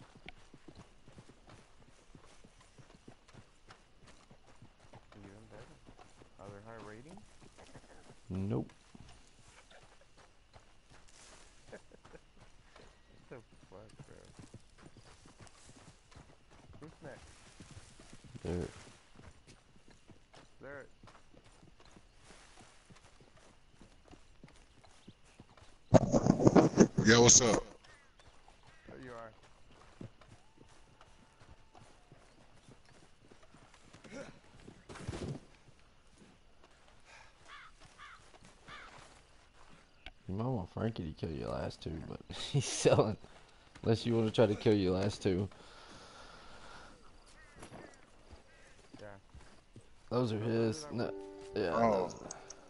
Even better. Are there high rating? Nope. What the fuck, bro? Who's next? There. There. Yeah, what's up? There you are. You might want Frankie to kill your last 2, but he's selling. Unless you want to try to kill your last 2. Yeah. Those are No, his. No. Yeah. Oh. Those.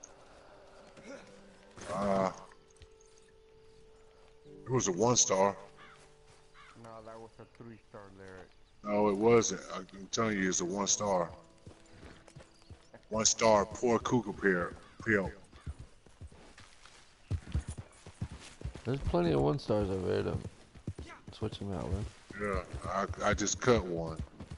It was a 1-star. No, that was a 3-star lyric. No, it wasn't. I'm telling you, it's a 1-star. 1-star, poor cougar pair. Pill. There's plenty of 1 stars over there to switch them out with. Yeah, I just cut one.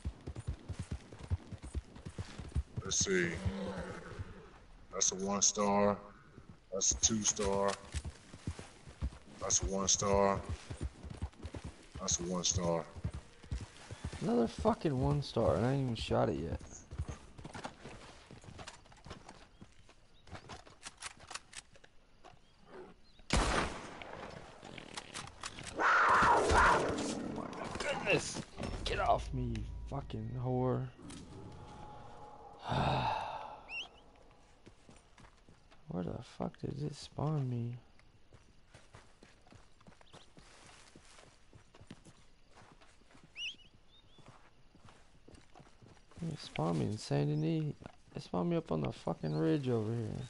Let's see. That's a 1 star. That's a 2 star. That's a 1 star. That's a 1 star. Another fucking 1 star, and I ain't even shot it yet. Goodness! Get off me, you fucking whore. Where the fuck did it spawn me? It spawned me in Saint Denis. It spawned me up on the fucking ridge over here.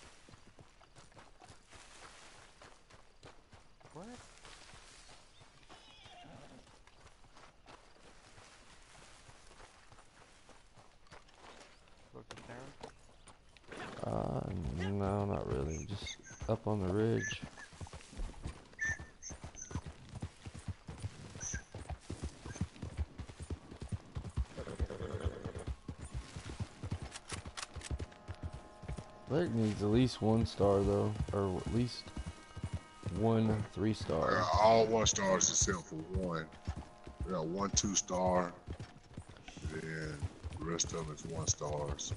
What? Looking down? No, not really. Just up on the ridge. Lake needs at least 1 star though, or at least 1 3-star. All 1 stars except for one. We got 1 2-star. And the rest of them is 1 stars.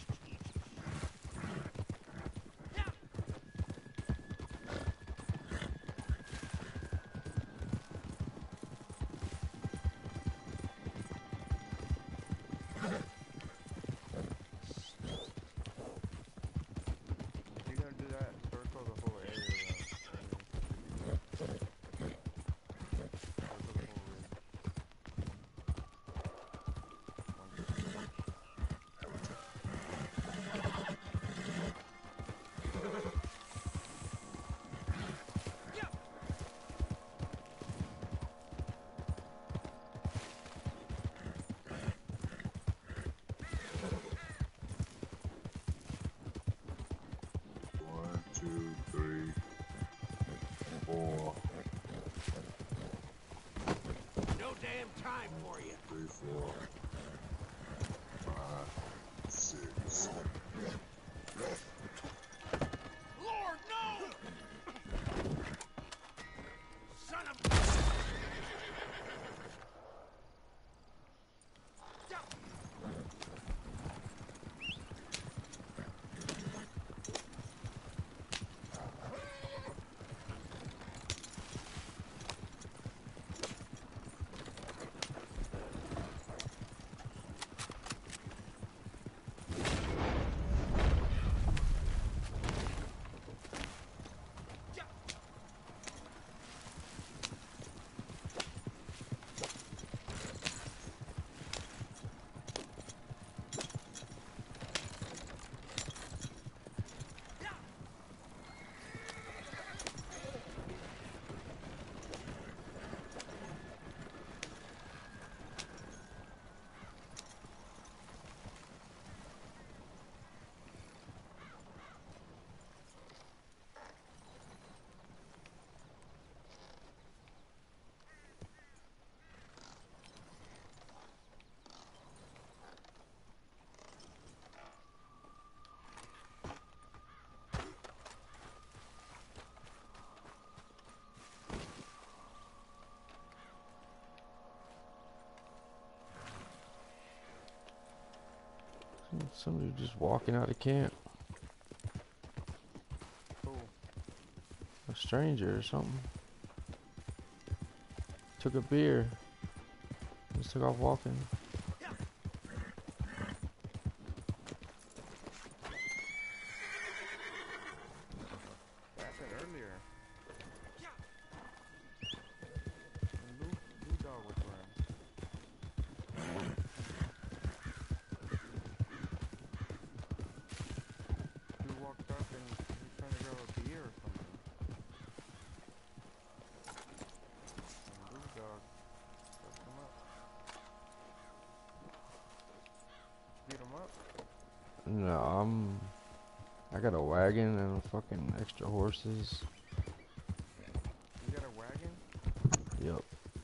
You're gonna do that, circle the whole area around. Circle the whole ridge. One, two, three, four, No damn time for you. 3, 4, 5, 6. Lord, no! Son of Somebody just walking out of camp. Cool. A stranger or something. Took a beer. Just took off walking. What happened earlier? When Blue Dog was around. You walked up and he's trying to grab a beer or something. And Blue Dog fucked him up. Beat him up? No, I got a wagon and fucking extra horses. Yup.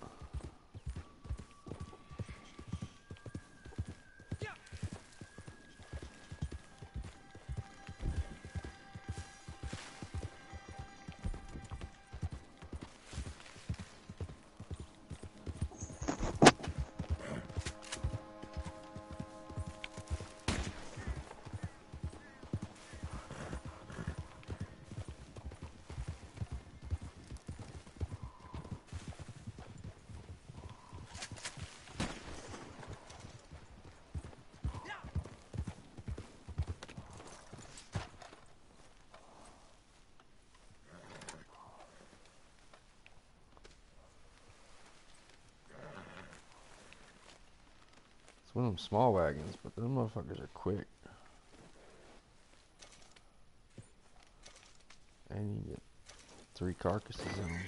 It's one of them small wagons, but them motherfuckers are quick. And you get 3 carcasses in them.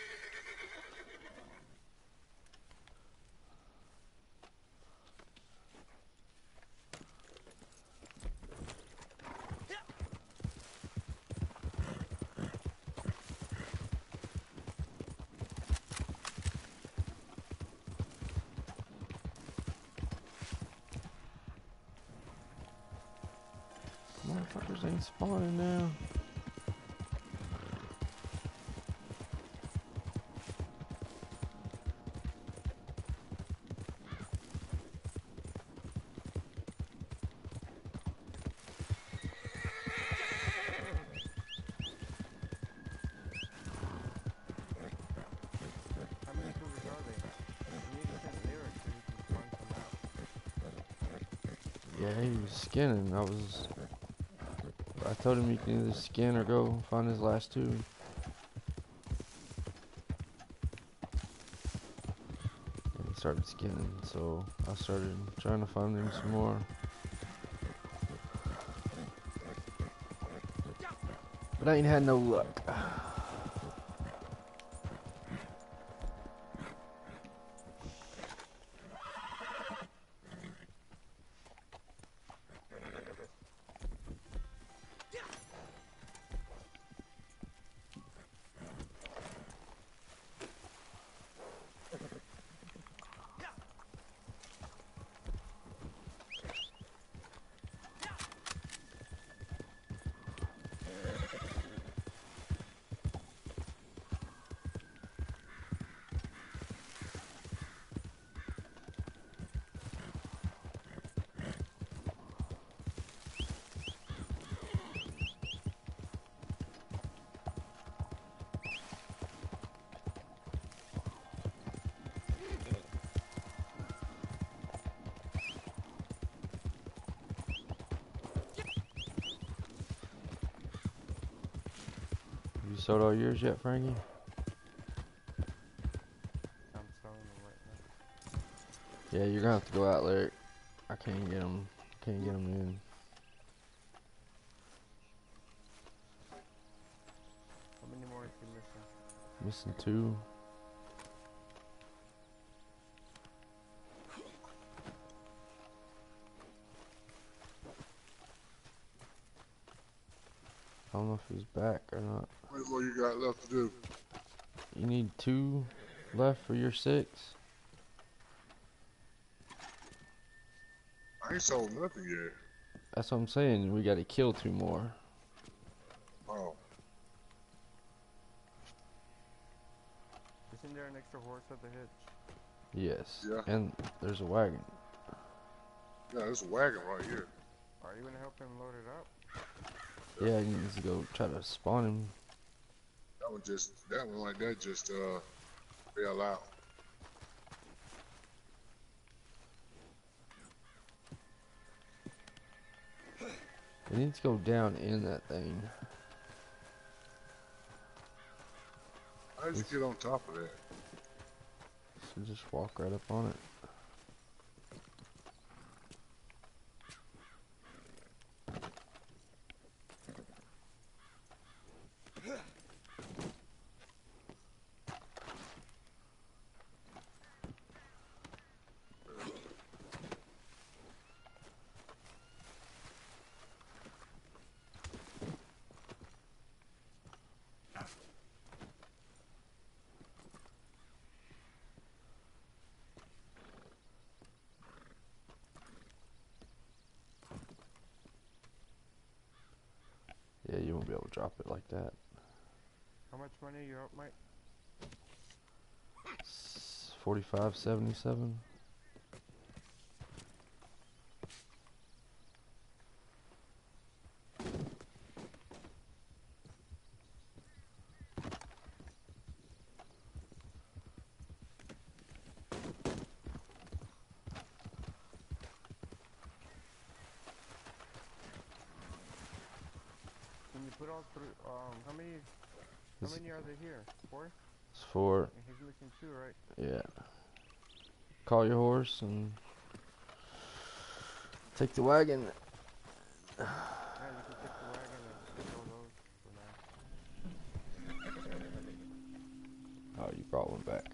Motherfuckers ain't spawning now. How many cougars are they? You need to send lyrics so you can find some out. Yeah, he was skinning. I told him he can either skin or go find his last 2. And he started skinning, so I started trying to find him some more. But I ain't had no luck. You sold all yours yet, Frankie? I'm selling them right now. Yeah, you're gonna have to go out, Lyric. I can't get them. Can't get them in. How many more is he missing? Missing 2. I don't know if he's back or not. How many more you got left to do? You need 2 left for your 6. I ain't sold nothing yet. That's what I'm saying. We gotta kill 2 more. Oh, Isn't there an extra horse at the hitch? Yes. Yeah. And there's a wagon. yeah, there's a wagon right here. Are you gonna help him load it up? Yeah, he needs to go try to spawn him. That one like that just fell out. He needs to go down in that thing. How did you get on top of that? So just walk right up on it. won't be able to drop it like that. How much money you up, Mike? 45.77. Can you put all three? How many? How many are there here? 4? It's 4. And he's missing 2, right? Yeah. Call your horse and take the wagon. Yeah, you can take the wagon and throw those for now. Oh, you brought one back.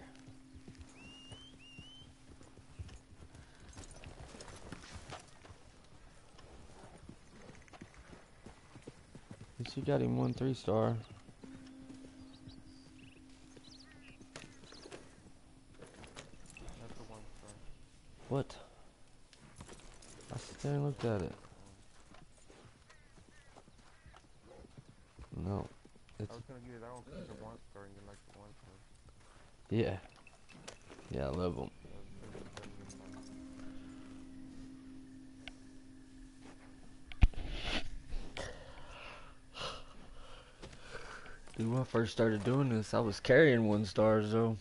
At least you got him 1 3-star. That's a 1-star. What? I sat there and looked at it. No. I It's was gonna give you that one because it's a 1-star and you like the 1-star. yeah. Yeah, I love them. So it's gonna be better than mine. Dude, when I first started doing this, I was carrying 1-stars though.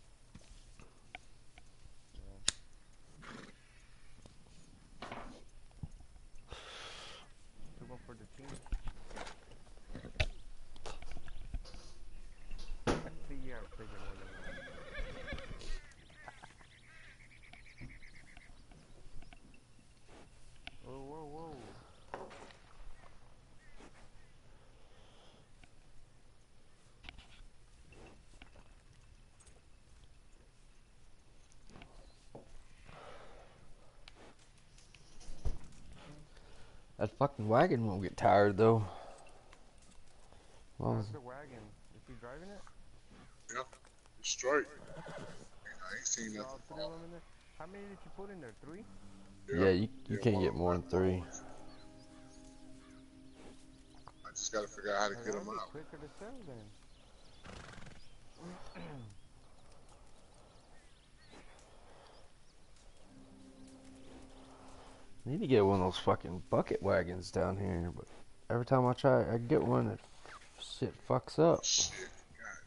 Took one for the team. Actually, yeah, I'm taking one of them. Whoa, whoa, whoa. That fucking wagon won't get tired though. Well, How's the wagon? Is he driving it? Yeah, it's straight. I ain't seen All nothing 3 of fall. them in there? How many did you put in there? 3? yeah, you Yeah, can't one get of them more than got 3. falls. I just gotta figure out how to get That'll them be out. quicker to sell then. Need to get one of those fucking bucket wagons down here, but every time I try, I get one, it shit fucks up. Shit, god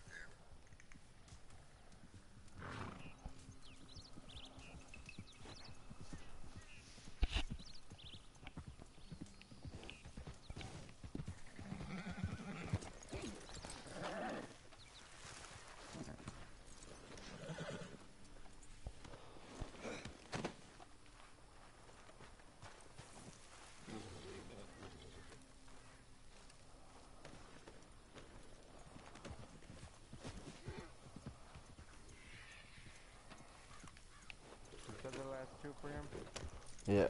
Is that the last 2 for him? Yeah.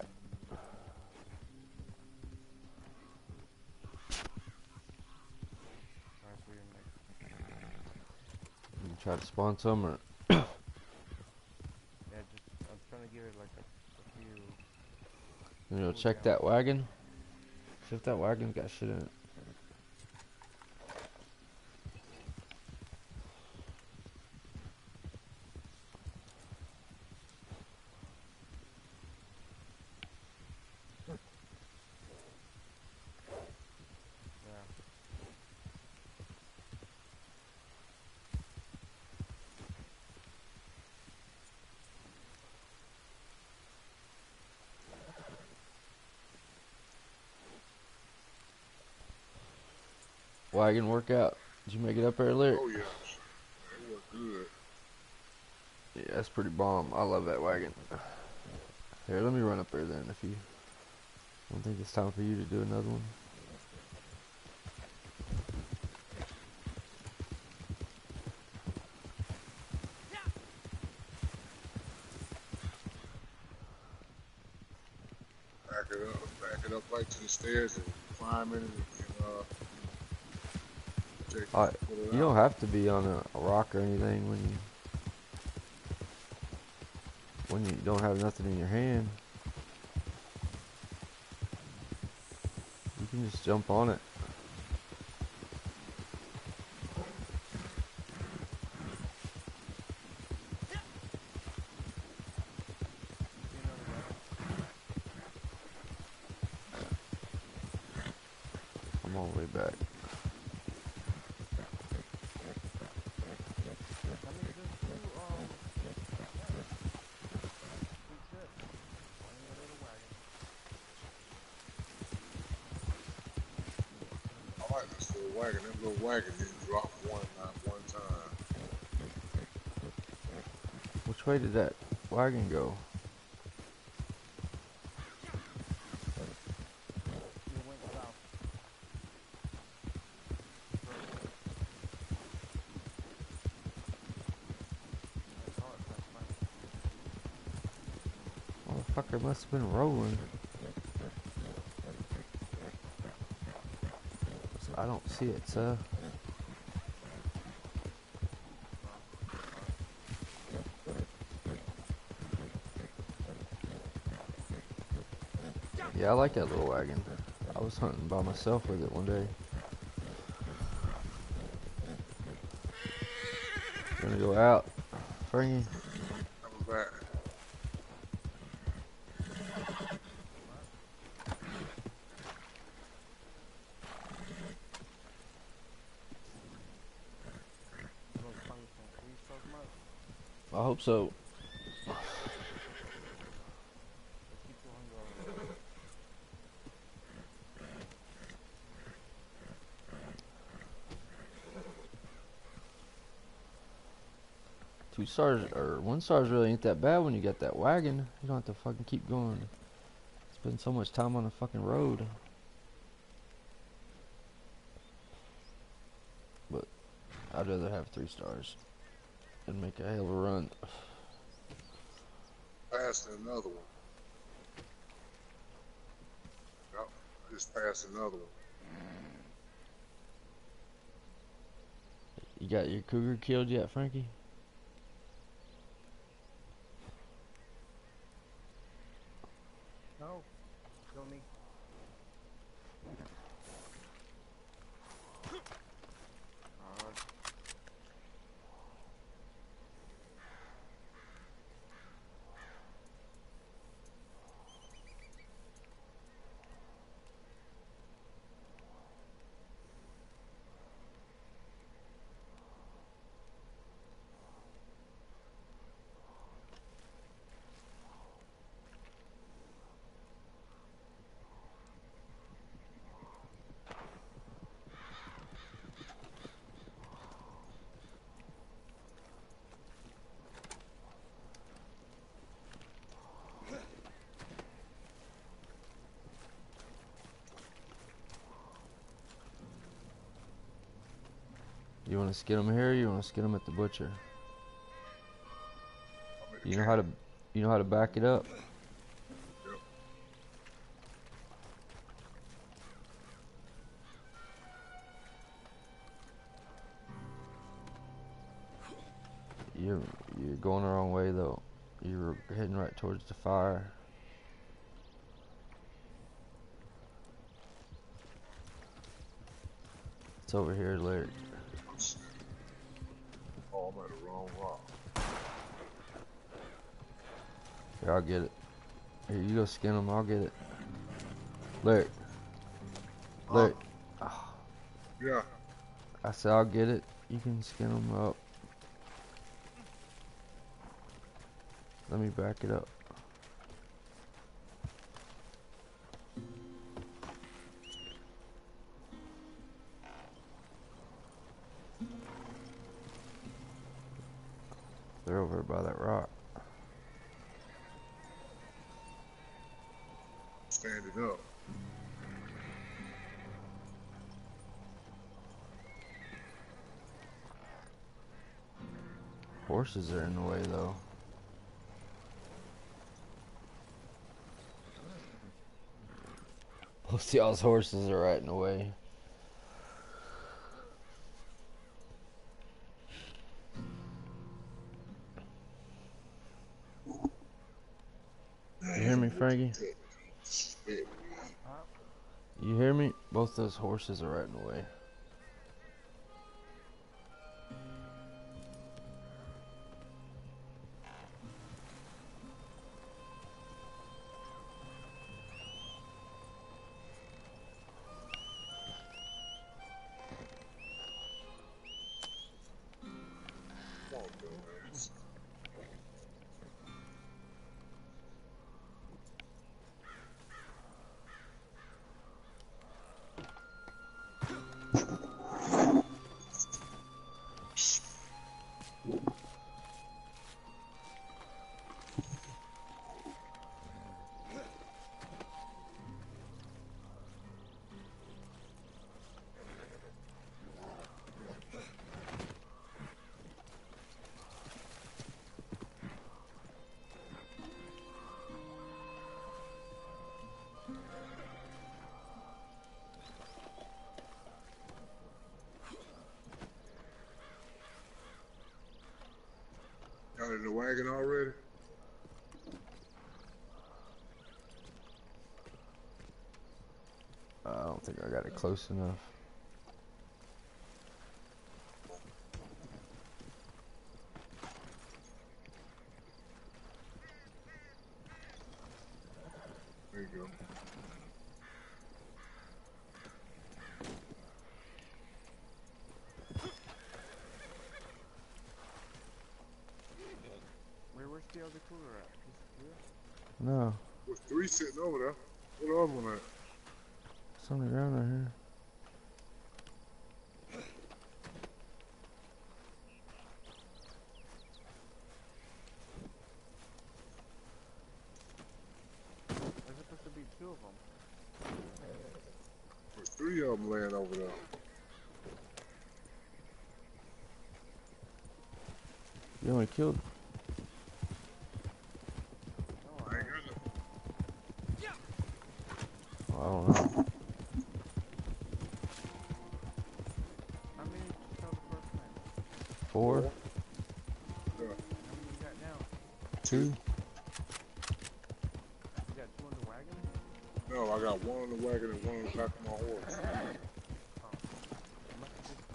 Alright, for your next. You try to spawn some or Yeah, just, I'm trying to give it like a few. check that wagon. See if that wagon's got shit in it. Yeah. Wagon workout. Did you make it up there, Lyric? damn. Oh yeah, it was good. Yeah, that's pretty bomb. I love that wagon. Here, let me run up there then if you don't think it's time for you to do another one. Back it up right to the stairs and climb in and take Alright, put it you out. don't have to be on a rock or anything when you don't have nothing in your hand. You can just jump on it. the way back. I mean, just do, free trip. Why you go to the wagon? I like this little wagon. That little wagon didn't drop one time. Which way did that wagon go? You went south. That's hard, that's fine. Motherfucker must have been rolling. I don't see it, sir. Yeah, I like that little wagon. I was hunting by myself with it one day. Gonna go out, Frankie. Coming back. You gonna find some free stuff, Mark? I hope so. Let's keep $200. 2 stars or 1 stars really ain't that bad when you got that wagon. You don't have to fucking keep going. Spend so much time on the fucking road. But I'd rather have 3 stars and make a hell of a run. Passed another one. Yep, I just passed another one. You got your cougar killed yet, Frankie? No, don't need. You want to skin them here or you want to skin them at the butcher? You know how to back it up? Yep. You're going the wrong way though. You're heading right towards the fire. It's over here, Larry. Oh, I'm at the wrong rock. Here, I'll get it. Here, you go skin them, I'll get it. Larry. Larry. Yeah. I said I'll get it. You can skin them up. Let me back it up. They're over by that rock. Standing up. Horses are in the way though. Most of y'all's horses are right in the way. You hear me, Frankie? You hear me? Both those horses are right in the way. in the wagon already? I don't think I got it close enough. There you go. Where's the other cooler at? Disappear? No, There's 3 sitting over there. Where the other one at? it's on the ground right here. There's supposed to be 2 of them. There's 3 of them laying over there. You only killed. No, I ain't got nothing. I don't know. how many did you sell the first time? 4, Yeah. How many you got now? 2. You got 2 on the wagon? No, I got 1 on the wagon and 1 on the back of my horse. Oh. You must have just...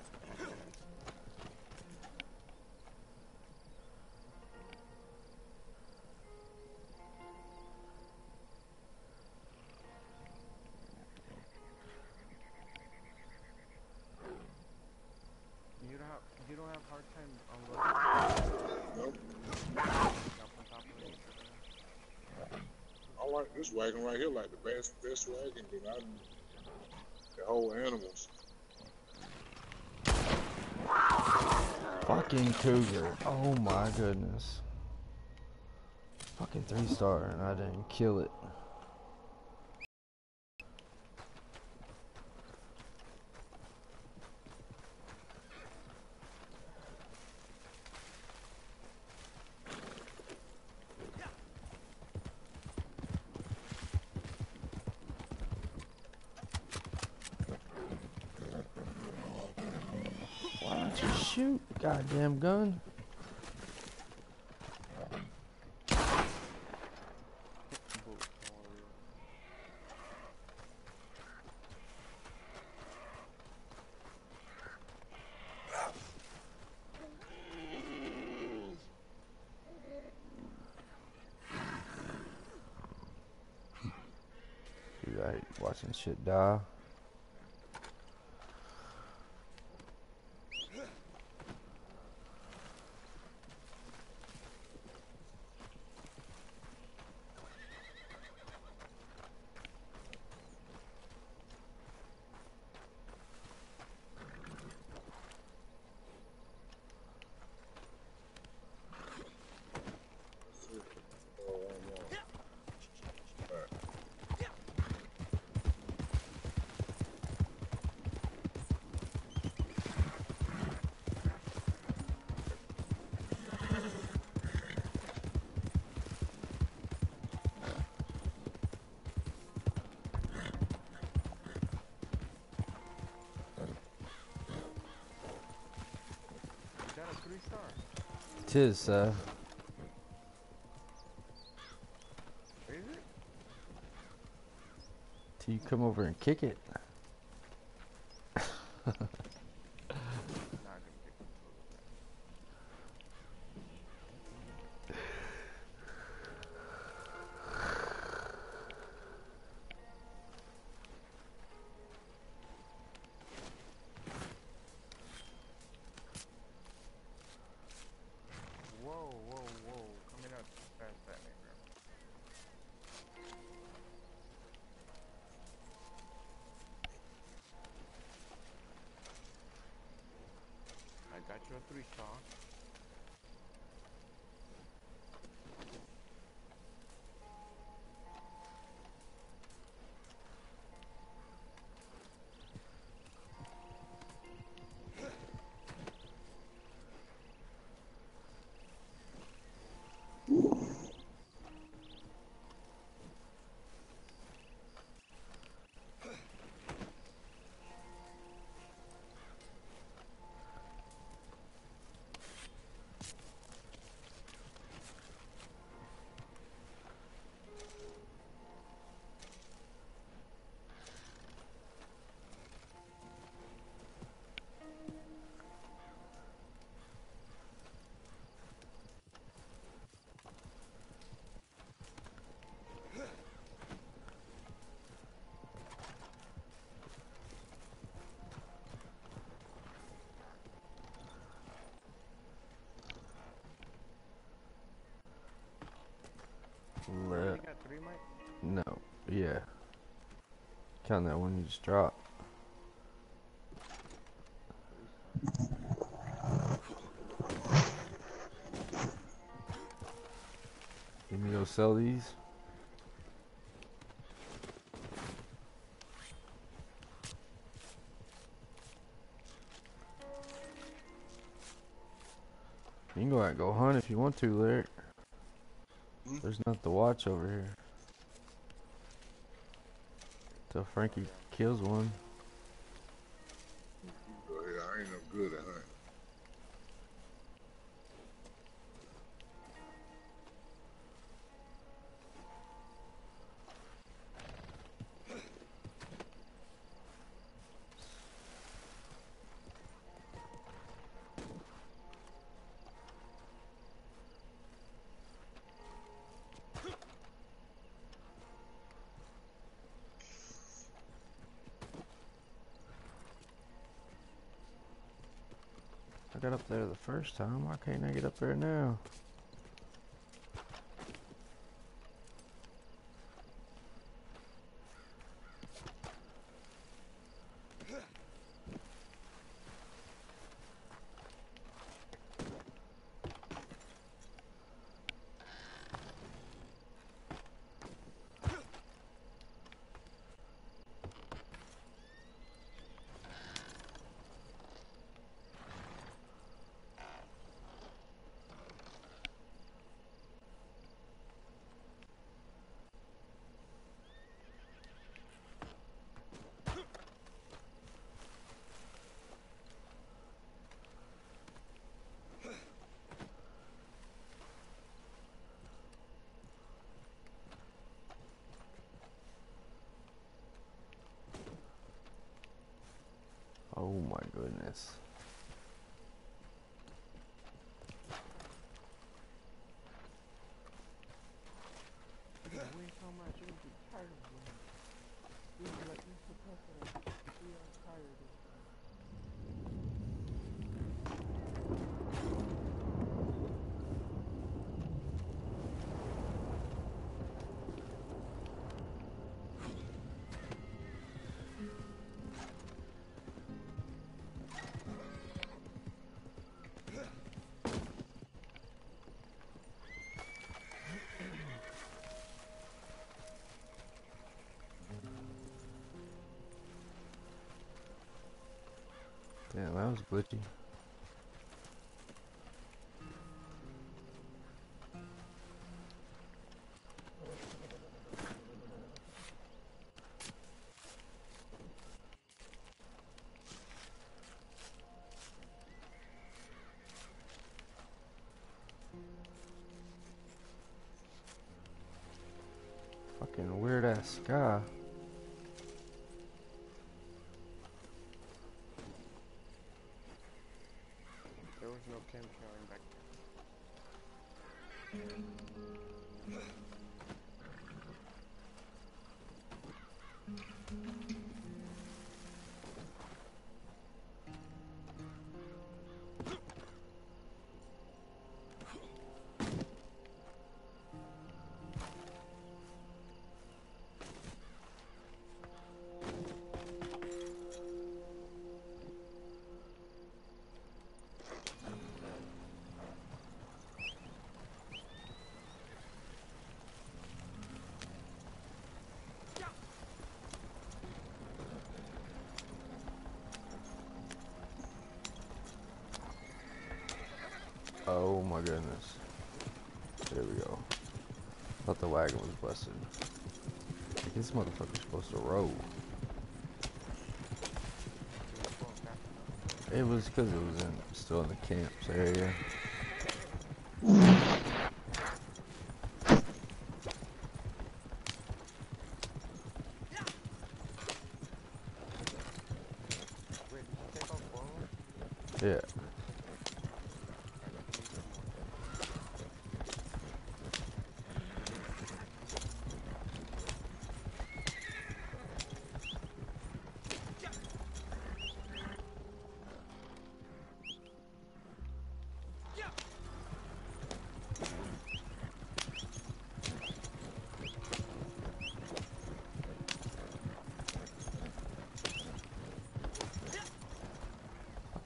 You don't have hard time unloading? Nope. Jump on top of it. I like this wagon right here, like the best wagon that I done. The whole animals. Fucking cougar. Oh my goodness. Fucking 3-star and I didn't kill it. Why don't you shoot, goddamn gun? Bullets, don't worry. You like watching shit die. You got a 3-star. Tis, Is it? till you come over and kick it. Not gonna pick it. Whoa, whoa, whoa. Coming up too fast at me, bro. I got you a 3-star. Count that one you just dropped. Let me go sell these. You can go out and go hunt if you want to, Lyric. There's nothing to watch over here. Till Frankie kills one. Go ahead. I ain't no good at hunting. I got up there the first time. Why can't I get up there now? Oh my goodness. Win so much, you would be tired of winning. You would be like, you suppress it. I'm tired of this. Damn, that was glitchy. Fucking weird ass sky. There was no chemtrailing back Oh my goodness. There we go. Thought the wagon was busted. Like, this motherfucker's supposed to roll. It was because it was still in the camps area. Wait, did you take off forward? Yeah.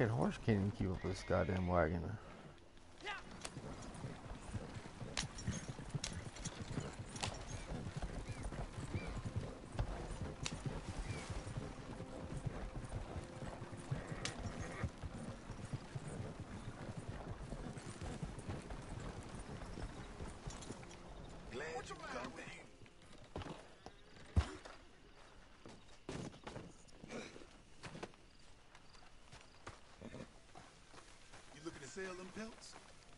Fucking horse can't even keep up with this goddamn wagon. Glad you come back. You looking to sell them pelts?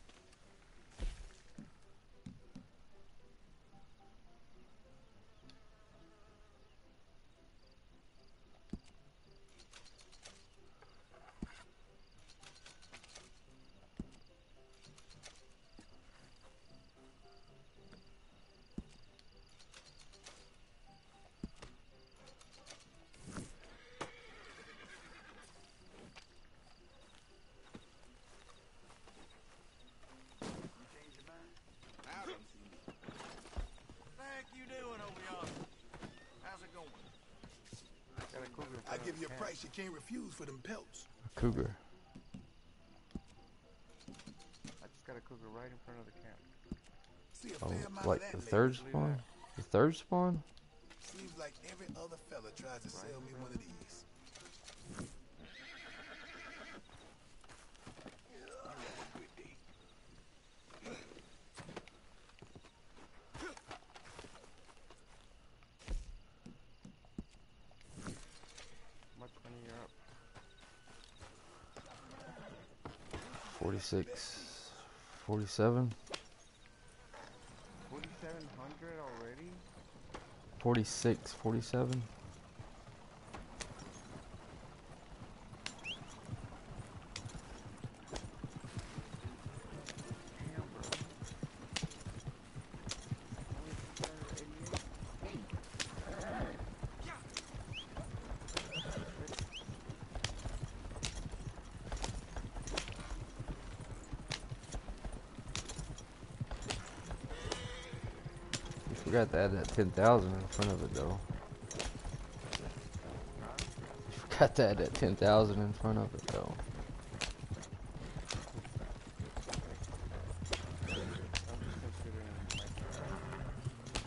Got a cougar. I give you a price you can't refuse for them pelts. A cougar. I just got a cougar right in front of the camp. See a Oh, fair amount like of that the lately. third spawn? The third spawn? Seems like every other fella tries to sell me one of these. You have a good day. Much money you're up? 46. 47. 4,700 already? 46. 47. Damn, bro. Only 688? You forgot to add that 10,000 in front of it though. You forgot to add that 10,000 in front of it though. I'm just considering like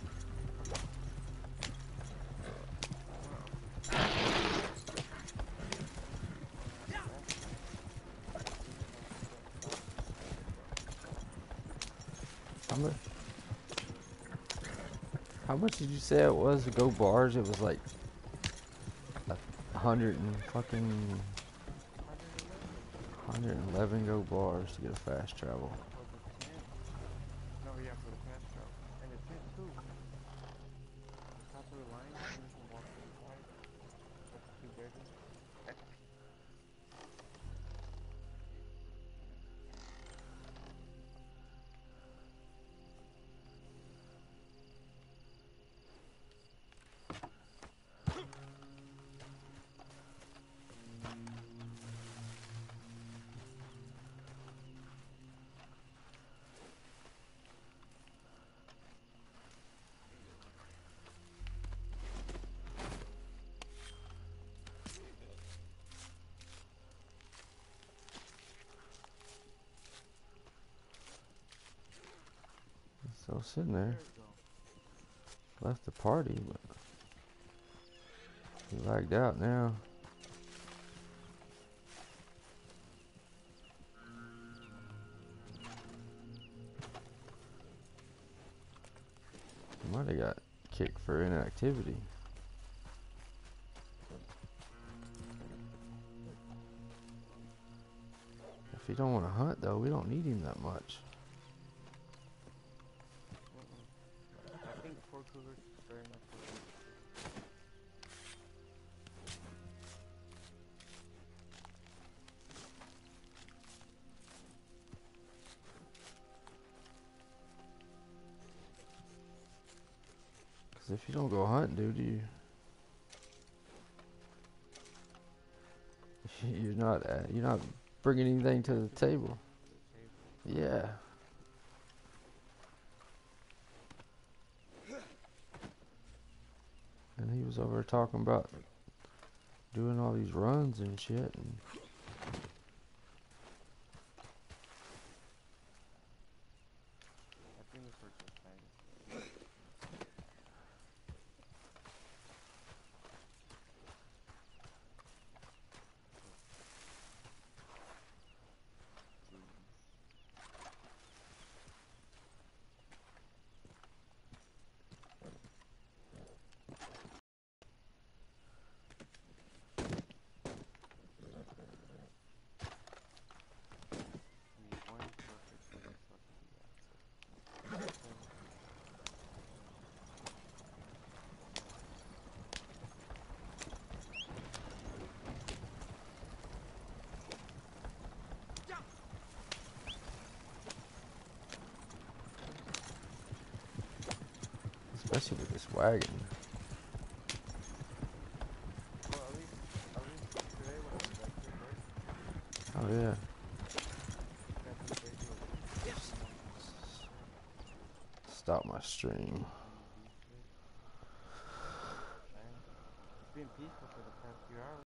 How much? How much did you say it was to go bars? It was like 100 and fucking 111 go bars to get a fast travel. for the tent. No, yeah, for the fast travel. And the tent too. Top of the line, and you can walk inside. That's a 2-bedroom. So sitting there, There you go. left the party, but he lagged out now. He might have got kicked for inactivity. If you don't want to hunt though, we don't need him that much. I think 4 cougars is very much for him. Cause if you don't go hunt, dude, you're not bringing anything to the table. Yeah. And he was over talking about doing all these runs and shit. And Especially with this wagon. Well, at least today when I was back here working, Oh yeah. transportation was Stop my stream. it's been peaceful for the past few hours.